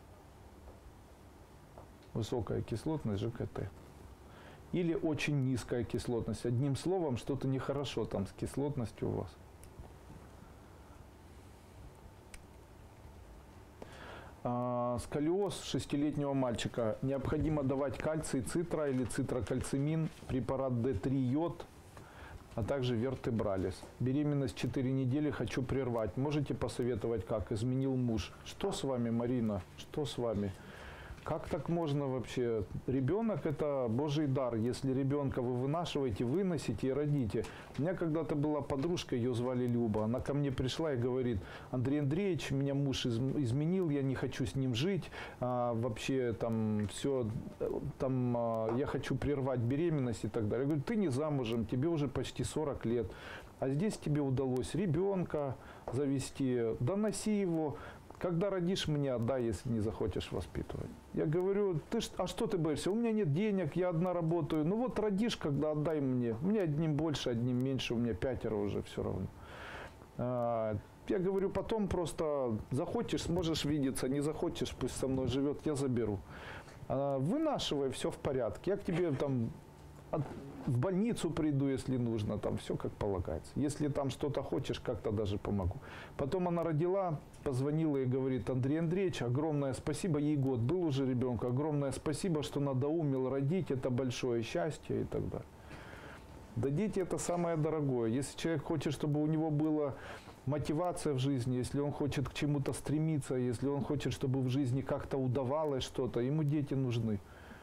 Высокая кислотность ЖКТ. Или очень низкая кислотность. Одним словом, что-то нехорошо там с кислотностью у вас. А, сколиоз шестилетнего мальчика. Необходимо давать кальций цитра или цитрокальцимин, препарат дэ три йод, а также вертебралис. Беременность четыре недели, хочу прервать. Можете посоветовать, как? Изменил муж. Что с вами, Марина? Что с вами? Как так можно вообще? Ребенок – это Божий дар. Если ребенка вы вынашиваете, выносите и родите. У меня когда-то была подружка, ее звали Люба. Она ко мне пришла и говорит: Андрей Андреевич, меня муж изменил, я не хочу с ним жить. А, вообще там все, там, а, я хочу прервать беременность и так далее. Я говорю: ты не замужем, тебе уже почти сорок лет. А здесь тебе удалось ребенка завести, доноси его. Когда родишь, мне отдай, если не захочешь воспитывать. Я говорю: ты, а что ты боишься? У меня нет денег, я одна работаю. Ну вот родишь, когда отдай мне. У меня одним больше, одним меньше, у меня пятеро уже все равно. А, я говорю, потом просто захочешь, сможешь видеться, не захочешь, пусть со мной живет, я заберу. А, вынашивай, все в порядке. Я к тебе там от, в больницу приду, если нужно, там все как полагается. Если там что-то хочешь, как-то даже помогу. Потом она родила, позвонила и говорит: Андрей Андреевич, огромное спасибо, ей год был уже ребенка, огромное спасибо, что надоумил родить, это большое счастье и так далее. Да дети – это самое дорогое. Если человек хочет, чтобы у него была мотивация в жизни, если он хочет к чему-то стремиться, если он хочет, чтобы в жизни как-то удавалось что-то, ему дети нужны.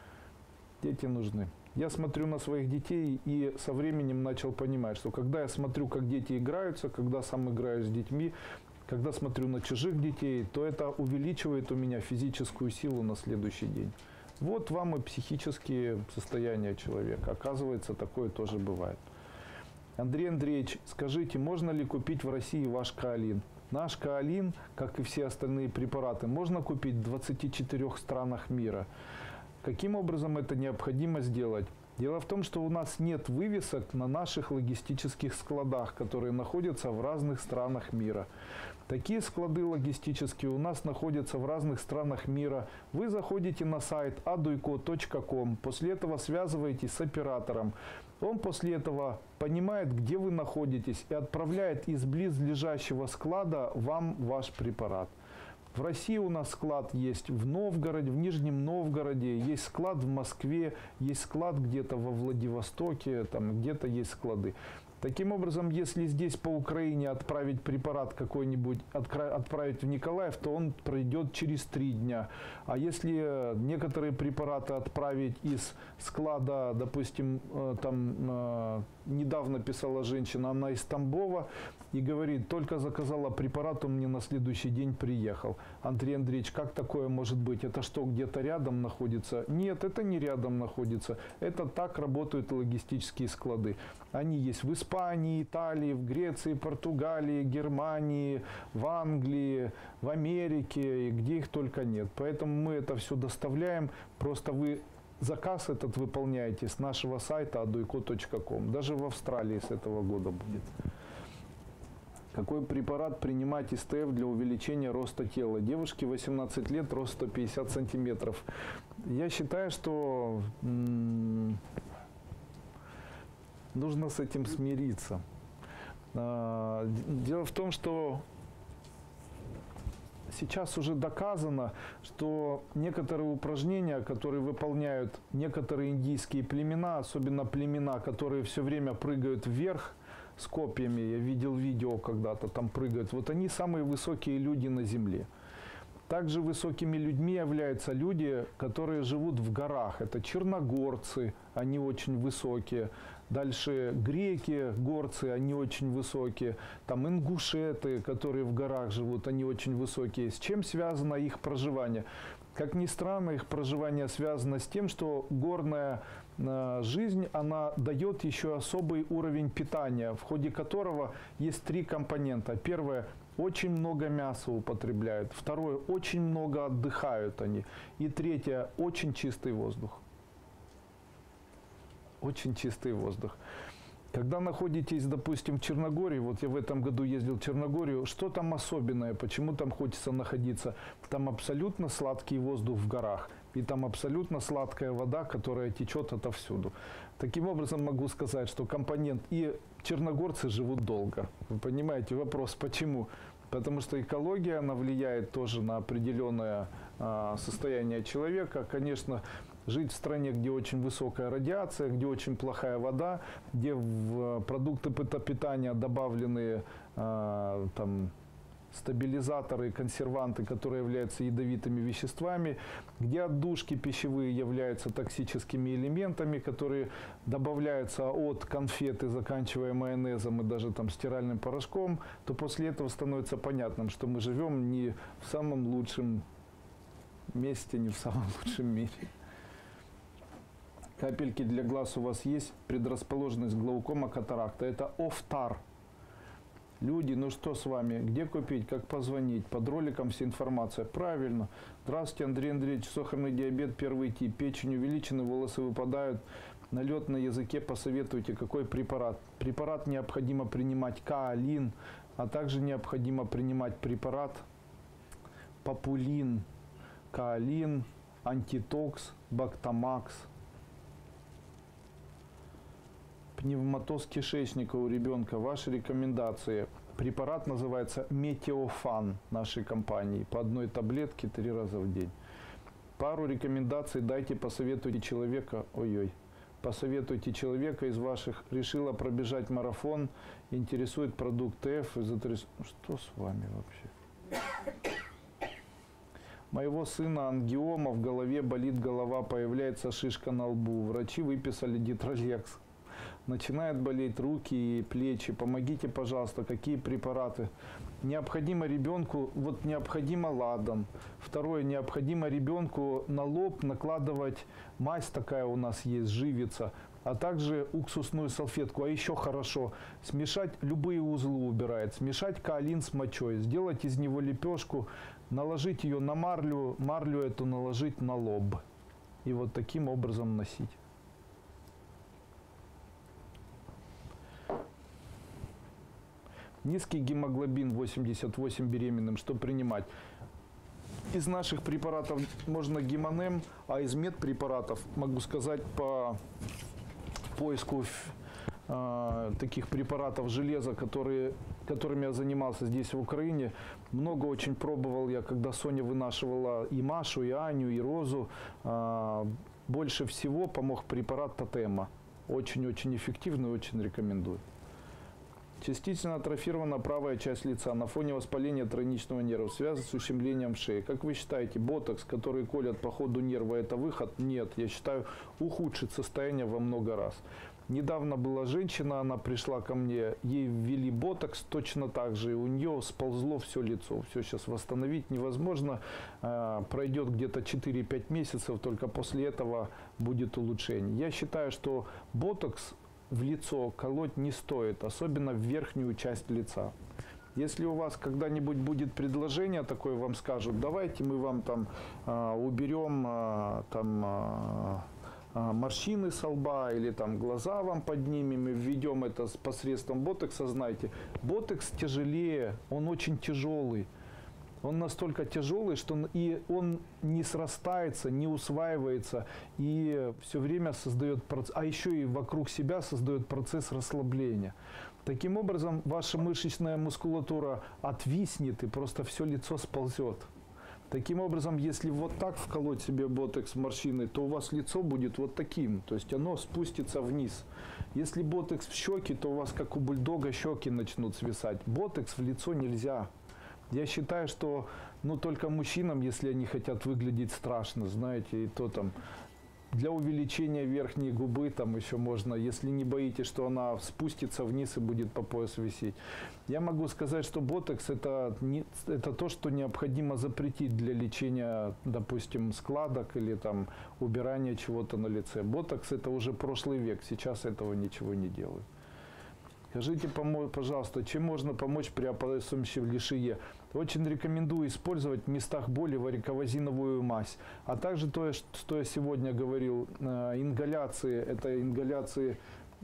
Дети нужны. Я смотрю на своих детей и со временем начал понимать, что когда я смотрю, как дети играются, когда сам играю с детьми, когда смотрю на чужих детей, то это увеличивает у меня физическую силу на следующий день. Вот вам и психические состояния человека. Оказывается, такое тоже бывает. Андрей Андреевич, скажите, можно ли купить в России ваш каолин? Наш каолин, как и все остальные препараты, можно купить в двадцати четырёх странах мира. Каким образом это необходимо сделать? Дело в том, что у нас нет вывесок на наших логистических складах, которые находятся в разных странах мира. Такие склады логистические у нас находятся в разных странах мира. Вы заходите на сайт адуйко точка ком, после этого связываетесь с оператором. Он после этого понимает, где вы находитесь, и отправляет из близлежащего склада вам ваш препарат. В России у нас склад есть в Новгороде, в Нижнем Новгороде, есть склад в Москве, есть склад где-то во Владивостоке, там где-то есть склады. Таким образом, если здесь по Украине отправить препарат какой-нибудь, отправить в Николаев, то он пройдет через три дня. А если некоторые препараты отправить из склада, допустим, там недавно писала женщина, она из Тамбова, и говорит: только заказала препарат, он мне на следующий день приехал. Андрей Андреевич, как такое может быть? Это что, где-то рядом находится? Нет, это не рядом находится. Это так работают логистические склады. Они есть в Испании, Италии, в Греции, Португалии, Германии, в Англии, в Америке, и где их только нет. Поэтому мы это все доставляем. Просто вы заказ этот выполняете с нашего сайта адуйко точка ком. Даже в Австралии с этого года будет. Какой препарат принимать из тэ эф для увеличения роста тела? Девушке восемнадцать лет, рост сто пятьдесят сантиметров. Я считаю, что нужно с этим смириться. Дело в том, что сейчас уже доказано, что некоторые упражнения, которые выполняют некоторые индийские племена, особенно племена, которые все время прыгают вверх с копьями, я видел видео когда-то, там прыгают, вот они самые высокие люди на земле. Также высокими людьми являются люди, которые живут в горах. Это черногорцы, они очень высокие. Дальше греки, горцы, они очень высокие. Там ингушеты, которые в горах живут, они очень высокие. С чем связано их проживание? Как ни странно, их проживание связано с тем, что горная э, жизнь, она дает еще особый уровень питания, в ходе которого есть три компонента. Первое – очень много мяса употребляют. Второе – очень много отдыхают они. И третье – очень чистый воздух. Очень чистый воздух. Когда находитесь, допустим, в Черногории, вот я в этом году ездил в Черногорию, что там особенное, почему там хочется находиться? Там абсолютно сладкий воздух в горах, и там абсолютно сладкая вода, которая течет отовсюду. Таким образом, могу сказать, что компонент, и черногорцы живут долго. Вы понимаете, вопрос, почему? Потому что экология, она влияет тоже на определенное а, состояние человека. Конечно, жить в стране, где очень высокая радиация, где очень плохая вода, где в продукты питания добавлены а, там, стабилизаторы, консерванты, которые являются ядовитыми веществами, где отдушки пищевые являются токсическими элементами, которые добавляются от конфеты, заканчивая майонезом и даже там стиральным порошком, то после этого становится понятным, что мы живем не в самом лучшем месте, не в самом лучшем мире. Капельки для глаз у вас есть, предрасположенность глаукома, катаракта. Это офтар. Люди, ну что с вами? Где купить? Как позвонить? Под роликом вся информация. Правильно. Здравствуйте, Андрей Андреевич. Сахарный диабет, первый тип. Печень увеличена, волосы выпадают. Налет на языке. Посоветуйте, какой препарат. Препарат необходимо принимать каолин, а также необходимо принимать препарат папулин, каолин, антитокс, бактамакс. Пневматоз кишечника у ребенка. Ваши рекомендации. Препарат называется Метеофан нашей компании. По одной таблетке три раза в день. Пару рекомендаций дайте, посоветуйте человека. Ой-ой. Посоветуйте человека из ваших. Решила пробежать марафон. Интересует продукт F. Что с вами вообще? Моего сына ангиома, в голове болит голова, появляется шишка на лбу. Врачи выписали Дитролекс. Начинают болеть руки и плечи. Помогите, пожалуйста, какие препараты. Необходимо ребенку, вот необходимо ладан. Второе, необходимо ребенку на лоб накладывать мазь, такая у нас есть, живица, а также уксусную салфетку. А еще хорошо смешать, любые узлы убирает, смешать каолин с мочой, сделать из него лепешку, наложить ее на марлю, марлю эту наложить на лоб. И вот таким образом носить. Низкий гемоглобин восемьдесят восемь беременным, что принимать? Из наших препаратов можно гемонем, а из медпрепаратов, могу сказать, по поиску э, таких препаратов железа, которые, которыми я занимался здесь в Украине, много очень пробовал я, когда Соня вынашивала и Машу, и Аню, и Розу. Э, больше всего помог препарат Тотема. Очень-очень эффективный, очень рекомендую. Частично атрофирована правая часть лица на фоне воспаления тройничного нерва, связано с ущемлением шеи. Как вы считаете, ботокс, который колят по ходу нерва, это выход? Нет, я считаю, ухудшит состояние во много раз. Недавно была женщина, она пришла ко мне, ей ввели ботокс точно так же, и у нее сползло все лицо. Все сейчас восстановить невозможно, пройдет где-то четыре-пять месяцев, только после этого будет улучшение. Я считаю, что ботокс в лицо колоть не стоит, особенно в верхнюю часть лица. Если у вас когда-нибудь будет предложение такое, вам скажут, давайте мы вам там э, уберем э, там, э, морщины со лба или там глаза вам поднимем и введем это с посредством ботокса, знайте, ботокс тяжелее, он очень тяжелый. Он настолько тяжелый, что он, и он не срастается, не усваивается, и все время создает процесс, а еще и вокруг себя создает процесс расслабления. Таким образом, ваша мышечная мускулатура отвиснет, и просто все лицо сползет. Таким образом, если вот так вколоть себе ботокс морщины, то у вас лицо будет вот таким, то есть оно спустится вниз. Если ботокс в щеки, то у вас, как у бульдога, щеки начнут свисать. Ботокс в лицо нельзя. Я считаю, что ну, только мужчинам, если они хотят выглядеть страшно, знаете, и то там для увеличения верхней губы там еще можно, если не боитесь, что она спустится вниз и будет по пояс висеть. Я могу сказать, что ботокс это, не, это то, что необходимо запретить для лечения, допустим, складок или там убирания чего-то на лице. Ботокс это уже прошлый век, сейчас этого ничего не делают. Скажите, пожалуйста, чем можно помочь при опоясывающем лишие? Очень рекомендую использовать в местах боли вариковазиновую мазь. А также то, что я сегодня говорил, ингаляции. Это ингаляции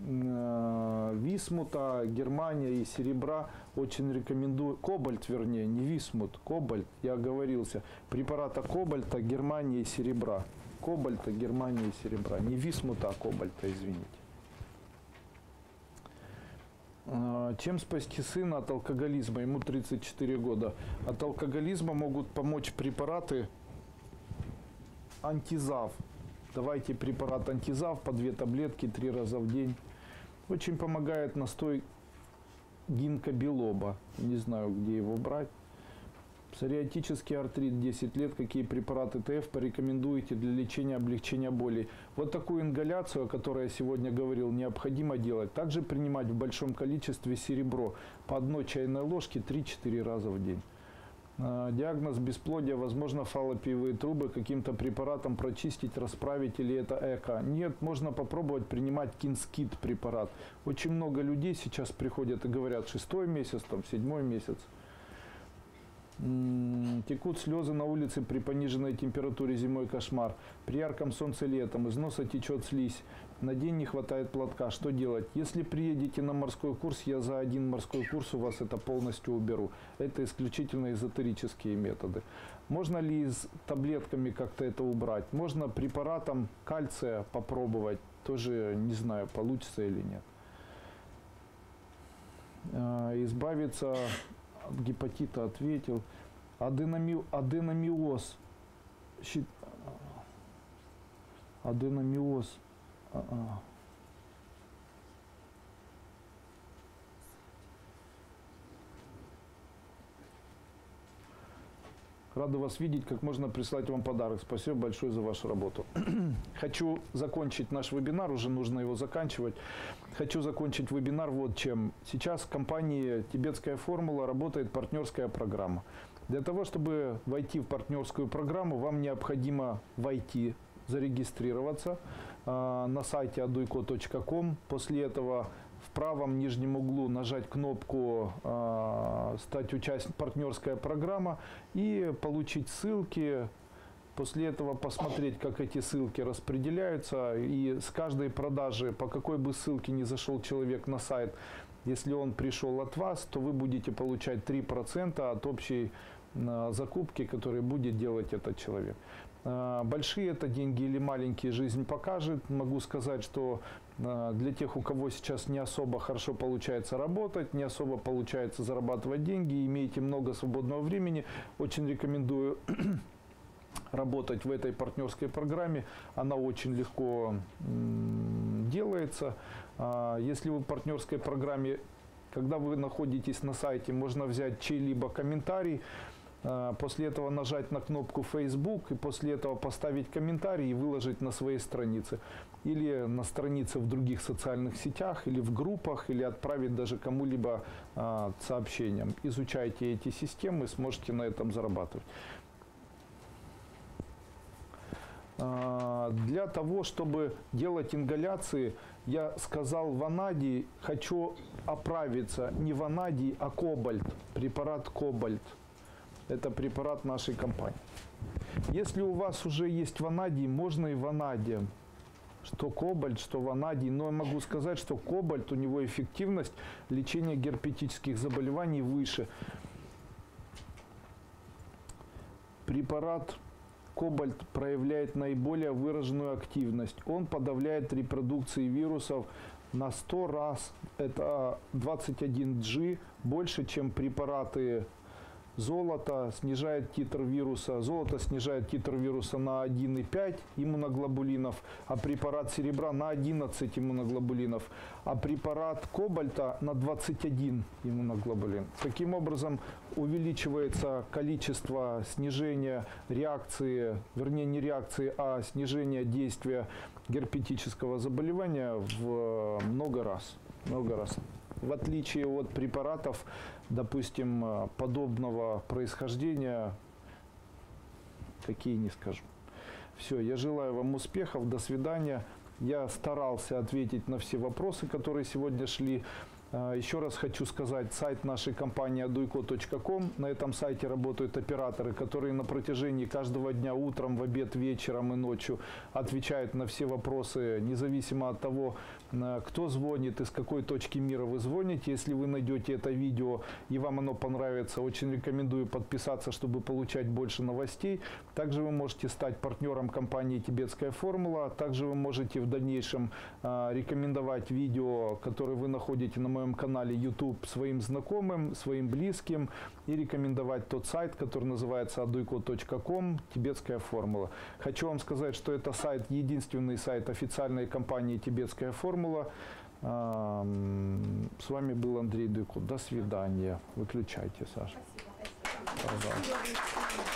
висмута, германия и серебра. Очень рекомендую. Кобальт, вернее, не висмут, кобальт. Я оговорился. Препарата кобальта, германия и серебра. Кобальта, германия и серебра. Не висмута, а кобальта, извините. А, Чем спасти сына от алкоголизма? Ему тридцать четыре года. От алкоголизма могут помочь препараты антизав. Давайте препарат антизав по две таблетки три раза в день. Очень помогает настой гинка билоба. Не знаю, где его брать. Псориатический артрит десять лет. Какие препараты ТФ порекомендуете для лечения, облегчения боли? Вот такую ингаляцию, о которой я сегодня говорил, необходимо делать. Также принимать в большом количестве серебро по одной чайной ложке три-четыре раза в день. Диагноз бесплодия, возможно, фаллопиевые трубы каким-то препаратом прочистить, расправить, или это эко? Нет, можно попробовать принимать кинскит препарат. Очень много людей сейчас приходят и говорят, шестой месяц, там, седьмой месяц. Текут слезы на улице при пониженной температуре, зимой кошмар. При ярком солнце летом из носа течет слизь. На день не хватает платка. Что делать? Если приедете на морской курс, я за один морской курс у вас это полностью уберу. Это исключительно эзотерические методы. Можно ли с таблетками как-то это убрать? Можно препаратом кальция попробовать. Тоже не знаю, получится или нет. Избавиться от гепатита, ответил. Аденоми... Аденомиоз. Щит... Аденомиоз. А-а. Рада вас видеть, как можно прислать вам подарок. Спасибо большое за вашу работу. Хочу закончить наш вебинар, уже нужно его заканчивать. Хочу закончить вебинар вот чем. Сейчас в компании «Тибетская формула» работает партнерская программа. Для того, чтобы войти в партнерскую программу, вам необходимо войти, зарегистрироваться э, на сайте адуйко точка ком. После этого в правом нижнем углу нажать кнопку э, «Стать участником партнерская программа» и получить ссылки. После этого посмотреть, как эти ссылки распределяются. И с каждой продажи, по какой бы ссылке ни зашел человек на сайт, если он пришел от вас, то вы будете получать три процента от общей э, закупки, которую будет делать этот человек. Большие это деньги или маленькие, жизнь покажет. Могу сказать, что для тех, у кого сейчас не особо хорошо получается работать, не особо получается зарабатывать деньги, имеете много свободного времени, очень рекомендую работать в этой партнерской программе. Она очень легко делается. Если вы в партнерской программе, когда вы находитесь на сайте, можно взять чей-либо комментарий, после этого нажать на кнопку Facebook и после этого поставить комментарий и выложить на своей странице. Или на странице в других социальных сетях, или в группах, или отправить даже кому-либо а, сообщением. Изучайте эти системы, сможете на этом зарабатывать. А, для того, чтобы делать ингаляции, я сказал ванадий, хочу оправиться. Не ванадий, а кобальт, препарат кобальт. Это препарат нашей компании. Если у вас уже есть ванадий, можно и ванадием. Что кобальт, что ванадий. Но я могу сказать, что кобальт, у него эффективность лечения герпетических заболеваний выше. Препарат кобальт проявляет наиболее выраженную активность. Он подавляет репродукции вирусов на сто раз. Это двадцать один джи, больше, чем препараты золото, снижает титр вируса. Золото снижает титр вируса на один и пять иммуноглобулинов, а препарат серебра на одиннадцать иммуноглобулинов, а препарат кобальта на двадцать один иммуноглобулин. Таким образом, увеличивается количество снижения реакции, вернее не реакции, а снижения действия герпетического заболевания в много раз. Много раз. В отличие от препаратов, допустим, подобного происхождения, какие не скажу. Все, я желаю вам успехов, до свидания. Я старался ответить на все вопросы, которые сегодня шли. Еще раз хочу сказать, сайт нашей компании адуйко точка ком. На этом сайте работают операторы, которые на протяжении каждого дня, утром, в обед, вечером и ночью отвечают на все вопросы, независимо от того, кто звонит, из какой точки мира вы звоните. Если вы найдете это видео и вам оно понравится, очень рекомендую подписаться, чтобы получать больше новостей. Также вы можете стать партнером компании «Тибетская формула». Также вы можете в дальнейшем рекомендовать видео, которые вы находите на моем моем канале YouTube своим знакомым, своим близким и рекомендовать тот сайт, который называется адуйко точка ком, тибетская формула. Хочу вам сказать, что это сайт, единственный сайт официальной компании «Тибетская формула». С вами был Андрей Дуйко. До свидания. Выключайте, Саша. Спасибо. Пожалуйста.